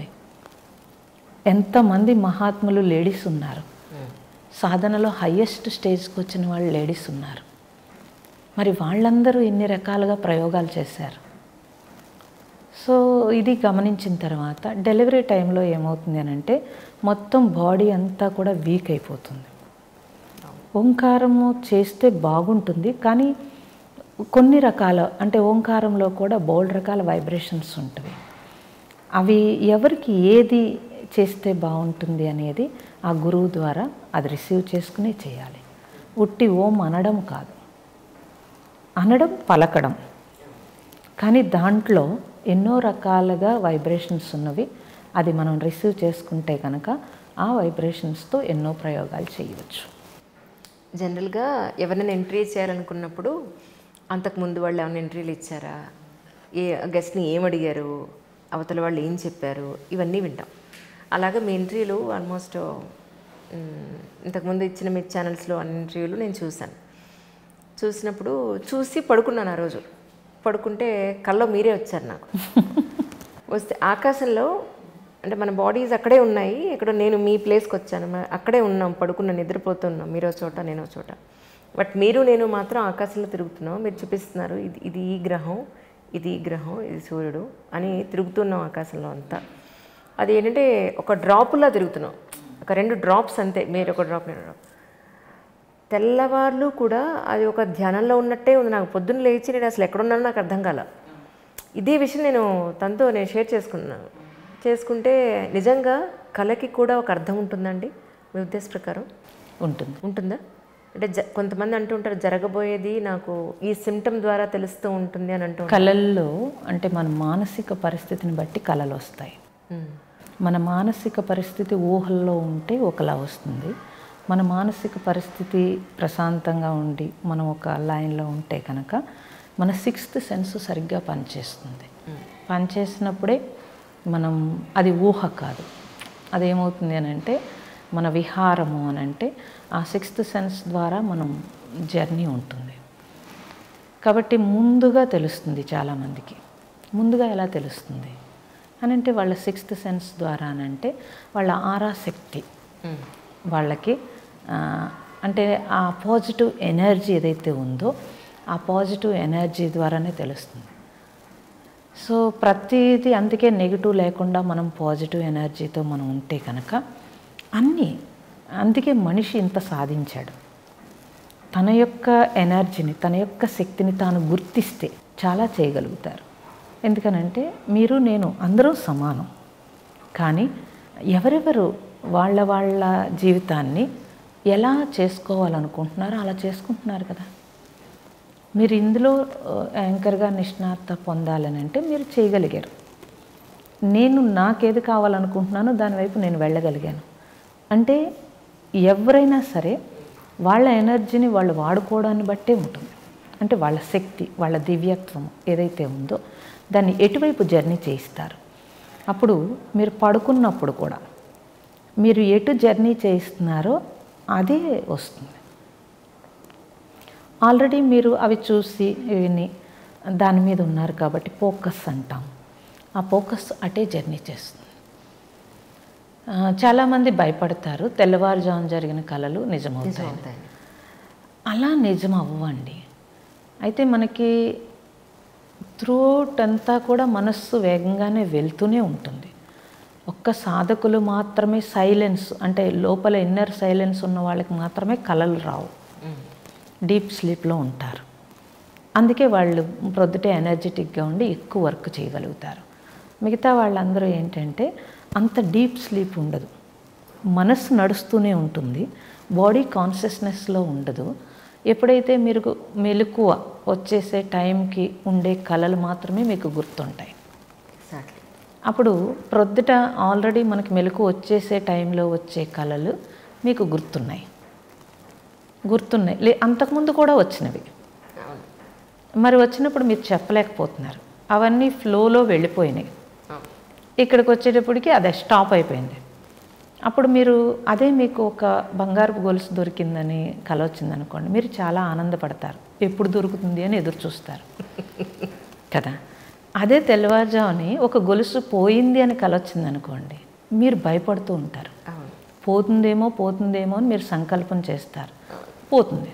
ఎంతమంది మహాత్ములు లేడీస్ ఉన్నారు, సాధనలో హయ్యెస్ట్ స్టేజ్కి వచ్చిన వాళ్ళు లేడీస్ ఉన్నారు. మరి వాళ్ళందరూ ఎన్ని రకాలుగా ప్రయోగాలు చేశారు. సో ఇది గమనించిన తర్వాత డెలివరీ టైంలో ఏమవుతుంది అని అంటే మొత్తం బాడీ అంతా కూడా వీక్ అయిపోతుంది. ఓంకారము చేస్తే బాగుంటుంది, కానీ కొన్ని రకాల, అంటే ఓంకారంలో కూడా బోల్డ్ రకాల వైబ్రేషన్స్ ఉంటాయి. అవి ఎవరికి ఏది చేస్తే బాగుంటుంది అనేది ఆ గురువు ద్వారా అది రిసీవ్ చేసుకునే చేయాలి. ఉట్టి ఓం అనడం కాదు, అనడం పలకడం, కానీ దాంట్లో ఎన్నో రకాలుగా వైబ్రేషన్స్ ఉన్నవి. అది మనం రిసీవ్ చేసుకుంటే కనుక ఆ వైబ్రేషన్స్తో ఎన్నో ప్రయోగాలు చేయవచ్చు. జనరల్గా ఎవరైనా ఎంట్రీ చేయాలనుకున్నప్పుడు అంతకుముందు వాళ్ళు ఏమైనా ఎంట్రీలు ఇచ్చారా, గెస్ట్ని ఏమడిగారు, అవతల వాళ్ళు ఏం చెప్పారు, ఇవన్నీ వింటాం. అలాగే మీ ఎంట్రీలు ఆల్మోస్ట్ ఇంతకుముందు ఇచ్చిన మీ ఛానల్స్లో అన్ని ఇంటర్వ్యూలు నేను చూసినప్పుడు చూసి పడుకున్నాను. ఆ రోజు పడుకుంటే కల్లో మీరే వచ్చారు నాకు. వస్తే ఆకాశంలో అంటే మన బాడీస్ అక్కడే ఉన్నాయి, ఇక్కడ నేను మీ ప్లేస్కి వచ్చాను, అక్కడే ఉన్నాం, పడుకున్న నిద్రపోతున్నాం, మీరో చోట నేనో చోట. బట్ మీరు నేను మాత్రం ఆకాశంలో తిరుగుతున్నాం. మీరు చూపిస్తున్నారు ఇది ఈ గ్రహం, ఇది ఈ గ్రహం, ఇది సూర్యుడు అని తిరుగుతున్నాం ఆకాశంలో అంతా. అది ఏంటంటే ఒక డ్రాపులా తిరుగుతున్నాం, ఒక 2 డ్రాప్స్ అంతే, మీరు ఒక డ్రాప్ నేను డ్రాప్. తెల్లవార్లు కూడా అది ఒక ధ్యానంలో ఉన్నట్టే ఉంది. నాకు పొద్దున్న లేచి నేను అసలు ఎక్కడున్నానో నాకు అర్థం కాల. ఇదే విషయం నేను తనతో షేర్ చేసుకుంటే నిజంగా కళకి కూడా ఒక అర్థం ఉంటుందండి మీ ఉద్దేశ ప్రకారం? ఉంటుందా? అంటే కొంతమంది అంటూ ఉంటారు జరగబోయేది నాకు ఈ సిమ్టమ్ ద్వారా తెలుస్తూ ఉంటుంది అని అంటూ. కళల్లో అంటే మన మానసిక పరిస్థితిని బట్టి కళలు వస్తాయి. మన మానసిక పరిస్థితి ఊహల్లో ఉంటే ఒకలా వస్తుంది. మన మానసిక పరిస్థితి ప్రశాంతంగా ఉండి మనం ఒక లైన్లో ఉంటే కనుక మన 6th సెన్స్ సరిగ్గా పనిచేస్తుంది. పనిచేసినప్పుడే మనం అది ఊహ కాదు, అదేమవుతుంది అని అంటే మన విహారము అని అంటే ఆ 6th సెన్స్ ద్వారా మనం జర్నీ ఉంటుంది. కాబట్టి ముందుగా తెలుస్తుంది చాలామందికి. ముందుగా ఎలా తెలుస్తుంది అని అంటే వాళ్ళ 6th సెన్స్ ద్వారా అనంటే వాళ్ళ ఆరా శక్తి వాళ్ళకి అంటే ఆ పాజిటివ్ ఎనర్జీ ఏదైతే ఉందో ఆ పాజిటివ్ ఎనర్జీ ద్వారానే తెలుస్తుంది. సో ప్రతిదీ అందుకే నెగిటివ్ లేకుండా మనం పాజిటివ్ ఎనర్జీతో మనం ఉంటే కనుక అందుకే మనిషి ఇంత సాధించాడు. తన యొక్క ఎనర్జీని, తన యొక్క శక్తిని తాను గుర్తిస్తే చాలా చేయగలుగుతారు. ఎందుకనంటే మీరు నేను అందరూ సమానం, కానీ ఎవరెవరు వాళ్ళ జీవితాన్ని ఎలా చేసుకోవాలనుకుంటున్నారో అలా చేసుకుంటున్నారు కదా. మీరు ఇందులో యాంకర్గా నిష్ణాత పొందాలని అంటే మీరు చేయగలిగారు. నేను నాకేది కావాలనుకుంటున్నానో దానివైపు నేను వెళ్ళగలిగాను. అంటే ఎవరైనా సరే వాళ్ళ ఎనర్జీని వాళ్ళు వాడుకోవడాన్ని బట్టే ఉంటుంది. అంటే వాళ్ళ శక్తి, వాళ్ళ దివ్యత్వం ఏదైతే ఉందో దాన్ని ఎటువైపు జర్నీ చేయిస్తారు. అప్పుడు మీరు పడుకున్నప్పుడు కూడా మీరు ఎటు జర్నీ చేయిస్తున్నారో అదే వస్తుంది. ఆల్రెడీ మీరు అవి చూసి విని దాని మీద ఉన్నారు కాబట్టి ఫోకస్ అంటాం. ఆ ఫోకస్ అటే జర్నీ చేస్తుంది. చాలామంది భయపడతారు తెల్లవారుజామున జరిగిన కళలు నిజమవుతాయి. అలా నిజం అవ్వండి. అయితే మనకి త్రూఅవుట్ అంతా కూడా మనస్సు వేగంగానే వెళ్తూనే ఉంటుంది. ఒక్క సాధకులు మాత్రమే సైలెన్స్ అంటే లోపల ఇన్నర్ సైలెన్స్ ఉన్న వాళ్ళకి మాత్రమే కళలు రావు, డీప్ స్లీప్లో ఉంటారు. అందుకే వాళ్ళు ప్రొద్దుటే ఎనర్జెటిక్గా ఉండి ఎక్కువ వర్క్ చేయగలుగుతారు. మిగతా వాళ్ళందరూ ఏంటంటే అంత డీప్ స్లీప్ ఉండదు, మనస్సు నడుస్తూనే ఉంటుంది, బాడీ కాన్షియస్నెస్లో ఉండదు. ఎప్పుడైతే మీరు మెలకువ వచ్చేసే టైంకి ఉండే కళలు మాత్రమే మీకు గుర్తుంటాయి. అప్పుడు ప్రొద్దుట ఆల్రెడీ మనకి మెలకు వచ్చేసే టైంలో వచ్చే కళలు మీకు గుర్తున్నాయి. అంతకుముందు కూడా వచ్చినవి. మరి వచ్చినప్పుడు మీరు చెప్పలేకపోతున్నారు, అవన్నీ ఫ్లోలో వెళ్ళిపోయినాయి. ఇక్కడికి వచ్చేటప్పటికి అదే స్టాప్ అయిపోయింది. అప్పుడు మీరు అదే మీకు ఒక బంగారపు గొలుసు దొరికిందని కల వచ్చిందనుకోండి, మీరు చాలా ఆనందపడతారు, ఎప్పుడు దొరుకుతుంది అని ఎదురు చూస్తారు కదా. అదే తెల్లవారుజాముని ఒక గొలుసు పోయింది అని కల వచ్చిందనుకోండి, మీరు భయపడుతూ ఉంటారు. పోతుందేమో అని మీరు సంకల్పం చేస్తారు, పోతుంది.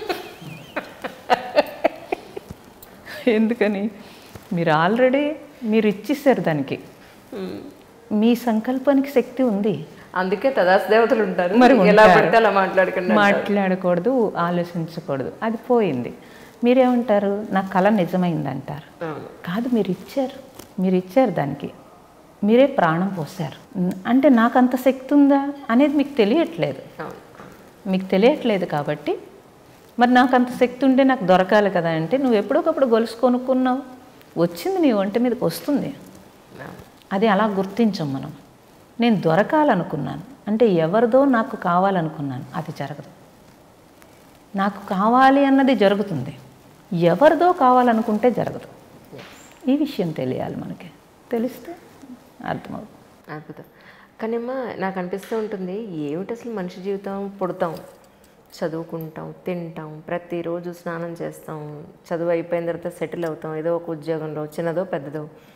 ఎందుకని? మీరు ఆల్రెడీ మీరు దానికి మీ సంకల్పానికి శక్తి ఉంది. అందుకే తదాస్ దేవతలు ఉంటారు. మరి ఎలా పడితే అలా మాట్లాడకూడదు, ఆలోచించకూడదు. అది పోయింది. మీరేమంటారు? నా కళ నిజమైందంటారు. కాదు, మీరు ఇచ్చారు దానికి, మీరే ప్రాణం పోసారు. అంటే నాకు అంత శక్తి ఉందా అనేది మీకు తెలియట్లేదు. కాబట్టి మరి నాకు అంత శక్తి ఉంటే నాకు దొరకాలి కదా. అంటే నువ్వు ఎప్పుడొకప్పుడు గొలుసు కొనుక్కున్నావు, వచ్చింది నీ ఒంటి మీదకి వస్తుంది. అది అలా గుర్తించాం మనం. నేను దొరకాలనుకున్నాను అంటే ఎవరిదో నాకు కావాలనుకున్నాను, అది జరగదు. నాకు కావాలి అన్నది జరుగుతుంది, ఎవరిదో కావాలనుకుంటే జరగదు. ఈ విషయం తెలియాలి మనకి. తెలిస్తే అర్థమవుతుంది. అద్భుతం. కానీమ్మా నాకు అనిపిస్తూ ఉంటుంది, ఏమిటి అసలు మనిషి జీవితం, పుడతాం, చదువుకుంటాం, తింటాం, ప్రతిరోజు స్నానం చేస్తాం, చదువు అయిపోయిన తర్వాత సెటిల్ అవుతాం, ఏదో ఒక ఉద్యోగంలో, చిన్నదో పెద్దదో,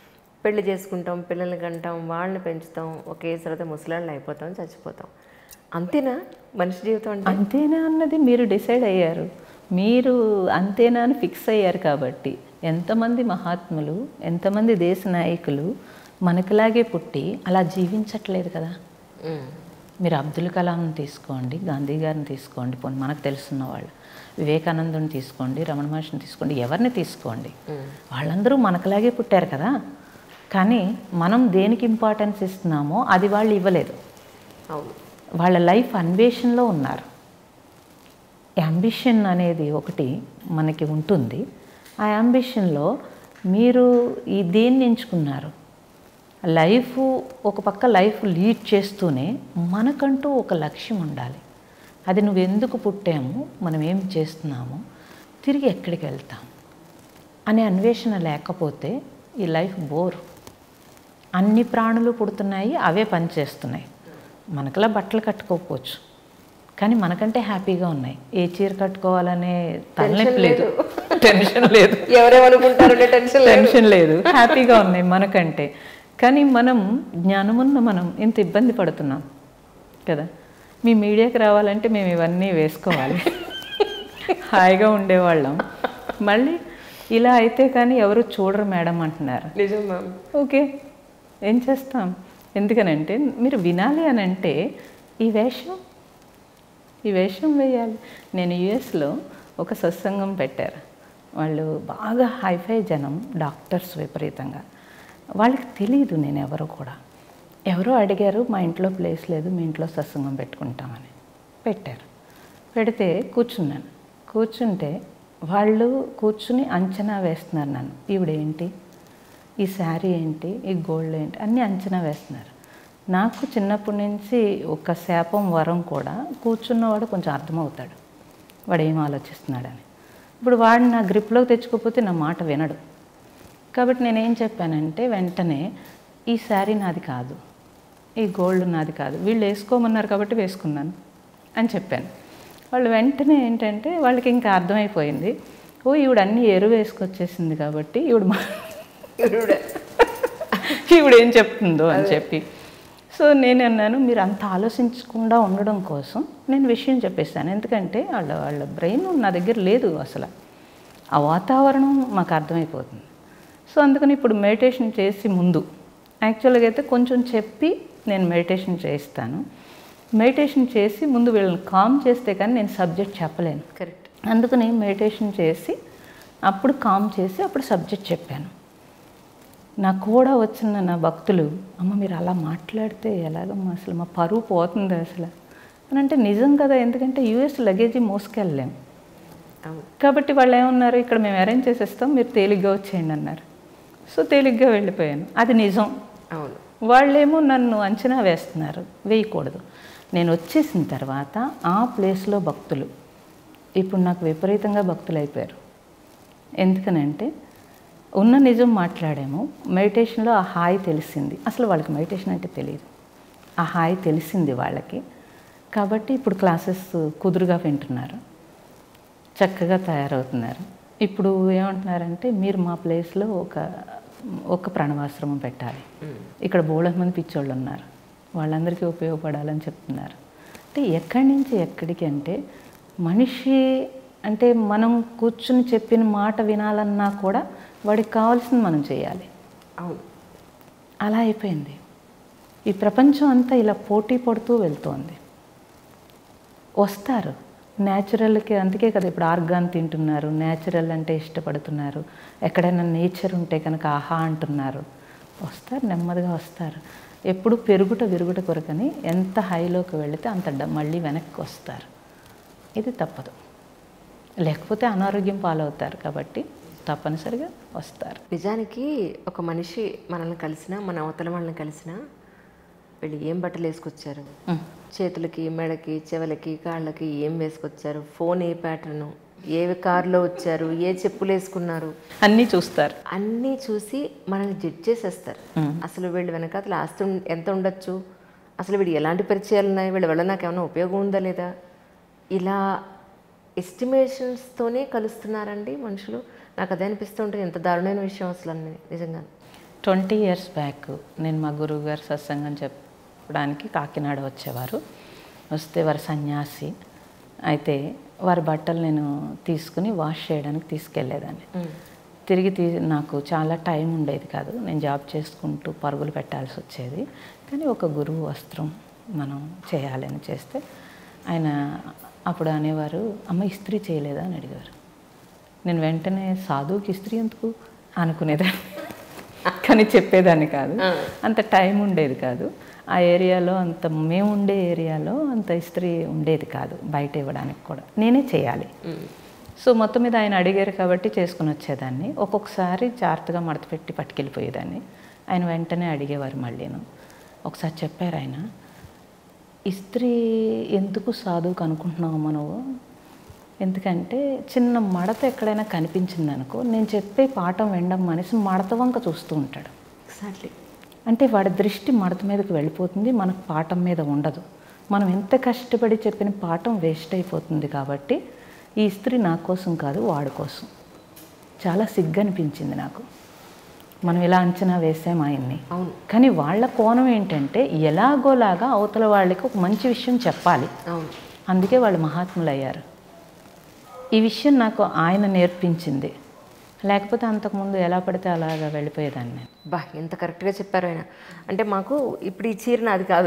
పెళ్లి చేసుకుంటాం, పిల్లల్ని కంటాం, వాళ్ళని పెంచుతాం, ఒకేసారి ముసలాళ్ళు అయిపోతాం, చచ్చిపోతాం. అంతేనా మనిషి జీవితం అంటే? అంతేనా అన్నది మీరు డిసైడ్ అయ్యారు, మీరు అంతేనా అని ఫిక్స్ అయ్యారు. కాబట్టి ఎంతమంది మహాత్ములు, ఎంతమంది దేశ నాయకులు మనకులాగే పుట్టి అలా జీవించట్లేదు కదా. మీరు అబ్దుల్ కలాంని తీసుకోండి, గాంధీ గారిని తీసుకోండి, పోనీ మనకు తెలుసున్న వాళ్ళు, వివేకానందుని తీసుకోండి, రమణ మహర్షిని తీసుకోండి, ఎవరిని తీసుకోండి, వాళ్ళందరూ మనకులాగే పుట్టారు కదా. కానీ మనం దేనికి ఇంపార్టెన్స్ ఇస్తున్నామో అది వాళ్ళు ఇవ్వలేదు. వాళ్ళ లైఫ్ అన్వేషణలో ఉన్నారు. యాంబిషన్ అనేది ఒకటి మనకి ఉంటుంది. ఆ యాంబిషన్లో మీరు ఈ దేన్ని ఎంచుకున్నారు? లైఫ్ ఒక పక్క లైఫ్ లీడ్ చేస్తూనే మనకంటూ ఒక లక్ష్యం ఉండాలి. అది నువ్వెందుకు పుట్టాము, మనం ఏం చేస్తున్నాము, తిరిగి ఎక్కడికి వెళ్తాం అనే అన్వేషణ లేకపోతే ఈ లైఫ్ బోర్. అన్ని ప్రాణులు పుడుతున్నాయి, అవే పని చేస్తున్నాయి. మనకలా బట్టలు కట్టుకోకపోవచ్చు, కానీ మనకంటే హ్యాపీగా ఉన్నాయి. ఏ చీర కట్టుకోవాలనే తలనొప్పి లేదు, టెన్షన్ లేదు, ఎవరేమనుకుంటారనే టెన్షన్ లేదు, హ్యాపీగా ఉన్నాయి మనకంటే. కానీ మనం జ్ఞానమున్న మనం ఇంత ఇబ్బంది పడుతున్నాం కదా. మీ మీడియాకి రావాలంటే మేము ఇవన్నీ వేసుకోవాలి, హాయిగా ఉండేవాళ్ళం. మళ్ళీ ఇలా అయితే కానీ ఎవరు చూడరు మేడం అంటున్నారు. నిజం మ్యామ్. ఓకే, ఏం చేస్తాం? ఎందుకనంటే మీరు వినాలి అని అంటే ఈ వేషం వేయాలి. నేను యుఎస్లో ఒక సత్సంగం పెట్టారు. వాళ్ళు బాగా హైఫై జనం, డాక్టర్స్ విపరీతంగా. వాళ్ళకి తెలియదు నేను ఎవరో కూడా. ఎవరో అడిగారు, మా ఇంట్లో ప్లేస్ లేదు, మీ ఇంట్లో సత్సంగం పెట్టుకుంటామని పెట్టారు. పెడితే కూర్చున్నాను. కూర్చుంటే వాళ్ళు కూర్చుని అంచనా వేస్తున్నారు నన్ను. ఈవిడేంటి, ఈ శారీ ఏంటి, ఈ గోల్డ్ ఏంటి, అన్నీ అంచనా వేస్తున్నారు. నాకు చిన్నప్పటి నుంచి ఒక శాపం వరం కూడా, కూర్చున్నవాడు కొంచెం అర్థమవుతాడు వాడు ఏం ఆలోచిస్తున్నాడని. ఇప్పుడు వాడిని నా గ్రిప్లోకి తెచ్చుకోకపోతే నా మాట వినడు. కాబట్టి నేనేం చెప్పానంటే వెంటనే, ఈ శారీ నాది కాదు, ఈ గోల్డ్ నాది కాదు, వీళ్ళు వేసుకోమన్నారు కాబట్టి వేసుకున్నాను అని చెప్పాను. వాళ్ళు వెంటనే ఏంటంటే వాళ్ళకి ఇంకా అర్థమైపోయింది, ఓ ఈవిడ అన్నీ ఎరువు వేసుకొచ్చేసింది కాబట్టి ఈవిడ ఏం చెప్తుందో అని చెప్పి. సో నేను అన్నాను, మీరు అంత ఆలోచించకుండా ఉండడం కోసం నేను విషయం చెప్పేస్తాను. ఎందుకంటే వాళ్ళ బ్రెయిన్ నా దగ్గర లేదు అసలు. ఆ వాతావరణం మాకు అర్థమైపోతుంది. సో అందుకని ఇప్పుడు మెడిటేషన్ చేసి ముందు, యాక్చువల్గా అయితే కొంచెం చెప్పి నేను మెడిటేషన్ చేయిస్తాను. మెడిటేషన్ చేసి ముందు వీళ్ళని కామ్ చేస్తే కానీ నేను సబ్జెక్ట్ చెప్పలేను. కరెక్ట్. అందుకని మెడిటేషన్ చేసి అప్పుడు కామ్ చేసి అప్పుడు సబ్జెక్ట్ చెప్పాను. నాకు కూడా వచ్చిన నా భక్తులు, అమ్మ మీరు అలా మాట్లాడితే ఎలాగమ్మా, అసలు మా పరువు పోతుంది అసలు అని అంటే, నిజం కదా. ఎందుకంటే యూఎస్ లగేజీ మోసుకెళ్ళలేము కాబట్టి వాళ్ళు ఏమన్నారు, ఇక్కడ మేము అరేంజ్ చేసేస్తాం, మీరు తేలిగ్గా వచ్చేయండి అన్నారు. సో తేలిగ్గా వెళ్ళిపోయాను. అది నిజం. అవును. వాళ్ళేమో నన్ను అంచనా వేస్తున్నారు, వేయకూడదు. నేను వచ్చేసిన తర్వాత ఆ ప్లేస్లో భక్తులు ఇప్పుడు నాకు విపరీతంగా భక్తులు అయిపోయారు. ఎందుకనంటే ఉన్న నిజం మాట్లాడాము, మెడిటేషన్లో ఆ హాయి తెలిసింది. అసలు వాళ్ళకి మెడిటేషన్ అంటే తెలియదు, ఆ హాయి తెలిసింది వాళ్ళకి. కాబట్టి ఇప్పుడు క్లాసెస్ కుదురుగా వింటున్నారు, చక్కగా తయారవుతున్నారు. ఇప్పుడు ఏమంటున్నారంటే, మీరు మా ప్లేస్లో ఒక ప్రణవాశ్రమం పెట్టాలి, ఇక్కడ బోలెడు మంది పిచ్చోళ్ళు ఉన్నారు, వాళ్ళందరికీ ఉపయోగపడాలని చెప్తున్నారు. అంటే ఎక్కడి నుంచి ఎక్కడికి అంటే, మనిషి అంటే మనం కూర్చుని చెప్పిన మాట వినాలన్నా కూడా వాడికి కావాల్సింది మనం చేయాలి. అవును. అలా అయిపోయింది. ఈ ప్రపంచం అంతా ఇలా పోటీ పడుతూ వెళ్తోంది. వస్తారు న్యాచురల్కి, అందుకే కదా ఇప్పుడు ఆర్గాన్ తింటున్నారు, న్యాచురల్ అంటే ఇష్టపడుతున్నారు. ఎక్కడైనా నేచర్ ఉంటే కనుక ఆహా అంటున్నారు. వస్తారు, నెమ్మదిగా వస్తారు. ఎప్పుడు విరుగుట కొరకని ఎంత హైలోకి వెళితే అంత మళ్ళీ వెనక్కి వస్తారు. ఇది తప్పదు, లేకపోతే అనారోగ్యం పాలవుతారు. కాబట్టి తప్పనిసరిగా వస్తారు. నిజానికి ఒక మనిషి మనల్ని కలిసినా, మన అవతల వాళ్ళని కలిసినా, వీళ్ళు ఏం బట్టలు వేసుకొచ్చారు, చేతులకి, మెడకి, చెవులకి, కాళ్ళకి ఏం వేసుకొచ్చారు, ఫోన్ ఏ ప్యాటర్ను, ఏ కారులో వచ్చారు, ఏ చెప్పులు వేసుకున్నారు, అన్నీ చూస్తారు. అన్నీ చూసి మనల్ని జడ్జ్ చేసేస్తారు. అసలు వీళ్ళు వెనకాతల ఆస్తి ఎంత ఉండొచ్చు, అసలు వీడు ఎలాంటి పరిచయాలు ఉన్నాయి, వీళ్ళ వల్ల నాకు ఏమైనా ఉపయోగం ఉందా లేదా, ఇలా ఎస్టిమేషన్స్తోనే కలుస్తున్నారండి మనుషులు. నాకు అదే అనిపిస్తూ ఉంటుంది, ఎంత దారుణమైన విషయం అసలు అన్నీ నిజంగా. 20 years బ్యాక్ నేను మా గురువు గారు సత్సంగం చెప్పడానికి కాకినాడ వచ్చేవారు. వస్తే వారు సన్యాసి అయితే వారి బట్టలు నేను తీసుకుని వాష్ చేయడానికి తీసుకెళ్ళేదాన్ని. తిరిగి నాకు చాలా టైం ఉండేది కాదు, నేను జాబ్ చేసుకుంటూ పరుగులు పెట్టాల్సి వచ్చేది. కానీ ఒక గురువు వస్త్రం మనం చేయాలని చేస్తే ఆయన అప్పుడు అనేవారు, అమ్మ ఇస్త్రీ చేయలేదా అని అడిగారు. నేను వెంటనే సాధువుకి ఇస్త్రీ ఎందుకు అనుకునేదాన్ని, కానీ చెప్పేదాన్ని కాదు. అంత టైం ఉండేది కాదు ఆ ఏరియాలో, అంత మేము ఉండే ఏరియాలో అంత ఇస్త్రీ ఉండేది కాదు బయట ఇవ్వడానికి కూడా, నేనే చేయాలి. సో మొత్తం మీద ఆయన అడిగారు కాబట్టి చేసుకుని వచ్చేదాన్ని. ఒక్కొక్కసారి జాగ్రత్తగా మడతపెట్టి పట్టుకెళ్ళిపోయేదాన్ని. ఆయన వెంటనే అడిగేవారు మళ్ళీను. ఒకసారి చెప్పారు ఆయన, ఇస్త్రీ ఎందుకు సాధువుకు అనుకుంటున్నావు నువ్వు, ఎందుకంటే చిన్న మడత ఎక్కడైనా కనిపించింది అనుకో, నేను చెప్పే పాఠం వినడం మనిషి మడత వంక చూస్తూ ఉంటాడు. ఎగ్జాక్ట్లీ. అంటే వాడి దృష్టి మడత మీదకి వెళ్ళిపోతుంది, మనకు పాఠం మీద ఉండదు. మనం ఎంత కష్టపడి చెప్పిన పాఠం వేస్ట్ అయిపోతుంది. కాబట్టి ఈ ఇస్త్రీ నా కోసం కాదు, వాడి కోసం. చాలా సిగ్గు అనిపించింది నాకు. మనం ఇలా అంచనా వేసాం ఆయన్ని. కానీ వాళ్ళ కోణం ఏంటంటే ఎలాగోలాగా అవతల వాళ్ళకి ఒక మంచి విషయం చెప్పాలి. అందుకే వాళ్ళు మహాత్ములు అయ్యారు. ఈ విషయం నాకు ఆయన నేర్పించింది. లేకపోతే అంతకుముందు ఎలా పడితే అలాగా వెళ్ళిపోయేదాన్ని నేను. బా ఎంత కరెక్ట్గా చెప్పారు ఆయన. అంటే మాకు ఇప్పుడు ఈ చీర నాది కాదు,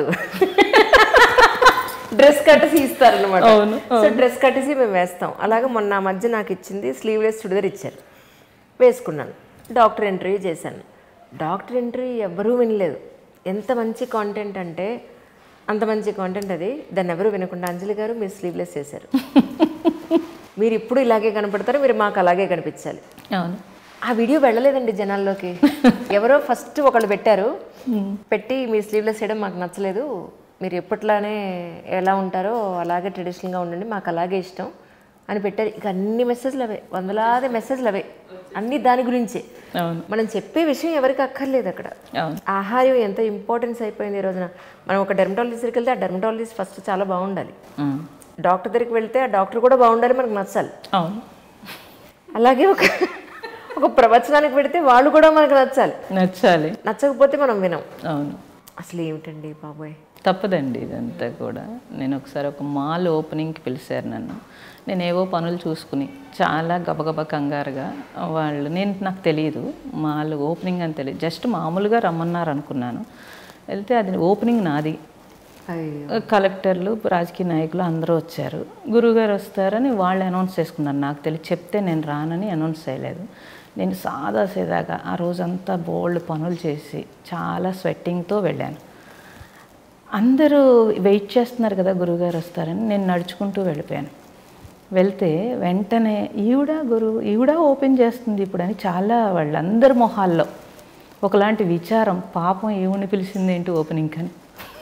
డ్రెస్ కట్టేసి ఇస్తారనమాట. సో డ్రెస్ కట్టేసి మేము వేస్తాం. అలాగే మొన్న మధ్య నాకు ఇచ్చింది స్లీవ్లెస్ చుడిదార్ ఇచ్చారు, వేసుకున్నాను. డాక్టర్ ఇంటర్వ్యూ చేశాను. డాక్టర్ ఇంటర్వ్యూ ఎవ్వరూ వినలేదు. ఎంత మంచి కాంటెంట్ అంటే అంత మంచి కాంటెంట్ అది. దాన్ని ఎవరు వినకుండా, అంజలి గారు మీరు స్లీవ్లెస్ చేశారు, మీరు ఇప్పుడు ఇలాగే కనపడతారు, మీరు మాకు అలాగే కనిపించాలి. అవును. ఆ వీడియో వెళ్ళలేదండి జనాల్లోకి. ఎవరో ఫస్ట్ ఒకళ్ళు పెట్టారు, పెట్టి మీ స్లీవ్లెస్ చేయడం మాకు నచ్చలేదు, మీరు ఎప్పట్లానే ఎలా ఉంటారో అలాగే ట్రెడిషనల్గా ఉండండి, మాకు అలాగే ఇష్టం అని పెట్టారు. ఇక అన్ని మెసేజ్లు అవే, వందలాది మెసేజ్లు అవే, అన్నీ దాని గురించే. మనం చెప్పే విషయం ఎవరికి అక్కర్లేదు అక్కడ. ఆహారం ఎంత ఇంపార్టెన్స్ అయిపోయింది ఈ రోజున. మనం ఒక డెర్మటాలజిస్ట్ దగ్గరికి వెళ్తే ఆ డెర్మటాలజిస్ట్ ఫస్ట్ చాలా బాగుండాలి, డాక్టర్ దగ్గరికి వెళ్తే ఆ డాక్టర్ కూడా బాగుండాలి, మనకు నచ్చాలి. అలాగే ఒక ప్రవచనానికి పెడితే వాళ్ళు కూడా మనకు నచ్చాలి. నచ్చకపోతే మనం వినం. అవును. అసలు ఏమిటండి బాబోయ్, తప్పదండి ఇదంతా కూడా. నేను ఒకసారి ఒక మాల్ ఓపెనింగ్కి పిలిచారు నన్ను. నేను ఏవో పనులు చూసుకుని చాలా గబగబా కంగారుగా వాళ్ళు, నాకు తెలియదు మాల్ ఓపెనింగ్ అని తెలియదు, జస్ట్ మామూలుగా రమ్మన్నారు అనుకున్నాను. వెళ్తే అది ఓపెనింగ్ నాది. కలెక్టర్లు, రాజకీయ నాయకులు అందరూ వచ్చారు. గురువుగారు వస్తారని వాళ్ళు అనౌన్స్ చేసుకున్నారు. నాకు తెలియదు, చెప్తే నేను రానని అనౌన్స్ చేయలేదు. నేను సాదాసేదాగా ఆ రోజంతా బోల్డ్ పనులు చేసి చాలా స్వెట్టింగ్తో వెళ్ళాను. అందరూ వెయిట్ చేస్తున్నారు కదా గురువుగారు వస్తారని. నేను నడుచుకుంటూ వెళ్ళిపోయాను. వెళ్తే వెంటనే ఈవిడ ఓపెన్ చేస్తుంది ఇప్పుడు అని చాలా వాళ్ళందరి మొహాల్లో ఒకలాంటి విచారం, పాపం ఈవిని పిలిచింది ఏంటి ఓపెనింగ్ అని.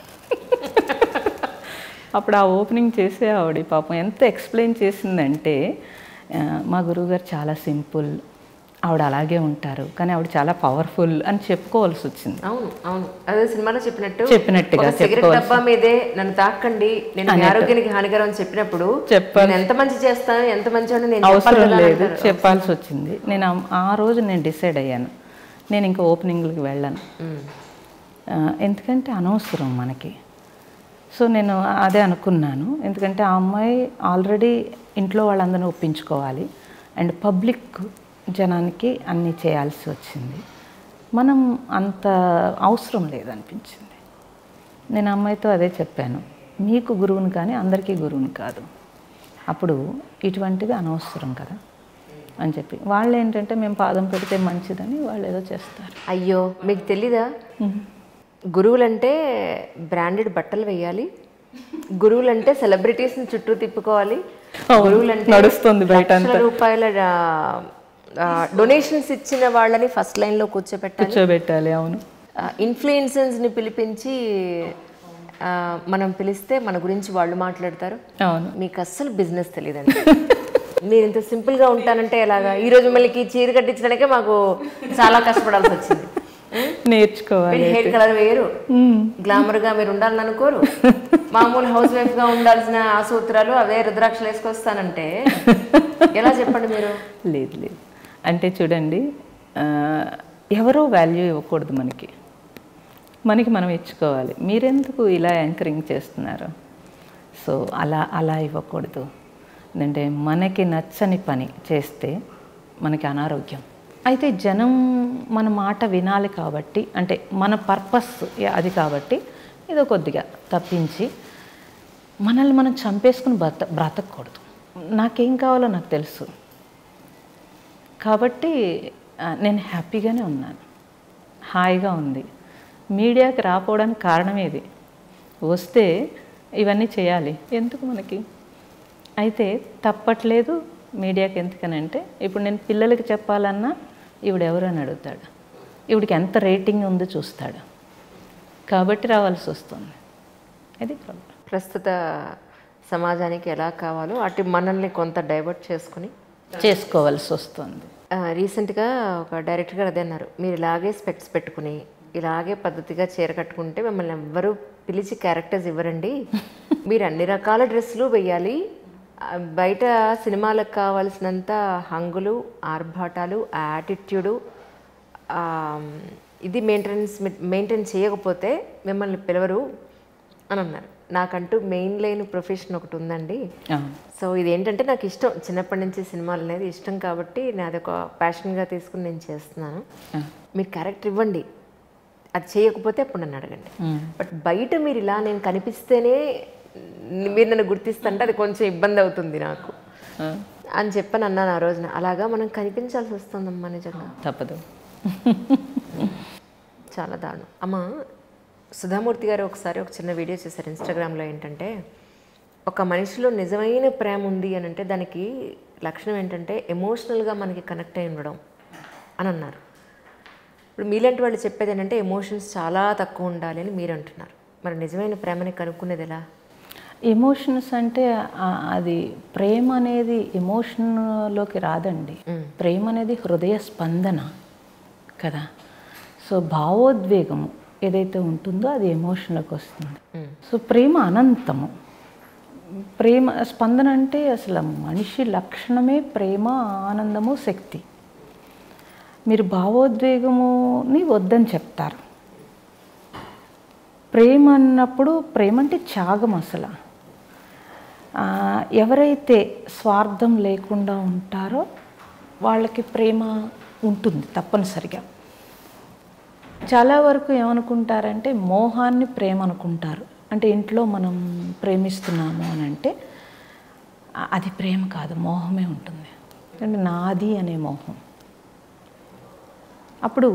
అప్పుడు ఆ ఓపెనింగ్ చేసే ఆవిడ పాపం ఎంత ఎక్స్ప్లెయిన్ చేసిందంటే, మా గురువుగారు చాలా సింపుల్, ఆవిడ అలాగే ఉంటారు, కానీ ఆవిడ చాలా పవర్ఫుల్ అని చెప్పుకోవాల్సి వచ్చింది. అవును అవును, అదే సినిమాలో చెప్పినట్టుగా సిగరెట్ డబ్బా మీదే నన్ను తాకండి, నేను మీ ఆరోగ్యానికి హానికరం అని చెప్పినప్పుడు ఎంత మంచి చేస్తాను, ఎంత మంచి అవసరం లేదు చెప్పాల్సి వచ్చింది. నేను ఆ రోజు నేను డిసైడ్ అయ్యాను, నేను ఇంకా ఓపెనింగ్లకి వెళ్ళాను, ఎందుకంటే అనవసరం మనకి. సో నేను అదే అనుకున్నాను. ఎందుకంటే ఆ అమ్మాయి ఆల్రెడీ ఇంట్లో వాళ్ళందరినీ ఒప్పించుకోవాలి అండ్ పబ్లిక్ జనానికి అన్నీ చేయాల్సి వచ్చింది. మనం అంత అవసరం లేదనిపించింది. నేను అమ్మాయితో అదే చెప్పాను, మీకు గురువుని కానీ అందరికీ గురువుని కాదు, అప్పుడు ఇటువంటిది అనవసరం కదా అని చెప్పి. వాళ్ళు ఏంటంటే మేము పాదం పెడితే మంచిదని వాళ్ళు ఏదో చేస్తారు. అయ్యో మీకు తెలీదా, గురువులంటే బ్రాండెడ్ బట్టలు వేయాలి, గురువులంటే సెలబ్రిటీస్ని చుట్టూ తిప్పుకోవాలి, గురువులంటే నడుస్తుంది బయట రూపాయల డొనేషన్స్ ఇచ్చిన వాళ్ళని ఫస్ట్ లైన్లో కూర్చోబెట్టాలి. అవును, ఇన్ఫ్లుయెన్సర్స్ని పిలిపించి మనం పిలిస్తే మన గురించి వాళ్ళు మాట్లాడతారు. అవును, మీకు అస్సలు బిజినెస్ తెలియదండి. మీరు ఇంత సింపుల్గా ఉంటానంటే ఎలాగా? ఈరోజు మళ్ళీ చీర కట్టించడానికే మాకు చాలా కష్టపడాల్సి వచ్చింది. నేర్చుకోవాలి. హెయిర్ కలర్ వేయరు, గ్లామర్గా మీరు ఉండాలని అనుకోరు, మామూలు హౌస్ వైఫ్గా ఉండాల్సిన ఆ సూత్రాలు అవే రుద్రాక్షలు వేసుకొస్తానంటే ఎలా చెప్పండి మీరు? లేదు అంటే చూడండి, ఎవరో వాల్యూ ఇవ్వకూడదు మనకి, మనకి మనం ఇచ్చుకోవాలి. మీరెందుకు ఇలా యాంకరింగ్ చేస్తున్నారు? సో అలా ఇవ్వకూడదు. ఎందుకంటే మనకి నచ్చని పని చేస్తే మనకి అనారోగ్యం. అయితే జనం మన మాట వినాలి కాబట్టి, అంటే మన పర్పస్ అది కాబట్టి ఏదో కొద్దిగా తప్పించి మనల్ని మనం చంపేసుకుని బ్రతకూడదు. నాకేం కావాలో నాకు తెలుసు కాబట్టి నేను హ్యాపీగానే ఉన్నాను, హాయిగా ఉంది. మీడియాకి రాకపోవడానికి కారణం ఇది. వస్తే ఇవన్నీ చేయాలి, ఎందుకు మనకి? అయితే తప్పట్లేదు మీడియాకి. ఎందుకనంటే ఇప్పుడు నేను పిల్లలకి చెప్పాలన్నా ఈవిడెవరు అని అడుగుతాడు, ఈవిడికి ఎంత రేటింగ్ ఉందో చూస్తాడు, కాబట్టి రావాల్సి వస్తుంది. అది ప్రాబ్లం. ప్రస్తుత సమాజానికి ఎలా కావాలో అటు మనల్ని కొంత డైవర్ట్ చేసుకోవాల్సి వస్తుంది. రీసెంట్గా ఒక డైరెక్టర్ గారు అదే అన్నారు, మీరు ఇలాగే స్పెక్ట్స్ పెట్టుకుని ఇలాగే పద్ధతిగా చీర కట్టుకుంటే మిమ్మల్ని ఎవ్వరూ పిలిచి క్యారెక్టర్స్ ఇవ్వరండి, మీరు అన్ని రకాల డ్రెస్సులు వేయాలి, బయట సినిమాలకు కావాల్సినంత హంగులు, ఆర్భాటాలు, యాటిట్యూడు ఇది మెయింటైన్ చేయకపోతే మిమ్మల్ని పిలవరు అని అన్నారు. నాకంటూ మెయిన్ లైన్ ప్రొఫెషన్ ఒకటి ఉందండి. సో ఇదేంటంటే నాకు ఇష్టం, చిన్నప్పటి నుంచి సినిమాలు అనేది ఇష్టం కాబట్టి నాది ఒక ప్యాషన్గా తీసుకుని నేను చేస్తున్నాను. మీరు క్యారెక్టర్ ఇవ్వండి, అది చేయకపోతే అప్పుడు నన్ను అడగండి. బట్ బయట మీరు ఇలా నేను కనిపిస్తేనే మీరు నన్ను గుర్తిస్తుంటే అది కొంచెం ఇబ్బంది అవుతుంది నాకు అని చెప్పని అన్నాను ఆ రోజున. అలాగా మనం కనిపించాల్సి వస్తుందమ్మా, నిజంగా తప్పదు. చాలా దారుణం. అమ్మ, సుధామూర్తి గారు ఒకసారి ఒక చిన్న వీడియో చేశారు ఇన్స్టాగ్రామ్లో. ఏంటంటే ఒక మనిషిలో నిజమైన ప్రేమ ఉంది అని అంటే దానికి లక్షణం ఏంటంటే ఎమోషనల్గా మనకి కనెక్ట్ అయి ఉండడం అని అన్నారు. ఇప్పుడు మీలాంటి వాళ్ళు చెప్పేది ఏంటంటే ఎమోషన్స్ చాలా తక్కువ ఉండాలి అని మీరు అంటున్నారు. మరి నిజమైన ప్రేమని కనుక్కునేది ఎలా? ఎమోషన్స్ అంటే అది ప్రేమ అనేది ఎమోషన్లోకి రాదండి. ప్రేమ అనేది హృదయ స్పందన కదా. సో భావోద్వేగము ఏదైతే ఉంటుందో అది ఎమోషన్లోకి వస్తుంది. సో ప్రేమ అనంతము. ప్రేమ స్పందన అంటే అసలు మనిషి లక్షణమే ప్రేమ, ఆనందము, శక్తి. మీరు భావోద్వేగముని వద్దని చెప్తారు. ప్రేమ అన్నప్పుడు ప్రేమ అంటే త్యాగం. అసలు ఎవరైతే స్వార్థం లేకుండా ఉంటారో వాళ్ళకి ప్రేమ ఉంటుంది తప్పనిసరిగా. చాలా వరకు ఏమనుకుంటారంటే మోహాన్ని ప్రేమ అనుకుంటారు. అంటే ఇంట్లో మనం ప్రేమిస్తున్నాము అని అంటే అది ప్రేమ కాదు, మోహమే ఉంటుంది. అంటే నాది అనే మోహం. అప్పుడు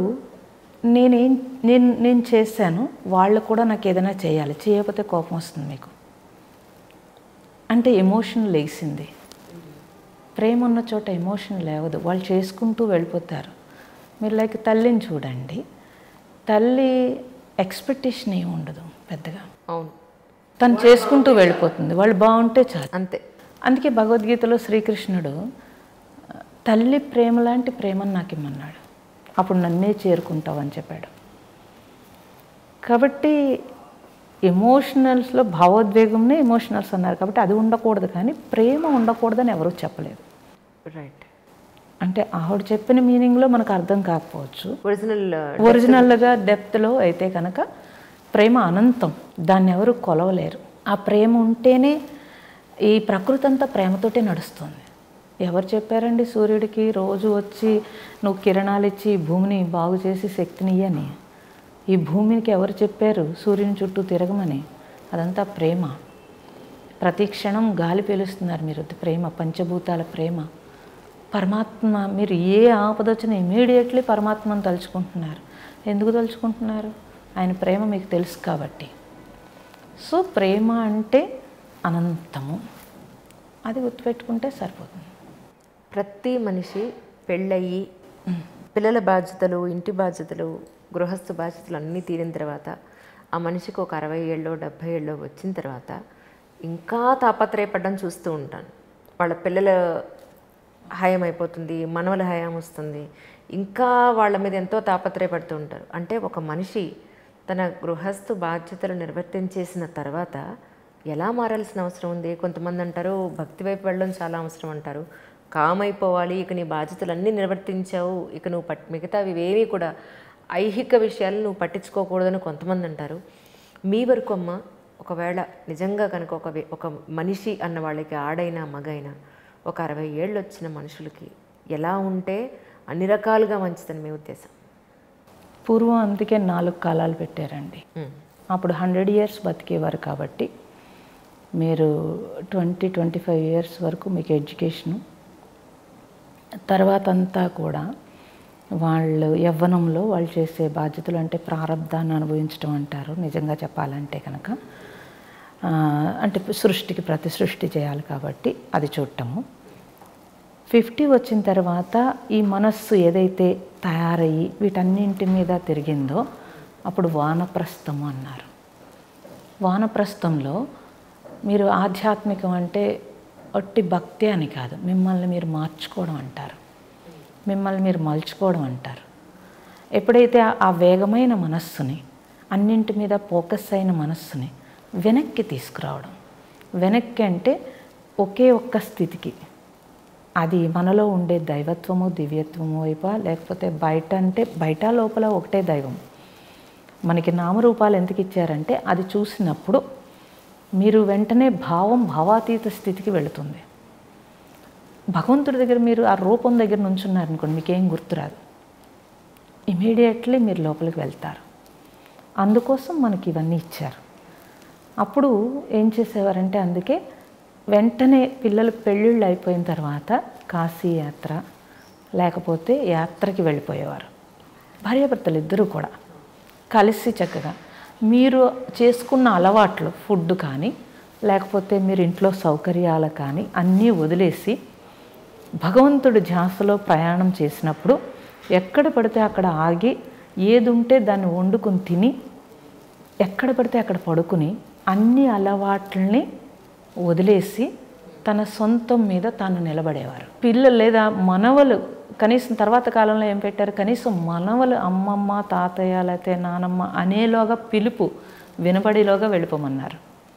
నేను చేశాను, వాళ్ళు కూడా నాకు ఏదైనా చేయాలి, చేయకపోతే కోపం వస్తుంది మీకు అంటే ఎమోషన్ లేచింది. ప్రేమ ఉన్న చోట ఎమోషన్ లేవదు, వాళ్ళు చేసుకుంటూ వెళ్ళిపోతారు. మీరు లైక్ తల్లిని చూడండి, తల్లి ఎక్స్పెక్టేషన్ ఏమి ఉండదు పెద్దగా. అవును, తను చేసుకుంటూ వెళ్ళిపోతుంది, వాళ్ళు బాగుంటే చాలు, అంతే. అందుకే భగవద్గీతలో శ్రీకృష్ణుడు తల్లి ప్రేమ లాంటి ప్రేమను నాకు ఇమ్మన్నాడు, అప్పుడు నన్నే చేరుకుంటావు అని చెప్పాడు. కాబట్టి ఎమోషనల్స్లో భావోద్వేగంనే ఎమోషనల్స్ అన్నారు కాబట్టి అది ఉండకూడదు, కానీ ప్రేమ ఉండకూడదని ఎవరూ చెప్పలేదు. రైట్. అంటే ఆవిడ చెప్పిన మీనింగ్లో మనకు అర్థం కాకపోవచ్చు. ఒరిజినల్గా డెప్త్లో అయితే కనుక ప్రేమ అనంతం, దాన్ని ఎవరు కొలవలేరు. ఆ ప్రేమ ఉంటేనే ఈ ప్రకృతి అంతా ప్రేమతోటే నడుస్తుంది. ఎవరు చెప్పారండి సూర్యుడికి రోజు వచ్చి నువ్వు కిరణాలు ఇచ్చి భూమిని బాగు చేసి శక్తిని ఇయ్యని? ఈ భూమికి ఎవరు చెప్పారు సూర్యుని చుట్టూ తిరగమని? అదంతా ప్రేమ. ప్రతి క్షణం గాలి పీలుస్తున్నారు మీరు, ప్రేమ, పంచభూతాల ప్రేమ. పరమాత్మ, మీరు ఏ ఆపద వచ్చినా ఇమీడియట్లీ పరమాత్మను తలుచుకుంటున్నారు. ఎందుకు తలుచుకుంటున్నారు? ఆయన ప్రేమ మీకు తెలుసు కాబట్టి. సో ప్రేమ అంటే అనంతము, అది గుర్తుపెట్టుకుంటే సరిపోతుంది. ప్రతి మనిషి పెళ్ళయి పిల్లల బాధ్యతలు, ఇంటి బాధ్యతలు, గృహస్థ బాధ్యతలు అన్నీ తీరిన తర్వాత ఆ మనిషికి ఒక 60 ఏళ్ళో 70 ఏళ్ళో వచ్చిన తర్వాత ఇంకా తాపత్రయపడ్డం చూస్తూ ఉంటాను. వాళ్ళ పిల్లల హయం అయిపోతుంది, మనవల హయం వస్తుంది, ఇంకా వాళ్ళ మీద ఎంతో తాపత్రయపడుతూ ఉంటారు. అంటే ఒక మనిషి తన గృహస్థ బాధ్యతలు నిర్వర్తించేసిన తర్వాత ఎలా మారాల్సిన అవసరం ఉంది? కొంతమంది అంటారు భక్తి వైపు వెళ్ళడం చాలా అవసరం అంటారు, కామైపోవాలి, ఇక నీ బాధ్యతలన్నీ నిర్వర్తించావు, ఇక నువ్వు మిగతావి ఇవేమీ కూడా ఐహిక విషయాలు నువ్వు పట్టించుకోకూడదని కొంతమంది అంటారు. మీ వరకు అమ్మ, ఒకవేళ నిజంగా కనుక ఒక మనిషి అన్న వాళ్ళకి, ఆడైనా మగైనా, ఒక 60 ఏళ్ళు వచ్చిన మనుషులకి ఎలా ఉంటే అన్ని రకాలుగా మంచిదని మీ ఉద్దేశం? పూర్వం అందుకే 4 కాలాలు పెట్టారండి. అప్పుడు 100 years బతికేవారు కాబట్టి మీరు 20-25 years వరకు మీకు ఎడ్యుకేషను, తర్వాత అంతా కూడా వాళ్ళు యవ్వనంలో వాళ్ళు చేసే బాధ్యతలు, అంటే ప్రారంధాన్ని అనుభవించడం అంటారు నిజంగా చెప్పాలంటే కనుక. అంటే సృష్టికి ప్రతి సృష్టి చేయాలి కాబట్టి అది చూడటము. 50 వచ్చిన తర్వాత ఈ మనస్సు ఏదైతే తయారయ్యి వీటన్నింటి మీద తిరిగిందో అప్పుడు వానప్రస్థము అన్నారు. వానప్రస్థంలో మీరు ఆధ్యాత్మికం అంటే ఒట్టి భక్తి అని కాదు, మిమ్మల్ని మీరు మార్చుకోవడం అంటారు, మిమ్మల్ని మీరు మలుచుకోవడం అంటారు. ఎప్పుడైతే ఆ వేగమైన మనస్సుని, అన్నింటి మీద ఫోకస్ అయిన మనస్సుని వెనక్కి తీసుకురావడం, వెనక్కి అంటే ఒకే ఒక్క స్థితికి, అది మనలో ఉండే దైవత్వము దివ్యత్వము వైపా, లేకపోతే బయట అంటే బయట లోపల ఒకటే దైవం. మనకి నామరూపాలు ఎందుకు ఇచ్చారంటే అది చూసినప్పుడు మీరు వెంటనే భావాతీత స్థితికి వెళుతుంది. భగవంతుడి దగ్గర మీరు ఆ రూపం దగ్గర నుంచున్నారనుకోండి, మీకేం గుర్తురాదు, ఇమీడియట్లీ మీరు లోపలికి వెళ్తారు. అందుకోసం మనకి ఇవన్నీ ఇచ్చారు. అప్పుడు ఏం చేసేవారంటే, అందుకే వెంటనే పిల్లలు పెళ్ళిళ్ళు అయిపోయిన తర్వాత కాశీ యాత్ర లేకపోతే యాత్రకి వెళ్ళిపోయేవారు. భార్యాభర్తలు ఇద్దరూ కూడా కలిసి చక్కగా మీరు చేసుకున్న అలవాట్లు, ఫుడ్ కానీ లేకపోతే మీరు ఇంట్లో సౌకర్యాలు కానీ అన్నీ వదిలేసి భగవంతుడి ధ్యాసలో ప్రయాణం చేసినప్పుడు ఎక్కడ పడితే అక్కడ ఆగి ఏది ఉంటే దాన్ని వండుకుని తిని, ఎక్కడ పడితే అక్కడ పడుకుని అన్ని అలవాట్లని వదిలేసి తన సొంతం మీద తాను నిలబడేవారు. పిల్లలు లేదా మనవలు, కనీసం తర్వాత కాలంలో ఏం పెట్టారు, కనీసం మనవలు అమ్మమ్మ తాతయ్య లేకపోతే నానమ్మ అనేలోగా పిలుపు వినపడేలోగా వెళ్ళిపోమన్నారు.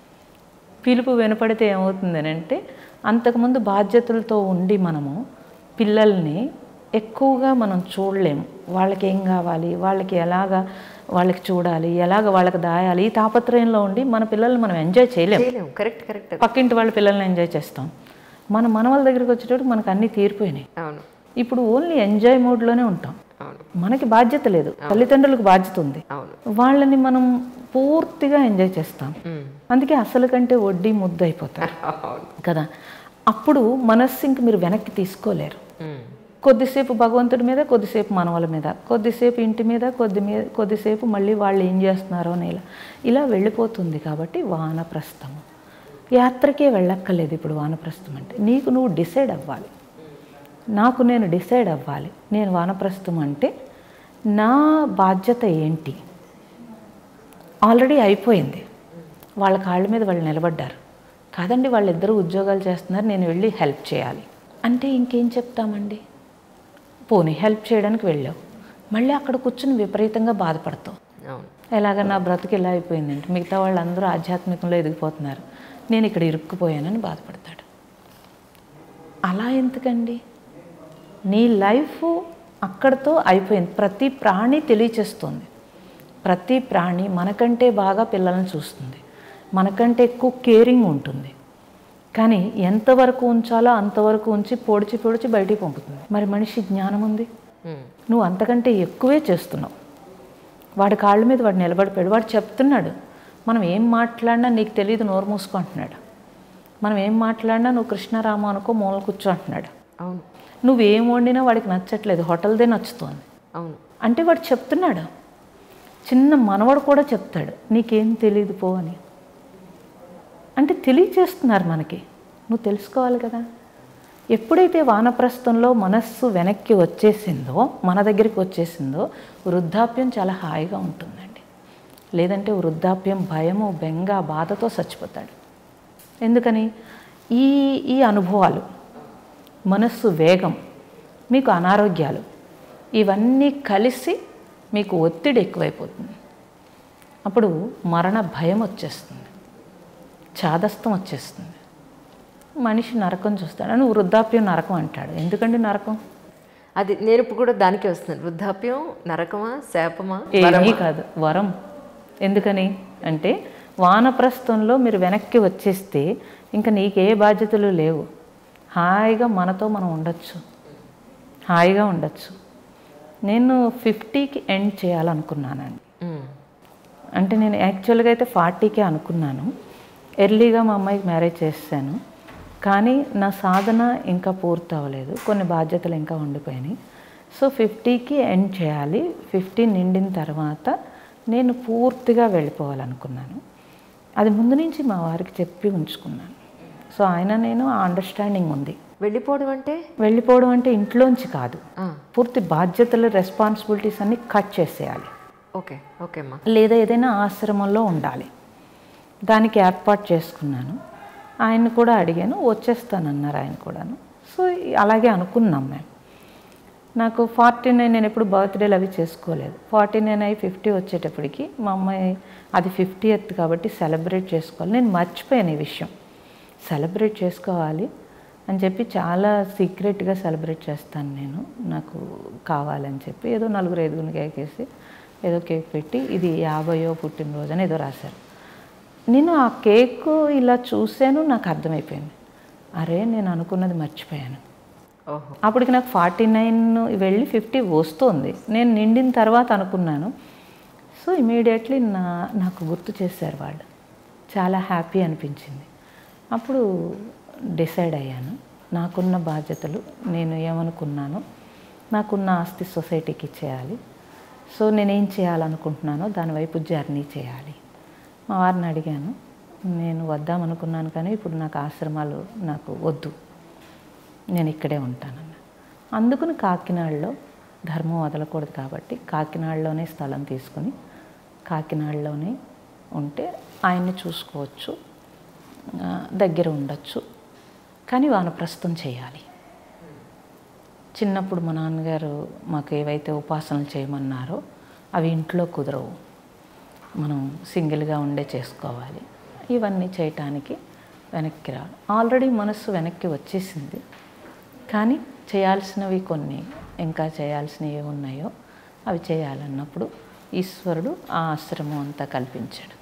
పిలుపు వినపడితే ఏమవుతుందని అంటే, అంతకుముందు బాధ్యతలతో ఉండి మనము పిల్లల్ని ఎక్కువగా మనం చూడలేము. వాళ్ళకి ఏం కావాలి, వాళ్ళకి ఎలాగా వాళ్ళకి చూడాలి, ఎలాగ వాళ్ళకి దాయాలి, ఈ తాపత్రయంలో ఉండి మన పిల్లల్ని మనం ఎంజాయ్ చేయలేము. కరెక్ట్. పక్కింటి వాళ్ళ పిల్లల్ని ఎంజాయ్ చేస్తాం. మన మనవల దగ్గరికి వచ్చేటప్పుడు మనకు అన్నీ తీరిపోయినాయి. అవును. ఇప్పుడు ఓన్లీ ఎంజాయ్ మోడ్లోనే ఉంటాం. మనకి బాధ్యత లేదు, తల్లిదండ్రులకు బాధ్యత ఉంది. వాళ్ళని మనం పూర్తిగా ఎంజాయ్ చేస్తాం. అందుకే అసలు కంటే వడ్డీ ముద్ద అయిపోతారు కదా. అప్పుడు మనస్సు ఇంక మీరు వెనక్కి తీసుకోలేరు. కొద్దిసేపు భగవంతుడి మీద, కొద్దిసేపు మనవల మీద, కొద్దిసేపు ఇంటి మీద, కొద్దిసేపు మళ్ళీ వాళ్ళు ఏం చేస్తున్నారో ఇలా వెళ్ళిపోతుంది. కాబట్టి వానప్రస్థము యాత్రకే వెళ్ళక్కర్లేదు. ఇప్పుడు వానప్రస్థం అంటే నీకు నువ్వు డిసైడ్ అవ్వాలి, నాకు నేను డిసైడ్ అవ్వాలి. నేను వానప్రస్థం అంటే నా బాధ్యత ఏంటి, ఆల్రెడీ అయిపోయింది. వాళ్ళ కాళ్ళ మీద వాళ్ళు నిలబడ్డారు కాదండి, వాళ్ళిద్దరూ ఉద్యోగాలు చేస్తున్నారు, నేను వెళ్ళి హెల్ప్ చేయాలి అంటే ఇంకేం చెప్తామండి. పోనీ హెల్ప్ చేయడానికి వెళ్ళావు, మళ్ళీ అక్కడ కూర్చుని విపరీతంగా బాధపడతావు. ఎలాగ నా బ్రతుకు ఇలా అయిపోయిందంటే, మిగతా వాళ్ళందరూ ఆధ్యాత్మికంలో ఎదిగిపోతున్నారు, నేను ఇక్కడ ఇరుక్కుపోయానని బాధపడతాడు. అలా ఎందుకండి? నీ లైఫ్ అక్కడితో అయిపోయింది. ప్రతి ప్రాణి తెలియచేస్తుంది. ప్రతి ప్రాణి మనకంటే బాగా పిల్లల్ని చూస్తుంది, మనకంటే ఎక్కువ కేరింగ్ ఉంటుంది. కానీ ఎంతవరకు ఉంచాలో అంతవరకు ఉంచి పొడిచి బయటికి పంపుతుంది. మరి మనిషి జ్ఞానం ఉంది, నువ్వు అంతకంటే ఎక్కువే చేస్తున్నావు. వాడి కాళ్ళ మీద వాడు నిలబడిపోయాడు. వాడు చెప్తున్నాడు, మనం ఏం మాట్లాడినా నీకు తెలియదు, నోరు మూసుకో అంటున్నాడు. మనం ఏం మాట్లాడినా నువ్వు కృష్ణరామ అనుకో, మూల కూర్చో అంటున్నాడు. అవును. నువ్వేం వండినా వాడికి నచ్చట్లేదు, హోటల్దే నచ్చుతోంది. అవును. అంటే వాడు చెప్తున్నాడు. చిన్న మనవడు కూడా చెప్తాడు, నీకేం తెలియదు పో అని. అంటే తెలియచేస్తున్నారు మనకి, నువ్వు తెలుసుకోవాలి కదా. ఎప్పుడైతే వానప్రస్థంలో మనస్సు వెనక్కి వచ్చేసిందో, మన దగ్గరికి వచ్చేసిందో, వృద్ధాప్యం చాలా హాయిగా ఉంటుందండి. లేదంటే వృద్ధాప్యం భయము, బెంగ, బాధతో చచ్చిపోతాడు. ఎందుకని? ఈ అనుభవాలు, మనస్సు వేగం, మీకు అనారోగ్యాలు, ఇవన్నీ కలిసి మీకు ఒత్తిడి ఎక్కువైపోతుంది. అప్పుడు మరణ భయం వచ్చేస్తుంది, చాదస్తం వచ్చేస్తుంది. మనిషి నరకం చూస్తాడు అని వృద్ధాప్యం నరకం అంటాడు. ఎందుకండి నరకం? అది నేను ఇప్పుడు కూడా దానికే వస్తున్నాను. వృద్ధాప్యం నరకమా, శాపమా? ఏమీ కాదు, వరం. ఎందుకని అంటే వానప్రస్థంలో మీరు వెనక్కి వచ్చేస్తే ఇంకా నీకే బాధ్యతలు లేవు. హాయిగా మనతో మనం ఉండొచ్చు, హాయిగా ఉండొచ్చు. నేను 50కి ఎండ్ చేయాలనుకున్నానండి. అంటే నేను యాక్చువల్గా అయితే 40కే అనుకున్నాను. ఎర్లీగా మా అమ్మాయికి మ్యారేజ్ చేశాను. కానీ నా సాధన ఇంకా పూర్తి అవ్వలేదు, కొన్ని బాధ్యతలు ఇంకా ఉండిపోయినాయి. సో 50కి ఎండ్ చేయాలి. 50 నిండిన తర్వాత నేను పూర్తిగా వెళ్ళిపోవాలనుకున్నాను. అది ముందు నుంచి మా వారికి చెప్పి ఉంచుకున్నాను. సో ఆయన నేను ఆ అండర్స్టాండింగ్ ఉంది. వెళ్ళిపోవడం అంటే ఇంట్లోంచి కాదు, పూర్తి బాధ్యతలు, రెస్పాన్సిబిలిటీస్ అన్నీ కట్ చేసేయాలి. ఓకే ఓకే అమ్మా. లేదా ఏదైనా ఆశ్రమంలో ఉండాలి, దానికి ఏర్పాటు చేసుకున్నాను. ఆయన కూడా అడిగాను, వచ్చేస్తానన్నారు ఆయన కూడాను. సో అలాగే అనుకున్నాం మేము. నాకు 49 నేను ఎప్పుడు బర్త్డేలు అవి చేసుకోలేదు. 49 అయి 50 వచ్చేటప్పటికి మా అమ్మాయి అది 50th కాబట్టి సెలబ్రేట్ చేసుకోవాలి. నేను మర్చిపోయాను ఈ విషయం, సెలబ్రేట్ చేసుకోవాలి అని చెప్పి చాలా సీక్రెట్గా సెలబ్రేట్ చేస్తాను నేను, నాకు కావాలని చెప్పి. ఏదో 4-5 కేక్ వేసి ఏదో కేక్ పెట్టి ఇది 50వ పుట్టినరోజు అని ఏదో రాశారు. నేను ఆ కేక్ ఇలా చూశాను, నాకు అర్థమైపోయింది, అరే నేను అనుకున్నది మర్చిపోయాను. అప్పటికి నాకు 49 వెళ్ళి 50 వస్తుంది. నేను నిండిన తర్వాత అనుకున్నాను. సో ఇమీడియట్లీ నాకు గుర్తు చేశారు వాళ్ళు. చాలా హ్యాపీ అనిపించింది. అప్పుడు డిసైడ్ అయ్యాను, నాకున్న బాధ్యతలు, నేను ఏమనుకున్నానో నాకున్న ఆస్తి సొసైటీకి ఇచ్చేయాలి. సో నేనేం చేయాలనుకుంటున్నానో దానివైపు జర్నీ చేయాలి. మా వారిని అడిగాను, నేను వద్దామనుకున్నాను కానీ ఇప్పుడు నాకు ఆశ్రమాలు నాకు వద్దు, నేను ఇక్కడే ఉంటానన్న. అందుకని కాకినాడలో ధర్మం వదలకూడదు కాబట్టి కాకినాడలోనే స్థలం తీసుకుని కాకినాడలోనే ఉంటే ఆయన్ని చూసుకోవచ్చు, దగ్గర ఉండొచ్చు, కానీ వానప్రస్థం చేయాలి. చిన్నప్పుడు మా నాన్నగారు మాకు ఏవైతే ఉపాసనలు చేయమన్నారో అవి ఇంట్లో కుదరవు, మనం సింగిల్గా ఉండే చేసుకోవాలి. ఇవన్నీ చేయటానికి వెనక్కి రావాలి. ఆల్రెడీ మనస్సు వెనక్కి వచ్చేసింది, కానీ చేయాల్సినవి కొన్ని ఇంకా చేయాల్సినవి ఏమున్నాయో అవి చేయాలన్నప్పుడు ఈశ్వరుడు ఆ ఆశ్రమం అంతా కల్పించాడు.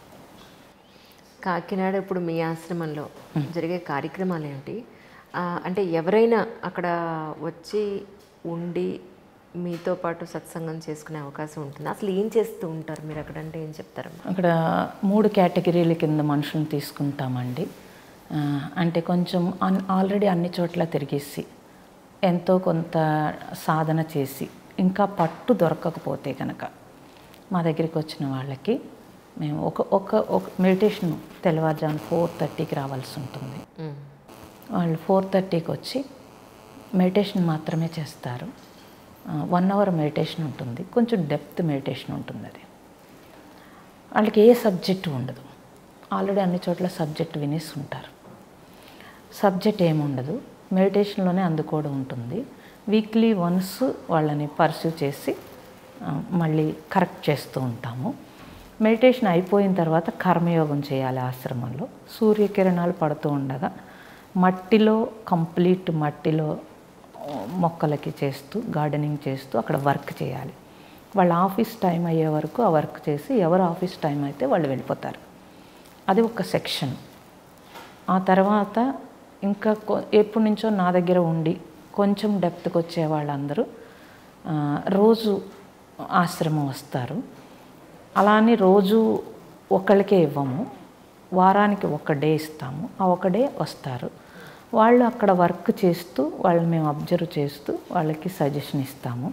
కాకినాడ ఇప్పుడు మీ ఆశ్రమంలో జరిగే కార్యక్రమాలు ఏంటి? అంటే ఎవరైనా అక్కడ వచ్చి ఉండి మీతో పాటు సత్సంగం చేసుకునే అవకాశం ఉంటుంది? అసలు ఏం చేస్తూ ఉంటారు మీరు అక్కడ, అంటే ఏం చెప్తారమ్మా? అక్కడ 3 కేటగిరీల కింద మనుషులను తీసుకుంటామండి. అంటే కొంచెం ఆల్రెడీ అన్ని చోట్ల తిరిగేసి ఎంతో కొంత సాధన చేసి ఇంకా పట్టు దొరకకపోతే కనుక మా దగ్గరికి వచ్చిన వాళ్ళకి మేము ఒక మెడిటేషన్ తెల్లవారుజాము 4:30కి రావాల్సి ఉంటుంది. వాళ్ళు 4:30కి వచ్చి మెడిటేషన్ మాత్రమే చేస్తారు. 1 అవర్ మెడిటేషన్ ఉంటుంది, కొంచెం డెప్త్ మెడిటేషన్ ఉంటుంది. అది వాళ్ళకి ఏ సబ్జెక్టు ఉండదు, ఆల్రెడీ అన్ని చోట్ల సబ్జెక్ట్ వినేసి ఉంటారు. సబ్జెక్ట్ ఏముండదు, మెడిటేషన్లోనే అందుకోవడం ఉంటుంది. వీక్లీ వన్స్ వాళ్ళని పర్స్యూ చేసి మళ్ళీ కరెక్ట్ చేస్తూ ఉంటాము. మెడిటేషన్ అయిపోయిన తర్వాత కర్మయోగం చేయాలి ఆశ్రమంలో. సూర్యకిరణాలు పడుతూ ఉండగా మట్టిలో, కంప్లీట్ మట్టిలో మొక్కలకి చేస్తూ, గార్డెనింగ్ చేస్తూ అక్కడ వర్క్ చేయాలి. వాళ్ళ ఆఫీస్ టైం అయ్యే వరకు ఆ వర్క్ చేసి ఎవరు ఆఫీస్ టైం అయితే వాళ్ళు వెళ్ళిపోతారు. అది ఒక సెక్షన్. ఆ తర్వాత ఇంకా ఎప్పటి నుంచో నా దగ్గర ఉండి కొంచెం డెప్త్కి వచ్చే వాళ్ళందరూ రోజు ఆశ్రమం వస్తారు. అలా అని రోజు ఒకళ్ళకే ఇవ్వము, వారానికి 1 డే ఇస్తాము. ఆ 1 డే వస్తారు వాళ్ళు, అక్కడ వర్క్ చేస్తూ వాళ్ళని మేము అబ్జర్వ్ చేస్తూ వాళ్ళకి సజెషన్ ఇస్తాము.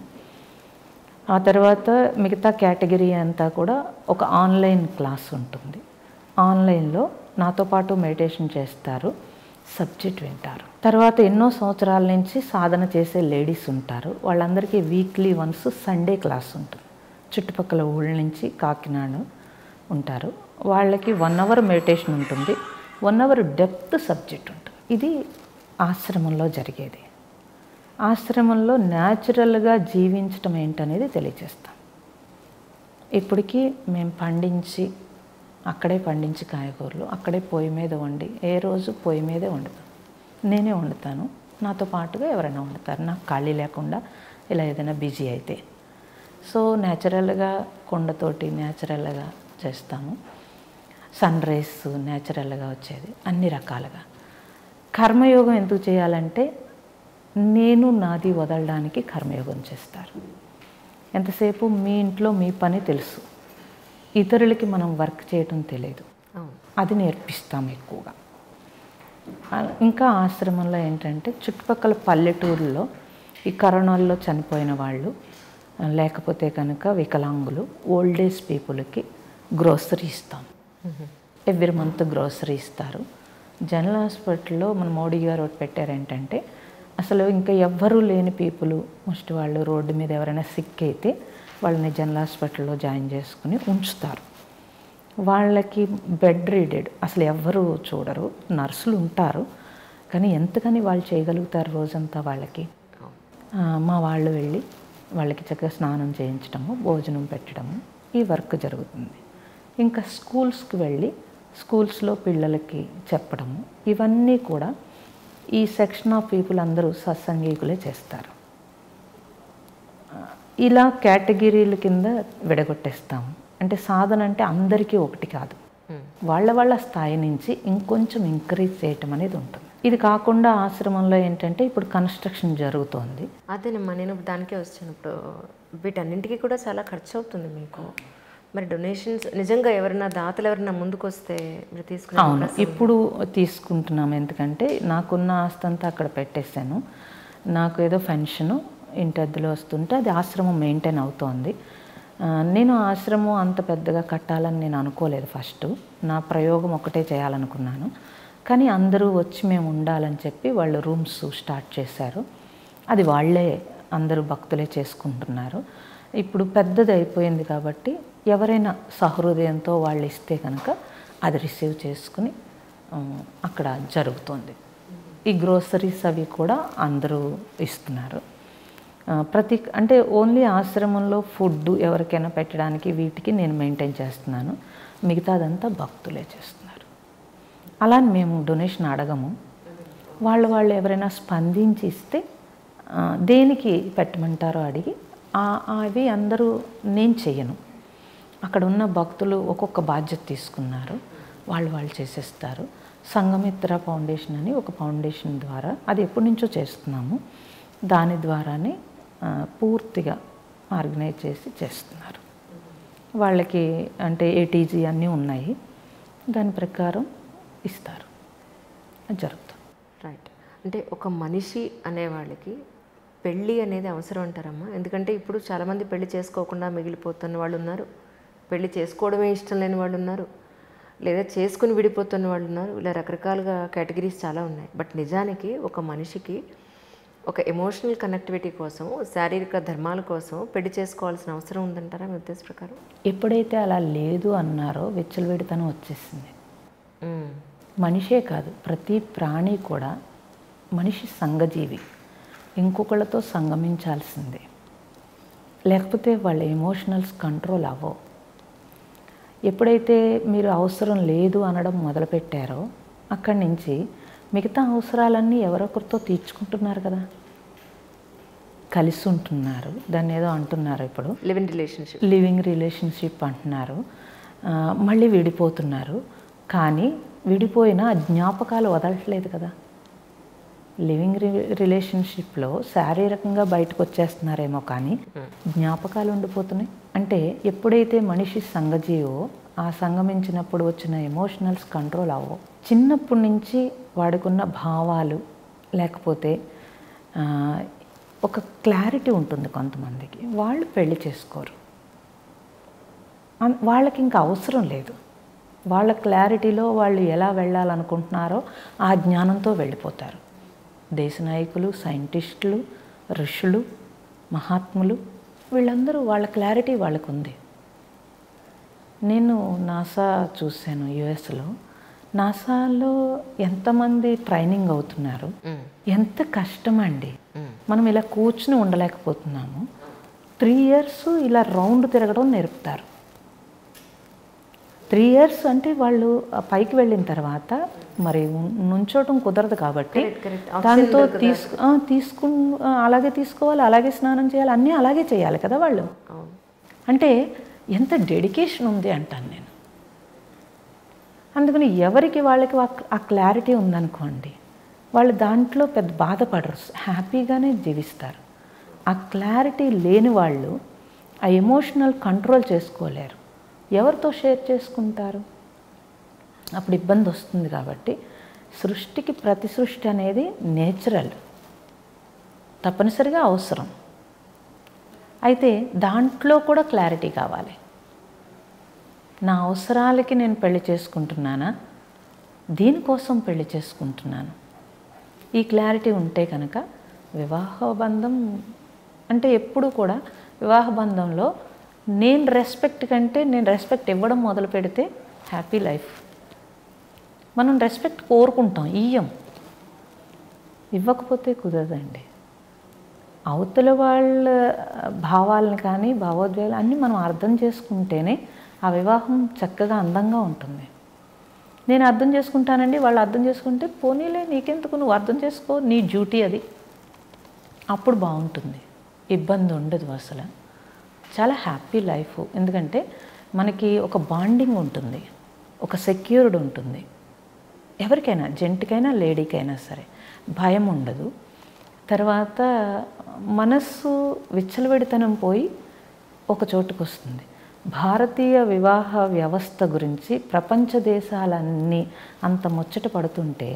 ఆ తర్వాత మిగతా కేటగిరీ అంతా కూడా ఒక ఆన్లైన్ క్లాస్ ఉంటుంది. ఆన్లైన్లో నాతో పాటు మెడిటేషన్ చేస్తారు, సబ్జెక్ట్ వింటారు. తర్వాత ఎన్నో సంవత్సరాల నుంచి సాధన చేసే లేడీస్ ఉంటారు, వాళ్ళందరికీ వీక్లీ వన్స్ సండే క్లాస్ ఉంటుంది. చుట్టుపక్కల ఊళ్ళ నుంచి కాకినాడ ఉంటారు. వాళ్ళకి 1 అవర్ మెడిటేషన్ ఉంటుంది, 1 అవర్ డెప్త్ సబ్జెక్ట్ ఉంటుంది. ఇది ఆశ్రమంలో జరిగేది. ఆశ్రమంలో న్యాచురల్గా జీవించటం ఏంటనేది తెలియజేస్తాం. ఇప్పటికీ మేము అక్కడే పండించి కాయగూరలు అక్కడే పొయ్యి మీద వండి, ఏ రోజు పొయ్యి మీదే వండుతాం. నేనే వండుతాను, నాతో పాటుగా ఎవరైనా వండుతారు, నాకు ఖాళీ లేకుండా ఇలా ఏదైనా బిజీ అయితే. సో న్యాచురల్గా కొండతోటి న్యాచురల్గా చేస్తాము. సన్ రైజ్ న్యాచురల్గా వచ్చేది, అన్ని రకాలుగా. కర్మయోగం ఎందుకు చేయాలంటే నేను నాది వదలడానికి కర్మయోగం చేస్తారు. ఎంతసేపు మీ ఇంట్లో మీ పని తెలుసు, ఇతరులకి మనం వర్క్ చేయటం తెలియదు, అది నేర్పిస్తాం ఎక్కువగా. ఇంకా ఆశ్రమంలో ఏంటంటే చుట్టుపక్కల పల్లెటూరులో ఈ కరోనాల్లో చనిపోయిన వాళ్ళు, లేకపోతే కనుక వికలాంగులు, ఓల్డ్ ఏజ్ పీపుల్కి గ్రోసరీ ఇస్తాం. ఎవ్రీ మంత్ గ్రోసరీ ఇస్తారు. జనరల్ హాస్పిటల్లో మన మోడీ గారు ఒకటి పెట్టారు ఏంటంటే, అసలు ఇంకా ఎవ్వరూ లేని పీపుల్, ముష్టి వాళ్ళు, రోడ్డు మీద ఎవరైనా సిక్ అయితే వాళ్ళని జనరల్ హాస్పిటల్లో జాయిన్ చేసుకుని ఉంచుతారు. వాళ్ళకి బెడ్ రీడెడ్, అసలు ఎవ్వరూ చూడరు, నర్సులు ఉంటారు, కానీ ఎంతకని వాళ్ళు చేయగలుగుతారు రోజంతా వాళ్ళకి. మా వాళ్ళు వెళ్ళి వాళ్ళకి చక్కగా స్నానం చేయించడము, భోజనం పెట్టడము, ఈ వర్క్ జరుగుతుంది. ఇంకా స్కూల్స్కి వెళ్ళి స్కూల్స్లో పిల్లలకి చెప్పడము, ఇవన్నీ కూడా ఈ సెక్షన్ ఆఫ్ పీపుల్ అందరూ సత్సంగీకులే చేస్తారు. ఇలా కేటగిరీల కింద విడగొట్టేస్తాము. అంటే సాధన అంటే అందరికీ ఒకటి కాదు, వాళ్ళ స్థాయి నుంచి ఇంకొంచెం ఎంకరేజ్ చేయటం అనేది ఉంటుంది. ఇది కాకుండా ఆశ్రమంలో ఏంటంటే ఇప్పుడు కన్స్ట్రక్షన్ జరుగుతోంది. అదేనమ్మా, నేను దానికే వచ్చాను. ఇప్పుడు వీటన్నింటికి కూడా చాలా ఖర్చు అవుతుంది మీకు. మరి డొనేషన్స్ నిజంగా ఎవరైనా దాతలు ఎవరైనా ముందుకు వస్తే మీరు తీసుకునే? అవును, ఇప్పుడు తీసుకుంటున్నాము. ఎందుకంటే నాకున్న ఆస్తి అంతా అక్కడ పెట్టేశాను. నాకు ఏదో పెన్షను ఇంటి అద్దెలో వస్తుంటే అది ఆశ్రమం మెయింటైన్ అవుతోంది. నేను ఆశ్రమం అంత పెద్దగా కట్టాలని నేను అనుకోలేదు. ఫస్ట్ నా ప్రయోగం ఒకటే చేయాలనుకున్నాను, కానీ అందరూ వచ్చి మేము ఉండాలని చెప్పి వాళ్ళు రూమ్స్ స్టార్ట్ చేశారు. అది వాళ్ళే అందరూ భక్తులే చేసుకుంటున్నారు. ఇప్పుడు పెద్దది అయిపోయింది కాబట్టి ఎవరైనా సహృదయంతో వాళ్ళు ఇస్తే కనుక అది రిసీవ్ చేసుకుని అక్కడ జరుగుతుంది. ఈ గ్రోసరీస్ అవి కూడా అందరూ ఇస్తున్నారు. అంటే ఓన్లీ ఆశ్రమంలో ఫుడ్ ఎవరికైనా పెట్టడానికి వీటికి నేను మెయింటైన్ చేస్తున్నాను, మిగతాదంతా భక్తులే చేస్తున్నారు. అలా మేము డొనేషన్ అడగము. వాళ్ళు ఎవరైనా స్పందించి ఇస్తే దేనికి పెట్టమంటారో అడిగి అవి అందరూ నేను చెయ్యను. అక్కడ ఉన్న భక్తులు ఒక్కొక్క బాధ్యత తీసుకున్నారు, వాళ్ళు చేసేస్తారు. సంఘమిత్ర ఫౌండేషన్ అని ఒక ఫౌండేషన్ ద్వారా, అది ఎప్పటి నుంచో చేస్తున్నాము, దాని ద్వారానే పూర్తిగా ఆర్గనైజ్ చేస్తున్నారు. వాళ్ళకి అంటే ఏటీజీ అన్నీ ఉన్నాయి, దాని ప్రకారం ఇస్తారు, జరుగుతుంది. రైట్. అంటే ఒక మనిషి అనేవాళ్ళకి పెళ్ళి అనేది అవసరం అంటారమ్మా? ఎందుకంటే ఇప్పుడు చాలామంది పెళ్లి చేసుకోకుండా మిగిలిపోతున్న వాళ్ళు ఉన్నారు, పెళ్లి చేసుకోవడమే ఇష్టం లేని వాళ్ళు ఉన్నారు, లేదా చేసుకుని విడిపోతున్న వాళ్ళు ఉన్నారు. ఇలా రకరకాలుగా కేటగిరీస్ చాలా ఉన్నాయి. బట్ నిజానికి ఒక మనిషికి ఒక ఎమోషనల్ కనెక్టివిటీ కోసం, శారీరక ధర్మాల కోసం పెళ్లి చేసుకోవాల్సిన అవసరం ఉందంటారా మీ ఉద్దేశ ప్రకారం? ఎప్పుడైతే అలా లేదు అన్నారో విచ్చలవిడితనం వచ్చేసింది. మనిషే కాదు, ప్రతి ప్రాణి కూడా మనిషి సంఘజీవి, ఇంకొకళ్ళతో సంగమించాల్సిందే, లేకపోతే వాళ్ళ ఎమోషనల్స్ కంట్రోల్ అవ్వవు. ఎప్పుడైతే మీరు అవసరం లేదు అనడం మొదలుపెట్టారో అక్కడి నుంచి మిగతా అవసరాలన్నీ ఎవరొకరితో తీర్చుకుంటున్నారు కదా, కలిసి ఉంటున్నారు. దాన్ని ఏదో అంటున్నారు ఇప్పుడు, లివింగ్ రిలేషన్షిప్ అంటున్నారు. మళ్ళీ విడిపోతున్నారు, కానీ విడిపోయినా జ్ఞాపకాలు వదలట్లేదు కదా. లివింగ్ రిలేషన్షిప్లో శారీరకంగా బయటకు వచ్చేస్తున్నారేమో కానీ జ్ఞాపకాలు ఉండిపోతున్నాయి. అంటే ఎప్పుడైతే మనిషి సంఘజీవో ఆ సంగమించినప్పుడు వచ్చిన ఎమోషనల్స్ కంట్రోల్ అవ్వవు. చిన్నప్పటి నుంచి వాడుకున్న భావాలు, లేకపోతే ఒక క్లారిటీ ఉంటుంది కొంతమందికి, వాళ్ళు పెళ్లి చేసుకోరు, వాళ్ళకి ఇంకా అవసరం లేదు. వాళ్ళ క్లారిటీలో వాళ్ళు ఎలా వెళ్ళాలనుకుంటున్నారో ఆ జ్ఞానంతో వెళ్ళిపోతారు. దేశ నాయకులు, సైంటిస్టులు, ఋషులు, మహాత్ములు, వీళ్ళందరూ వాళ్ళ క్లారిటీ వాళ్ళకు ఉంది. నేను నాసా చూశాను, యుఎస్లో. నాసాలో ఎంతమంది ట్రైనింగ్ అవుతున్నారు, ఎంత కష్టమండి. మనం ఇలా కూర్చుని ఉండలేకపోతున్నాము. 3 years ఇలా రౌండ్ తిరగడం నేర్పుతారు. 3 ఇయర్స్ అంటే వాళ్ళు పైకి వెళ్ళిన తర్వాత మరి నుంచోవటం కుదరదు కాబట్టి దాంతో అలాగే తీసుకోవాలి, అలాగే స్నానం చేయాలి, అన్నీ అలాగే చేయాలి కదా వాళ్ళు. అంటే ఎంత డెడికేషన్ ఉంది అంటాను నేను. అందుకని ఎవరికి వాళ్ళకి ఆ క్లారిటీ ఉందనుకోండి, వాళ్ళు దాంట్లో పెద్ద బాధపడరు, హ్యాపీగానే జీవిస్తారు. ఆ క్లారిటీ లేని వాళ్ళు ఆ ఎమోషనల్ కంట్రోల్ చేసుకోలేరు. ఎవరితో షేర్ చేసుకుంటారు? అప్పుడు ఇబ్బంది వస్తుంది. కాబట్టి సృష్టికి ప్రతి సృష్టి అనేది నేచురల్, తప్పనిసరిగా అవసరం. అయితే దాంట్లో కూడా క్లారిటీ కావాలి. నా అవసరాలకి నేను పెళ్లి చేసుకుంటున్నానా, దీనికోసం పెళ్లి చేసుకుంటున్నాను, ఈ క్లారిటీ ఉంటే కనుక వివాహ బంధం అంటే ఎప్పుడు కూడా వివాహ బంధంలో నేను రెస్పెక్ట్ కంటే నేను రెస్పెక్ట్ ఇవ్వడం మొదలు పెడితే హ్యాపీ లైఫ్. మనం రెస్పెక్ట్ కోరుకుంటాం, ఇవ్వకపోతే కుదరదండి. అవతల వాళ్ళ భావాలను కానీ భావోద్వేగాలు అన్నీ మనం అర్థం చేసుకుంటేనే ఆ వివాహం చక్కగా అందంగా ఉంటుంది. నేను అర్థం చేసుకుంటానండి, వాళ్ళు అర్థం చేసుకుంటే పోనీలే నీకెందుకు, నువ్వు అర్థం చేసుకో, నీ డ్యూటీ అది, అప్పుడు బాగుంటుంది, ఇబ్బంది ఉండదు అసలు. చాలా హ్యాపీ లైఫ్. ఎందుకంటే మనకి ఒక బాండింగ్ ఉంటుంది, ఒక సెక్యూర్డ్ ఉంటుంది. ఎవరికైనా, జెంట్కైనా లేడీకైనా సరే భయం ఉండదు. తర్వాత మనస్సు విచ్చలవిడితనం పోయి ఒక చోటుకు వస్తుంది. భారతీయ వివాహ వ్యవస్థ గురించి ప్రపంచ దేశాలన్నీ అంత ముచ్చట పడుతుంటే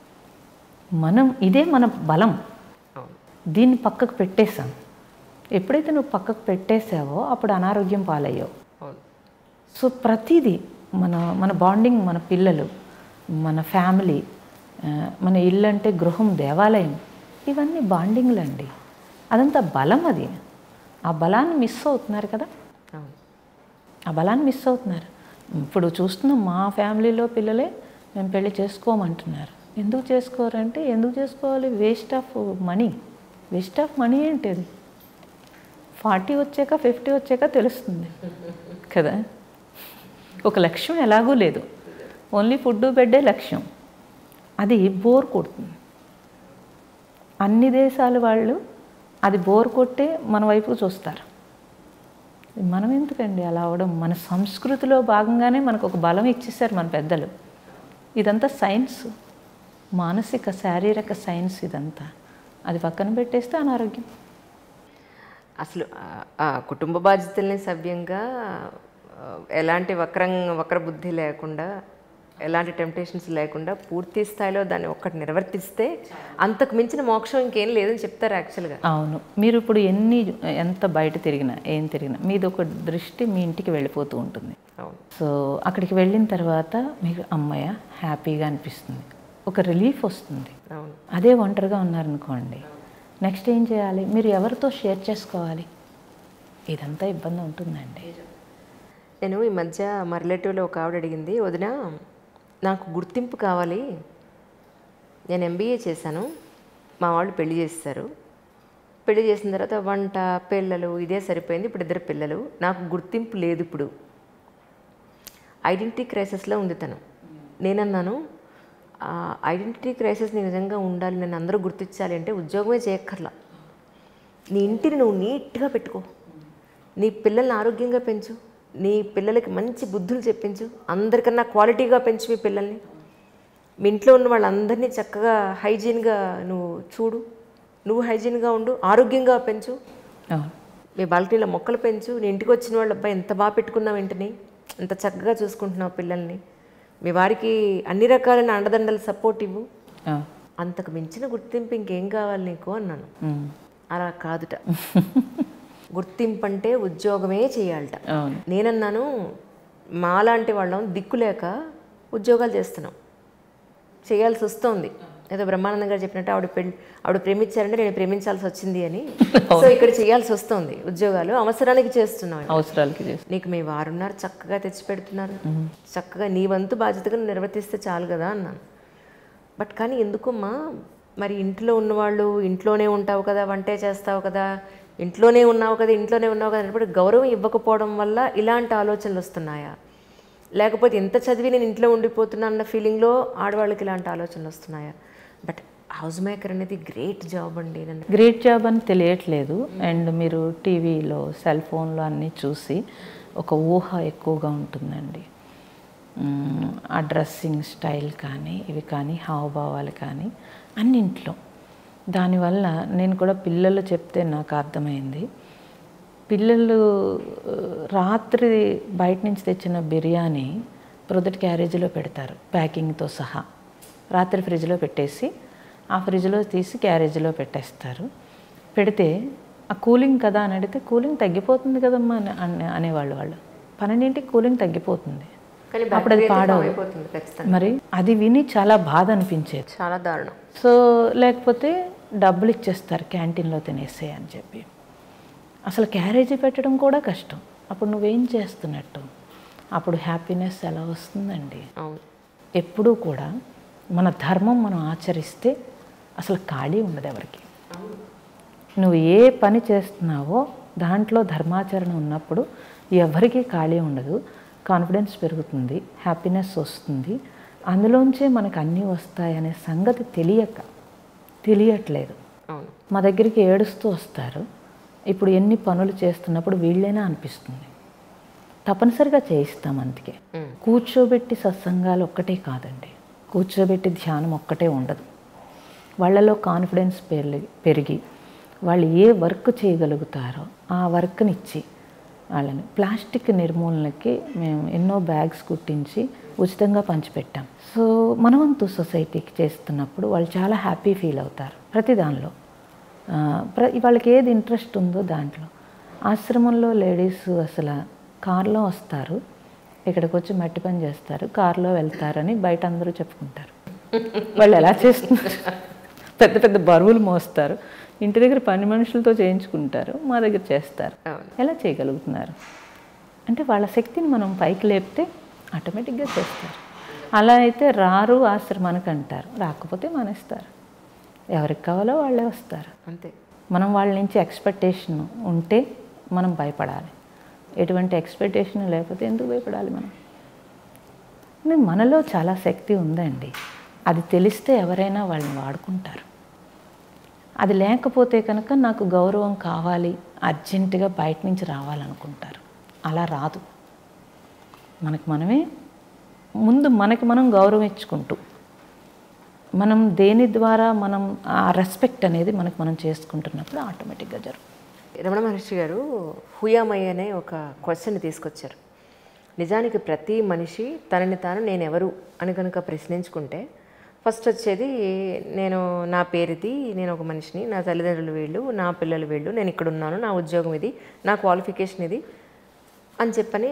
ఇదే మన బలం. దీన్ని పక్కకు పెట్టేశాం. ఎప్పుడైతే నువ్వు పక్కకు పెట్టేశావో అప్పుడు అనారోగ్యం పాలయ్యావు. సో ప్రతిదీ మన బాండింగ్, మన పిల్లలు, మన ఫ్యామిలీ, మన ఇల్లు అంటే గృహం, దేవాలయం, ఇవన్నీ బాండింగ్లు అండి. అదంతా బలం. అది ఆ బలాన్ని మిస్ అవుతున్నారు కదా, ఆ బలాన్ని మిస్ అవుతున్నారు. ఇప్పుడు చూస్తున్నాం మా ఫ్యామిలీలో పిల్లలే మేము పెళ్లి చేసుకోమంటున్నారు. ఎందుకు చేసుకోరంటే, ఎందుకు చేసుకోవాలి, waste of money. Waste of money ఏంటి అది? 40 వచ్చాక 50 వచ్చాక తెలుస్తుంది కదా. ఒక లక్ష్యం ఎలాగూ లేదు, ఓన్లీ ఫుడ్ బెడ్డే లక్ష్యం. అది బోర్ కొడుతుంది. అన్ని దేశాల వాళ్ళు అది బోర్ కొట్టే మన వైపు చూస్తారు. మనం ఎందుకండి అలా అవడం? మన సంస్కృతిలో భాగంగానే మనకు ఒక బలం ఇచ్చేసారు మన పెద్దలు. ఇదంతా సైన్స్, మానసిక శారీరక సైన్స్ ఇదంతా. అది పక్కన పెట్టేస్తే అనారోగ్యం. అసలు ఆ కుటుంబ బాధ్యతల్ని సవ్యంగా, ఎలాంటి వక్ర బుద్ధి లేకుండా, ఎలాంటి టెంప్టేషన్స్ లేకుండా పూర్తి స్థాయిలో దాన్ని ఒక్కటి నిర్వర్తిస్తే అంతకు మించిన మోక్షం ఇంకేం లేదని చెప్తారు యాక్చువల్గా. అవును. మీరు ఇప్పుడు ఎంత బయట తిరిగినా ఏం తిరిగినా మీది ఒక దృష్టి మీ ఇంటికి వెళ్ళిపోతూ ఉంటుంది. అవును. సో అక్కడికి వెళ్ళిన తర్వాత మీకు అమ్మయ్య హ్యాపీగా అనిపిస్తుంది, ఒక రిలీఫ్ వస్తుంది. అవును. అదే ఒంటరిగా ఉన్నారనుకోండి, నెక్స్ట్ ఏం చేయాలి? మీరు ఎవరితో షేర్ చేసుకోవాలి? ఇదంతా ఇబ్బంది ఉంటుందండి. నేను ఈ మధ్య మా రిలేటివ్లో ఒక ఆవిడ అడిగింది, వదిన నాకు గుర్తింపు కావాలి, నేను MBA చేశాను, మా వాళ్ళు పెళ్లి చేస్తారు, పెళ్లి చేసిన తర్వాత వంట పిల్లలు ఇదే సరిపోయింది, ఇప్పుడు 2 పిల్లలు, నాకు గుర్తింపు లేదు, ఇప్పుడు ఐడెంటిటీ క్రైసిస్లో ఉంది తను. నేనన్నాను, ఐడెంటిటీ క్రైసిస్ నిజంగా ఉండాలి, నేను అందరూ గుర్తించాలి అంటే ఉద్యోగమే చేయక్కర్లా, నీ ఇంటిని నువ్వు నీట్గా పెట్టుకో, నీ పిల్లల్ని ఆరోగ్యంగా పెంచు, నీ పిల్లలకి మంచి బుద్ధులు చెప్పించు, అందరికన్నా క్వాలిటీగా పెంచు మీ పిల్లల్ని, మీ ఇంట్లో ఉన్న వాళ్ళందరినీ చక్కగా హైజీన్గా నువ్వు చూడు, నువ్వు హైజీన్గా ఉండు, ఆరోగ్యంగా పెంచు, మీ బాల్కనీలో మొక్కలు పెంచు, నీ ఇంటికి వచ్చిన వాళ్ళ అబ్బాయి ఎంత బాగా పెట్టుకున్నావు, ఇంటిని ఎంత చక్కగా చూసుకుంటున్నావు పిల్లల్ని, మీ వారికి అన్ని రకాలైన అండదండలు సపోర్ట్ ఇవ్వు, అంతకు మించిన గుర్తింపు ఇంకేం కావాలి నీకు అన్నాను. అలా కాదుట, గుర్తింపు అంటే ఉద్యోగమే చేయాలట. నేనన్నాను, మాలాంటి వాళ్ళం దిక్కులేక ఉద్యోగాలు చేస్తున్నాం, చేయాల్సి వస్తుంది. ఏదో బ్రహ్మానందం గారు చెప్పినట్టు ఆవిడ ప్రేమించారంటే నేను ప్రేమించాల్సి వచ్చింది అని. సో ఇక్కడ చేయాల్సి వస్తుంది ఉద్యోగాలు, అవసరానికి చేస్తున్నాం, అవసరాలకి. నీకు మీ వారున్నారు, చక్కగా తెచ్చి పెడుతున్నారు, చక్కగా నీ వంతు బాధ్యతగా నిర్వర్తిస్తే చాలు కదా అన్నాను. బట్ కానీ ఎందుకమ్మా, మరి ఇంట్లో ఉన్నవాళ్ళు ఇంట్లోనే ఉంటావు కదా, వంటే చేస్తావు కదా, ఇంట్లోనే ఉన్నావు కదా అన్నప్పుడు గౌరవం ఇవ్వకపోవడం వల్ల ఇలాంటి ఆలోచనలు వస్తున్నాయా? లేకపోతే ఇంత చదివి నేను ఇంట్లో ఉండిపోతున్నా అన్న ఫీలింగ్లో ఆడవాళ్ళకి ఇలాంటి ఆలోచనలు వస్తున్నాయా? బట్ హౌస్ మేకర్ అనేది గ్రేట్ జాబ్ అండి. గ్రేట్ జాబ్ అని తెలియట్లేదు. అండ్ మీరు టీవీలో సెల్ ఫోన్లో అన్నీ చూసి ఒక ఊహ ఎక్కువగా ఉంటుందండి. ఆ డ్రెస్సింగ్ స్టైల్ కానీ ఇవి కానీ హావభావాలు కానీ అన్నింట్లో. దానివల్ల నేను కూడా పిల్లలు చెప్తే నాకు అర్థమైంది. పిల్లలు రాత్రి బయట నుంచి తెచ్చిన బిర్యానీ ప్రొద్దుటి క్యారేజీలో పెడతారు ప్యాకింగ్తో సహా. రాత్రి ఫ్రిడ్జ్లో పెట్టేసి ఆ ఫ్రిడ్జ్లో తీసి క్యారేజీలో పెట్టేస్తారు. పెడితే ఆ కూలింగ్ కదా అని అడిగితే కూలింగ్ తగ్గిపోతుంది కదమ్మా అనేవాళ్ళు. 12ంటికి కూలింగ్ తగ్గిపోతుంది, అప్పుడు అది పాడవుతుంది. మరి అది విని చాలా బాధ అనిపించేది, చాలా దారుణం. సో లేకపోతే డబ్బులు ఇచ్చేస్తారు క్యాంటీన్లో తినేసే అని చెప్పి. అసలు క్యారేజీ పెట్టడం కూడా కష్టం. అప్పుడు నువ్వేం చేస్తున్నట్టు? అప్పుడు హ్యాపీనెస్ ఎలా వస్తుందండి? ఎప్పుడూ కూడా మన ధర్మం మనం ఆచరిస్తే అసలు ఖాళీ ఉండదు ఎవరికి. నువ్వు ఏ పని చేస్తున్నావో దాంట్లో ధర్మాచరణ ఉన్నప్పుడు ఎవరికి ఖాళీ ఉండదు. కాన్ఫిడెన్స్ పెరుగుతుంది, హ్యాపీనెస్ వస్తుంది. అందులోంచే మనకు అన్నీ వస్తాయనే సంగతి తెలియట్లేదు. మా దగ్గరికి ఏడుస్తూ వస్తారు. ఇప్పుడు ఎన్ని పనులు చేస్తున్నప్పుడు వీళ్ళైనా అనిపిస్తుంది. తప్పనిసరిగా చేయిస్తాం. అందుకే కూర్చోబెట్టి సత్సంగాలు ఒక్కటే కాదండి, కూర్చోబెట్టి ధ్యానం ఒక్కటే ఉండదు. వాళ్ళలో కాన్ఫిడెన్స్ పెరిగి వాళ్ళు ఏ వర్క్ చేయగలుగుతారో ఆ వర్క్ని ఇచ్చి వాళ్ళని ప్లాస్టిక్ నిర్మూలనకి మేము ఎన్నో బ్యాగ్స్ కుట్టించి ఉచితంగా పంచిపెట్టాం. సో మనవంతు సొసైటీకి చేస్తున్నప్పుడు వాళ్ళు చాలా హ్యాపీ ఫీల్ అవుతారు. ప్రతి దానిలో వాళ్ళకి ఏది ఇంట్రెస్ట్ ఉందో దాంట్లో. ఆశ్రమంలో లేడీస్ అసలు కారులో వస్తారు, ఇక్కడికి వచ్చి మట్టి పని చేస్తారు, కారులో వెళ్తారని బయట అందరూ చెప్పుకుంటారు. వాళ్ళు ఎలా చేస్తున్నారు? పెద్ద పెద్ద బరువులు మోస్తారు, ఇంటి దగ్గర పని మనుషులతో చేయించుకుంటారు, మా దగ్గర చేస్తారు. ఎలా చేయగలుగుతున్నారు అంటే వాళ్ళ శక్తిని మనం పైకి లేపితే ఆటోమేటిక్గా చేస్తారు. అలా అయితే రారు ఆశ్రమానికి అంటారు, రాకపోతే మానేస్తారు. ఎవరికి కావాలో వాళ్ళే వస్తారు అంతే. మనం వాళ్ళ నుంచి ఎక్స్పెక్టేషన్ ఉంటే మనం భయపడాలి. ఎటువంటి ఎక్స్పెక్టేషన్ లేకపోతే ఎందుకు భయపడాలి మనం? మనలో చాలా శక్తి ఉందండి. అది తెలిస్తే ఎవరైనా వాళ్ళని వాడుకుంటారు. అది లేకపోతే కనుక నాకు గౌరవం కావాలి, అర్జెంటుగా బయట నుంచి రావాలనుకుంటారు. అలా రాదు. మనమే ముందు మనం గౌరవం ఇచ్చుకుంటూ మనం దేని ద్వారా మనం ఆ రెస్పెక్ట్ అనేది మనం చేసుకుంటున్నప్పుడు ఆటోమేటిక్గా జరుగుతుంది. రమణ మహర్షి గారు హుయామై అనే ఒక క్వశ్చన్ తీసుకొచ్చారు. నిజానికి ప్రతి మనిషి తనని తాను నేనెవరు అని కనుక ప్రశ్నించుకుంటే ఫస్ట్ వచ్చేది నా పేరుది, నేను ఒక మనిషిని, నా తల్లిదండ్రులు వీళ్ళు, నా పిల్లలు వీళ్ళు, నేను ఇక్కడ ఉన్నాను, నా ఉద్యోగం ఇది, నా క్వాలిఫికేషన్ ఇది అని చెప్పని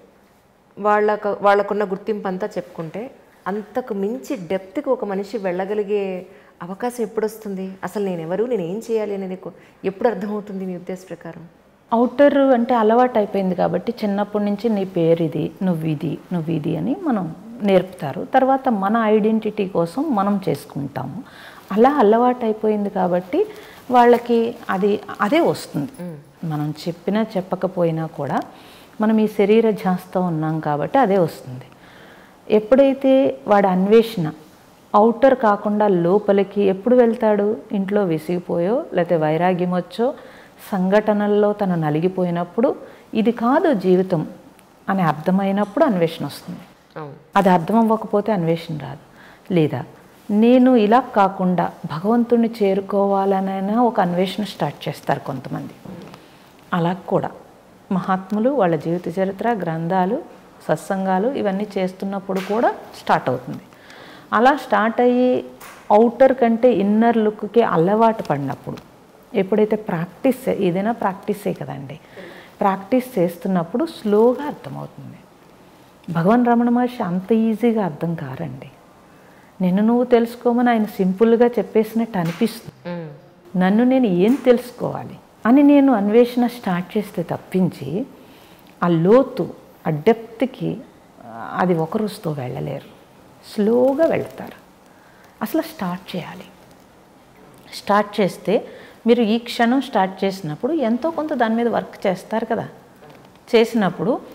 వాళ్ళకున్న గుర్తింపు అంతా చెప్పుకుంటే అంతకు మించి డెప్త్కి ఒక మనిషి వెళ్ళగలిగే అవకాశం ఎప్పుడు వస్తుంది? అసలు నేనెవరు, నేను ఏం చేయాలి అనేది ఎప్పుడు అర్థమవుతుంది మీ ఉద్దేశ ప్రకారం? అవుటర్ అంటే అలవాటు అయిపోయింది కాబట్టి చిన్నప్పటి నుంచి నీ పేరు ఇది, నువ్వు ఇది అని మనం నేర్పుతారు. తర్వాత మన ఐడెంటిటీ కోసం మనం చేసుకుంటాము. అలా అలవాటు అయిపోయింది కాబట్టి వాళ్ళకి అదే వస్తుంది. మనం చెప్పినా చెప్పకపోయినా కూడా మనం ఈ శరీర ధ్యాసతో ఉన్నాం కాబట్టి అదే వస్తుంది. ఎప్పుడైతే వాడి అన్వేషణ అవుటర్ కాకుండా లోపలికి ఎప్పుడు వెళ్తాడు? ఇంట్లో విసిగిపోయో లేకపోతే వైరాగ్యం వచ్చో సంఘటనల్లో తను నలిగిపోయినప్పుడు ఇది కాదు జీవితం అని అర్థమైనప్పుడు అన్వేషణ వస్తుంది. అది అర్థం అవ్వకపోతే అన్వేషణ రాదు. లేదా నేను ఇలా కాకుండా భగవంతుడిని చేరుకోవాలనైనా ఒక అన్వేషణ స్టార్ట్ చేస్తారు కొంతమంది. అలా కూడా మహాత్ములు వాళ్ళ జీవిత చరిత్ర, గ్రంథాలు, సత్సంగాలు ఇవన్నీ చేస్తున్నప్పుడు కూడా స్టార్ట్ అవుతుంది. అలా స్టార్ట్ అయ్యి అవుటర్ కంటే ఇన్నర్ లుక్కి అలవాటు పడినప్పుడు, ఎప్పుడైతే ఏదైనా ప్రాక్టీసే కదండి, ప్రాక్టీస్ చేస్తున్నప్పుడు స్లోగా అర్థమవుతుంది. భగవాన్ రమణ మహర్షి అంత ఈజీగా అర్థం కారండి. నిన్ను నువ్వు తెలుసుకోమని ఆయన సింపుల్గా చెప్పేసినట్టు అనిపిస్తుంది. నన్ను నేను ఏం తెలుసుకోవాలి అని నేను అన్వేషణ స్టార్ట్ చేస్తే తప్పించి ఆ లోతు, ఆ డెప్త్కి అది ఒక రోజుతో వెళ్ళలేరు. స్లోగా వెళ్తారు. అసలు స్టార్ట్ చేయాలి. స్టార్ట్ చేస్తే మీరు ఈ క్షణం స్టార్ట్ చేసినప్పుడు ఎంతో కొంత దాని మీద వర్క్ చేస్తారు కదా. చేసినప్పుడు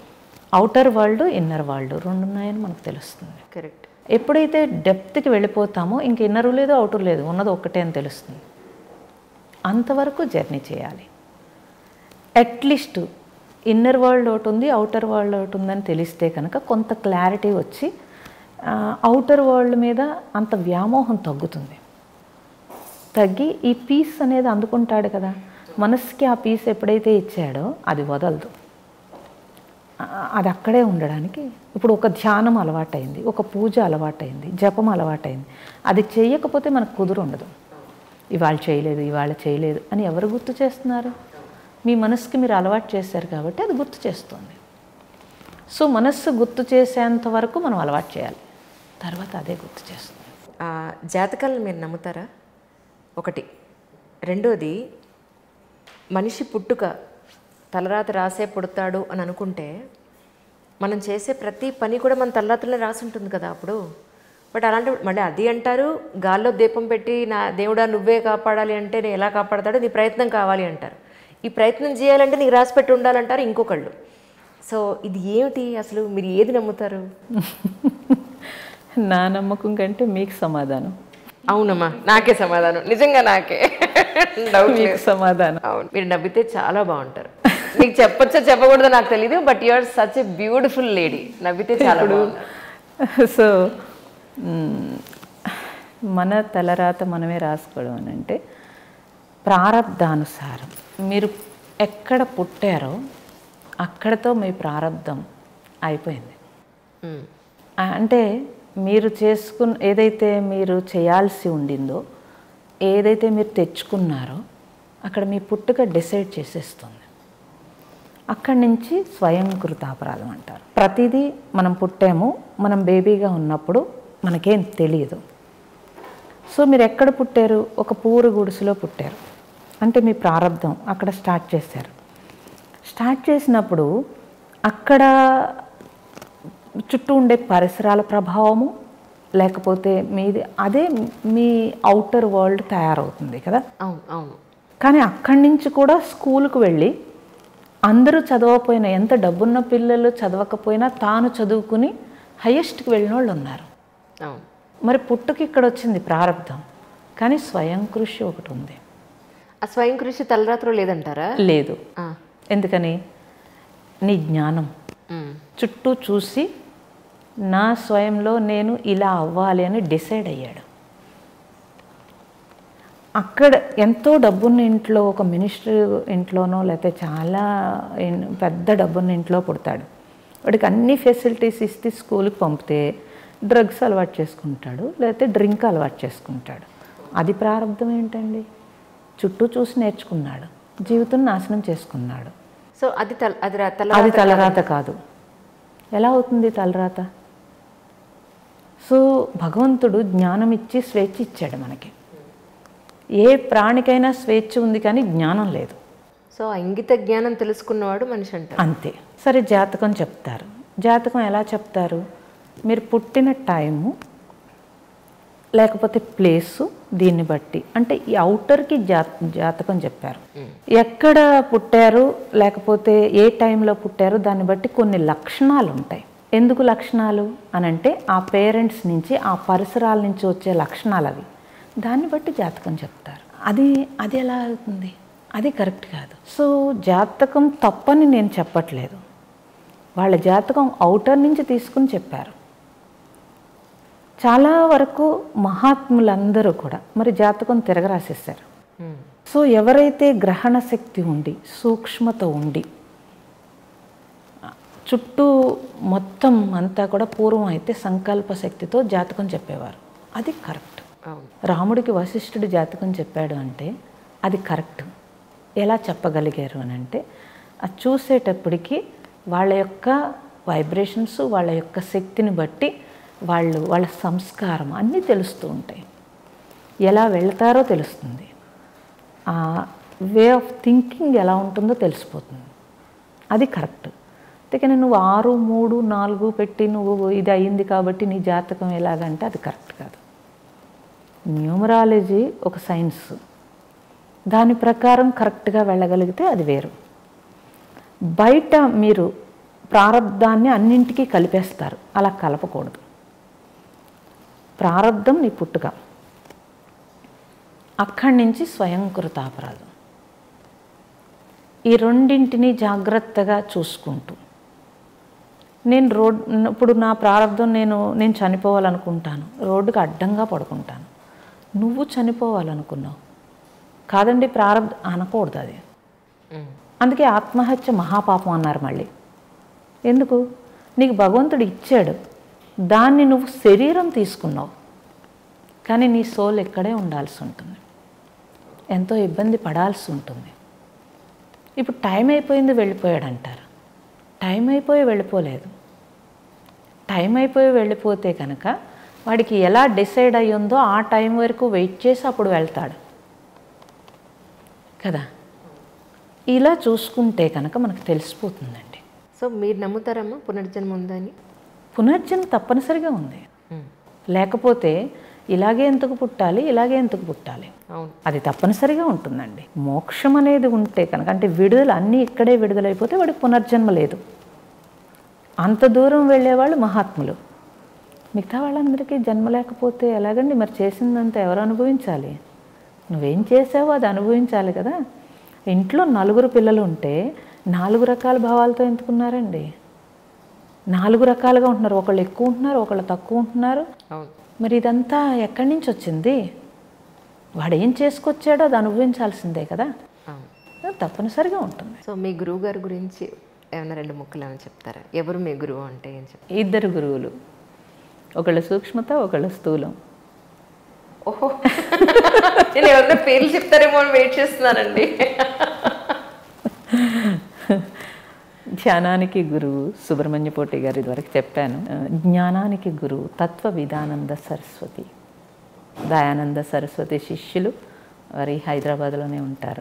అవుటర్ వరల్డ్ ఇన్నర్ వరల్డ్ రెండు ఉన్నాయని మనకు తెలుస్తుంది. కరెక్ట్. ఎప్పుడైతే డెప్త్కి వెళ్ళిపోతామో ఇంక ఇన్నరు లేదు అవుటర్ లేదు, ఉన్నది ఒక్కటే అని తెలుస్తుంది. అంతవరకు జర్నీ చేయాలి. అట్లీస్ట్ ఇన్నర్ వరల్డ్ ఒకటి ఉంది, అవుటర్ వరల్డ్ ఒకటి ఉందని తెలిస్తే కనుక కొంత క్లారిటీ వచ్చి అవుటర్ వరల్డ్ మీద అంత వ్యామోహం తగ్గుతుంది. తగ్గి ఈ పీస్ అనేది అందుకుంటాడు కదా, మనసుకి ఆ పీస్ ఎప్పుడైతే ఇచ్చాడో అది వదలదు, అది అక్కడే ఉండడానికి. ఇప్పుడు ఒక ధ్యానం అలవాటైంది, ఒక పూజ అలవాటైంది, జపం అలవాటైంది, అది చేయకపోతే మనకు కుదురు ఉండదు. ఇవాళ చేయలేదు అని ఎవరు గుర్తు చేస్తున్నారు? మీ మనసుకి మీరు అలవాటు చేశారు కాబట్టి అది గుర్తు చేస్తుంది. సో మనస్సు గుర్తు చేసేంత వరకు మనం అలవాటు చేయాలి, తర్వాత అదే గుర్తు చేస్తుంది. జాతకాలను మీరు నమ్ముతారా? ఒకటి. రెండోది, మనిషి పుట్టుక తలరాత రాసే పుడతాడు అని అనుకుంటే మనం చేసే ప్రతి పని కూడా మన తలరాతలో రాసి ఉంటుంది కదా అప్పుడు. బట్ అలాంటి మళ్ళీ అది అంటారు, గాల్లో దీపం పెట్టి నా దేవుడా నువ్వే కాపాడాలి అంటే నేను ఎలా కాపాడతాడో నీ ప్రయత్నం కావాలి అంటారు. ఈ ప్రయత్నం చేయాలంటే నీకు రాసి పెట్టి ఉండాలంటారు ఇంకొకళ్ళు. సో ఇది ఏమిటి అసలు? మీరు ఏది నమ్ముతారు? నా నమ్మకం కంటే మీకు సమాధానం. అవునమ్మా, నాకే సమాధానం, నిజంగా నాకే డౌట్ లేదు. సమాధానం. అవును, మీరు నవ్వితే చాలా బాగుంటారు. మీకు చెప్పొచ్చో చెప్పకూడదో నాకు తెలీదు, but you are such a beautiful lady. నవ్వితే చాలా బాగుంటారు. సో మన తలరాత మనమే రాసుకోవడం అని అంటే ప్రారబ్ధానుసారం మీరు ఎక్కడ పుట్టారో అక్కడతో మీ ప్రారబ్ధం అయిపోయింది. అంటే మీరు ఏదైతే మీరు చేయాల్సి ఉండిందో, ఏదైతే మీరు తెచ్చుకున్నారో అక్కడ మీ పుట్టుక డిసైడ్ చేసేస్తుంది. అక్కడి నుంచి స్వయంకృతాపరాధం అంటారు. ప్రతిదీ మనం పుట్టాము, మనం బేబీగా ఉన్నప్పుడు మనకేం తెలియదు. సో మీరు ఎక్కడ పుట్టారు? ఒక పూరు గుడిసెలో పుట్టారు అంటే మీ ప్రారబ్ధం అక్కడ స్టార్ట్ చేశారు. స్టార్ట్ చేసినప్పుడు అక్కడ చుట్టూ ఉండే పరిసరాల ప్రభావము, లేకపోతే మీది అదే మీ అవుటర్ వరల్డ్ తయారవుతుంది కదా. అవును అవును. కానీ అక్కడి నుంచి కూడా స్కూల్కి వెళ్ళి అందరూ చదవకపోయినా, ఎంత డబ్బున్న పిల్లలు చదవకపోయినా తాను చదువుకుని హైయెస్ట్కి వెళ్ళిన వాళ్ళు ఉన్నారు. అవును. మరి పుట్టుకి ఇక్కడ వచ్చింది ప్రారబ్ధం, కానీ స్వయం కృషి ఒకటి ఉంది. ఆ స్వయం కృషి తలరాత్రులు లేదంటారా? లేదు. ఎందుకని? నీ జ్ఞానం చుట్టూ చూసి నా స్వయంలో నేను ఇలా అవ్వాలి అని డిసైడ్ అయ్యాడు. అక్కడ ఎంతో డబ్బున్న ఇంట్లో, ఒక మినిస్టర్ ఇంట్లోనో లేకపోతే చాలా పెద్ద డబ్బున్న ఇంట్లో పుడతాడు. వాడికి అన్ని ఫెసిలిటీస్ ఇస్తే స్కూల్కి పంపితే డ్రగ్స్ అలవాటు చేసుకుంటాడు, లేకపోతే డ్రింక్ అలవాటు చేసుకుంటాడు. అది ప్రారంభం ఏంటండి? చుట్టూ చూసి నేర్చుకున్నాడు, జీవితం నాశనం చేసుకున్నాడు. సో అది తలరాత కాదు. ఎలా అవుతుంది తలరాత? సో భగవంతుడు జ్ఞానం ఇచ్చి స్వేచ్ఛ ఇచ్చాడు మనకి. ఏ ప్రాణికైనా స్వేచ్ఛ ఉంది, కానీ జ్ఞానం లేదు. సో ఇంగిత జ్ఞానం తెలుసుకున్నవాడు మనిషి అంటారు. అంతే. సరే, జాతకం చెప్తారు. జాతకం ఎలా చెప్తారు? మీరు పుట్టిన టైము లేకపోతే ప్లేసు, దీన్ని బట్టి అంటే ఈ అవుటర్కి జాతకం చెప్పారు. ఎక్కడ పుట్టారు లేకపోతే ఏ టైంలో పుట్టారు దాన్ని బట్టి కొన్ని లక్షణాలు ఉంటాయి. ఎందుకు లక్షణాలు అనంటే ఆ పేరెంట్స్ నుంచి, ఆ పరిసరాల నుంచి వచ్చే లక్షణాలు అవి. దాన్ని బట్టి జాతకం చెప్తారు. అది ఎలా అవుతుంది? అది కరెక్ట్ కాదు. సో జాతకం తప్పని నేను చెప్పట్లేదు. వాళ్ళ జాతకం అవుటర్ నుంచి తీసుకుని చెప్పారు. చాలా వరకు మహాత్ములందరూ కూడా మరి జాతకం తిరగరాసేసారు. సో ఎవరైతే గ్రహణ శక్తి ఉండి, సూక్ష్మత ఉండి, చుట్టూ మొత్తం అంతా కూడా పూర్వం అయితే సంకల్ప శక్తితో జాతకం చెప్పేవారు. అది కరెక్ట్. రాముడికి వశిష్ఠుడు జాతకం చెప్పాడు అంటే అది కరెక్ట్. ఎలా చెప్పగలిగారు అని అంటే అది చూసేటప్పటికి వాళ్ళ యొక్క వైబ్రేషన్స్, వాళ్ళ యొక్క శక్తిని బట్టి వాళ్ళ సంస్కారం అన్నీ తెలుస్తూ ఉంటాయి. ఎలా వెళ్తారో తెలుస్తుంది. ఆ వే ఆఫ్ థింకింగ్ ఎలా ఉంటుందో తెలిసిపోతుంది. అది కరెక్ట్. అందుకని నువ్వు 6, 3, 4 పెట్టి నువ్వు ఇది అయింది కాబట్టి నీ జాతకం ఎలాగంటే అది కరెక్ట్ కాదు. న్యూమరాలజీ ఒక సైన్స్, దాని ప్రకారం కరెక్ట్గా వెళ్ళగలిగితే అది వేరు. బయట మీరు ప్రారబ్ధాన్ని అన్నింటికీ కలిపేస్తారు. అలా కలపకూడదు. ప్రారబ్ధం నీ పుట్టుక, అక్కడి నుంచి స్వయంకృతాపరాధం. ఈ రెండింటిని జాగ్రత్తగా చూసుకుంటూ నేను ఇప్పుడు నా ప్రారంభం నేను చనిపోవాలనుకుంటాను, రోడ్డుకి అడ్డంగా పడుకుంటాను. నువ్వు చనిపోవాలనుకున్నావు కాదండి, ప్రారంభం అనకూడదు అది. అందుకే ఆత్మహత్య మహాపాపం అన్నారు. మళ్ళీ ఎందుకు? నీకు భగవంతుడు ఇచ్చాడు, దాన్ని నువ్వు శరీరం తీసుకున్నావు, కానీ నీ సోల్ ఎక్కడే ఉండాల్సి ఉంటుంది, ఎంతో ఇబ్బంది పడాల్సి ఉంటుంది. ఇప్పుడు టైం అయిపోయింది వెళ్ళిపోయాడు అంటారు. టైం అయిపోయి వెళ్ళిపోలేదు. టైం అయిపోయి వెళ్ళిపోతే కనుక వాడికి ఎలా డిసైడ్ అయ్యిందో ఆ టైం వరకు వెయిట్ చేసి అప్పుడు వెళ్తాడు కదా. ఇలా చూసుకుంటే కనుక మనకు తెలిసిపోతుందండి. సో మీరు నమ్ముతారమ్మా పునర్జన్మ ఉందని? పునర్జన్మ తప్పనిసరిగా ఉంది. లేకపోతే ఇలాగే ఎందుకు పుట్టాలి, ఇలాగే ఎందుకు పుట్టాలి? అది తప్పనిసరిగా ఉంటుందండి. మోక్షం అనేది ఉంటే కనుక, అంటే విడుదల అన్నీ ఇక్కడే విడుదలైపోతే వాడికి పునర్జన్మ లేదు. అంత దూరం వెళ్ళేవాళ్ళు మహాత్ములు. మిగతా వాళ్ళందరికీ జన్మ లేకపోతే ఎలాగండి? మరి చేసిందంతా ఎవరు అనుభవించాలి? నువ్వేం చేసావో అది అనుభవించాలి కదా. ఇంట్లో 4 పిల్లలు ఉంటే 4 రకాల భావాలతో ఎందుకున్నారండి? 4 రకాలుగా ఉంటున్నారు. ఒకళ్ళు ఎక్కువ ఉంటున్నారు, ఒకళ్ళు తక్కువ ఉంటున్నారు. మరి ఇదంతా ఎక్కడి నుంచి వచ్చింది? వాడు ఏం చేసుకొచ్చాడో అది అనుభవించాల్సిందే కదా. తప్పనిసరిగా ఉంటుంది. సో మీ గురువు గారి గురించి ఏమైనా 2 ముక్కలు ఏమైనా చెప్తారా? ఎవరు మీ గురువు అంటే ఏం చెప్తారు? 2 గురువులు, ఒకళ్ళు సూక్ష్మత, ఒకళ్ళు స్థూలం. ఓహో, నేను ఎవరైనా పేర్లు చెప్తారేమో అని వెయిట్ చేస్తున్నానండి. ధ్యానానికి గురువు సుబ్రహ్మణ్య పోటీ గారు ఇదివరకు చెప్పాను. జ్ఞానానికి గురువు తత్వవిధానంద సరస్వతి. దయానంద సరస్వతి శిష్యులు వారి హైదరాబాద్లోనే ఉంటారు.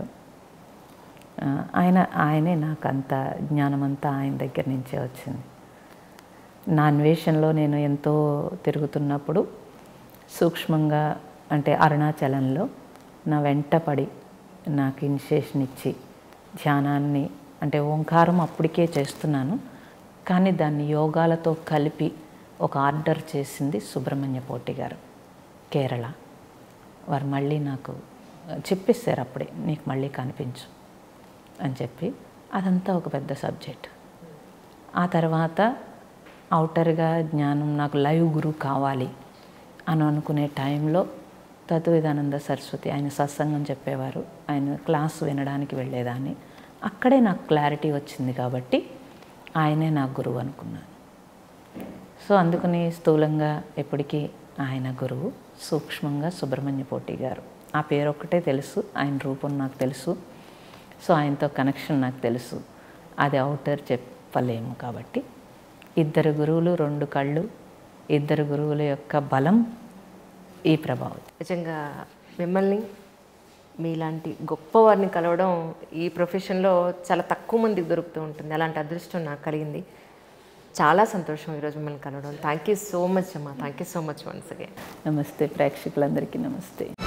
ఆయనే నాకు అంత జ్ఞానమంతా ఆయన దగ్గర నుంచే వచ్చింది. నా అన్వేషణలో నేను ఎంతో తిరుగుతున్నప్పుడు సూక్ష్మంగా, అంటే అరుణాచలంలో నా వెంట పడి నాకు ఇనిషియేషన్ ఇచ్చి ధ్యానాన్ని, అంటే ఓంకారం అప్పటికే చేస్తున్నాను, కానీ దాన్ని యోగాలతో కలిపి ఒక ఆర్డర్ చేసింది సుబ్రహ్మణ్య పోటీ గారు, కేరళ. వారు మళ్ళీ నాకు చెప్పేశారు అప్పుడే, నీకు మళ్ళీ కనిపించు అని చెప్పి. అదంతా ఒక పెద్ద సబ్జెక్ట్. ఆ తర్వాత అవుటర్గా జ్ఞానం, నాకు లైవ్ గురువు కావాలి అని అనుకునే టైంలో తత్వవిధానంద సరస్వతి ఆయన సత్సంగం చెప్పేవారు, ఆయన క్లాసు వినడానికి వెళ్ళేదాన్ని. అక్కడే నాకు క్లారిటీ వచ్చింది కాబట్టి ఆయనే నా గురువు అనుకున్నాను. సో అందుకని స్థూలంగా ఎప్పటికీ ఆయన గురువు, సూక్ష్మంగా సుబ్రహ్మణ్య పోటీ గారు. ఆ పేరు ఒక్కటే తెలుసు, ఆయన రూపం నాకు తెలుసు. సో ఆయనతో కనెక్షన్ నాకు తెలుసు. అది అవుటర్ చెప్పలేము కాబట్టి 2 గురువులు, 2 కళ్ళు, 2 గురువుల యొక్క బలం ఈ ప్రభావం. నిజంగా మిమ్మల్ని, మీలాంటి గొప్పవారిని కలవడం ఈ ప్రొఫెషన్లో చాలా తక్కువ మందికి దొరుకుతూ ఉంటుంది. అలాంటి అదృష్టం నాకు కలిగింది. చాలా సంతోషం ఈరోజు మిమ్మల్ని కలవడం. థ్యాంక్ యూ సో మచ్ అమ్మా. Thank you so much once again. నమస్తే ప్రేక్షకులందరికీ నమస్తే.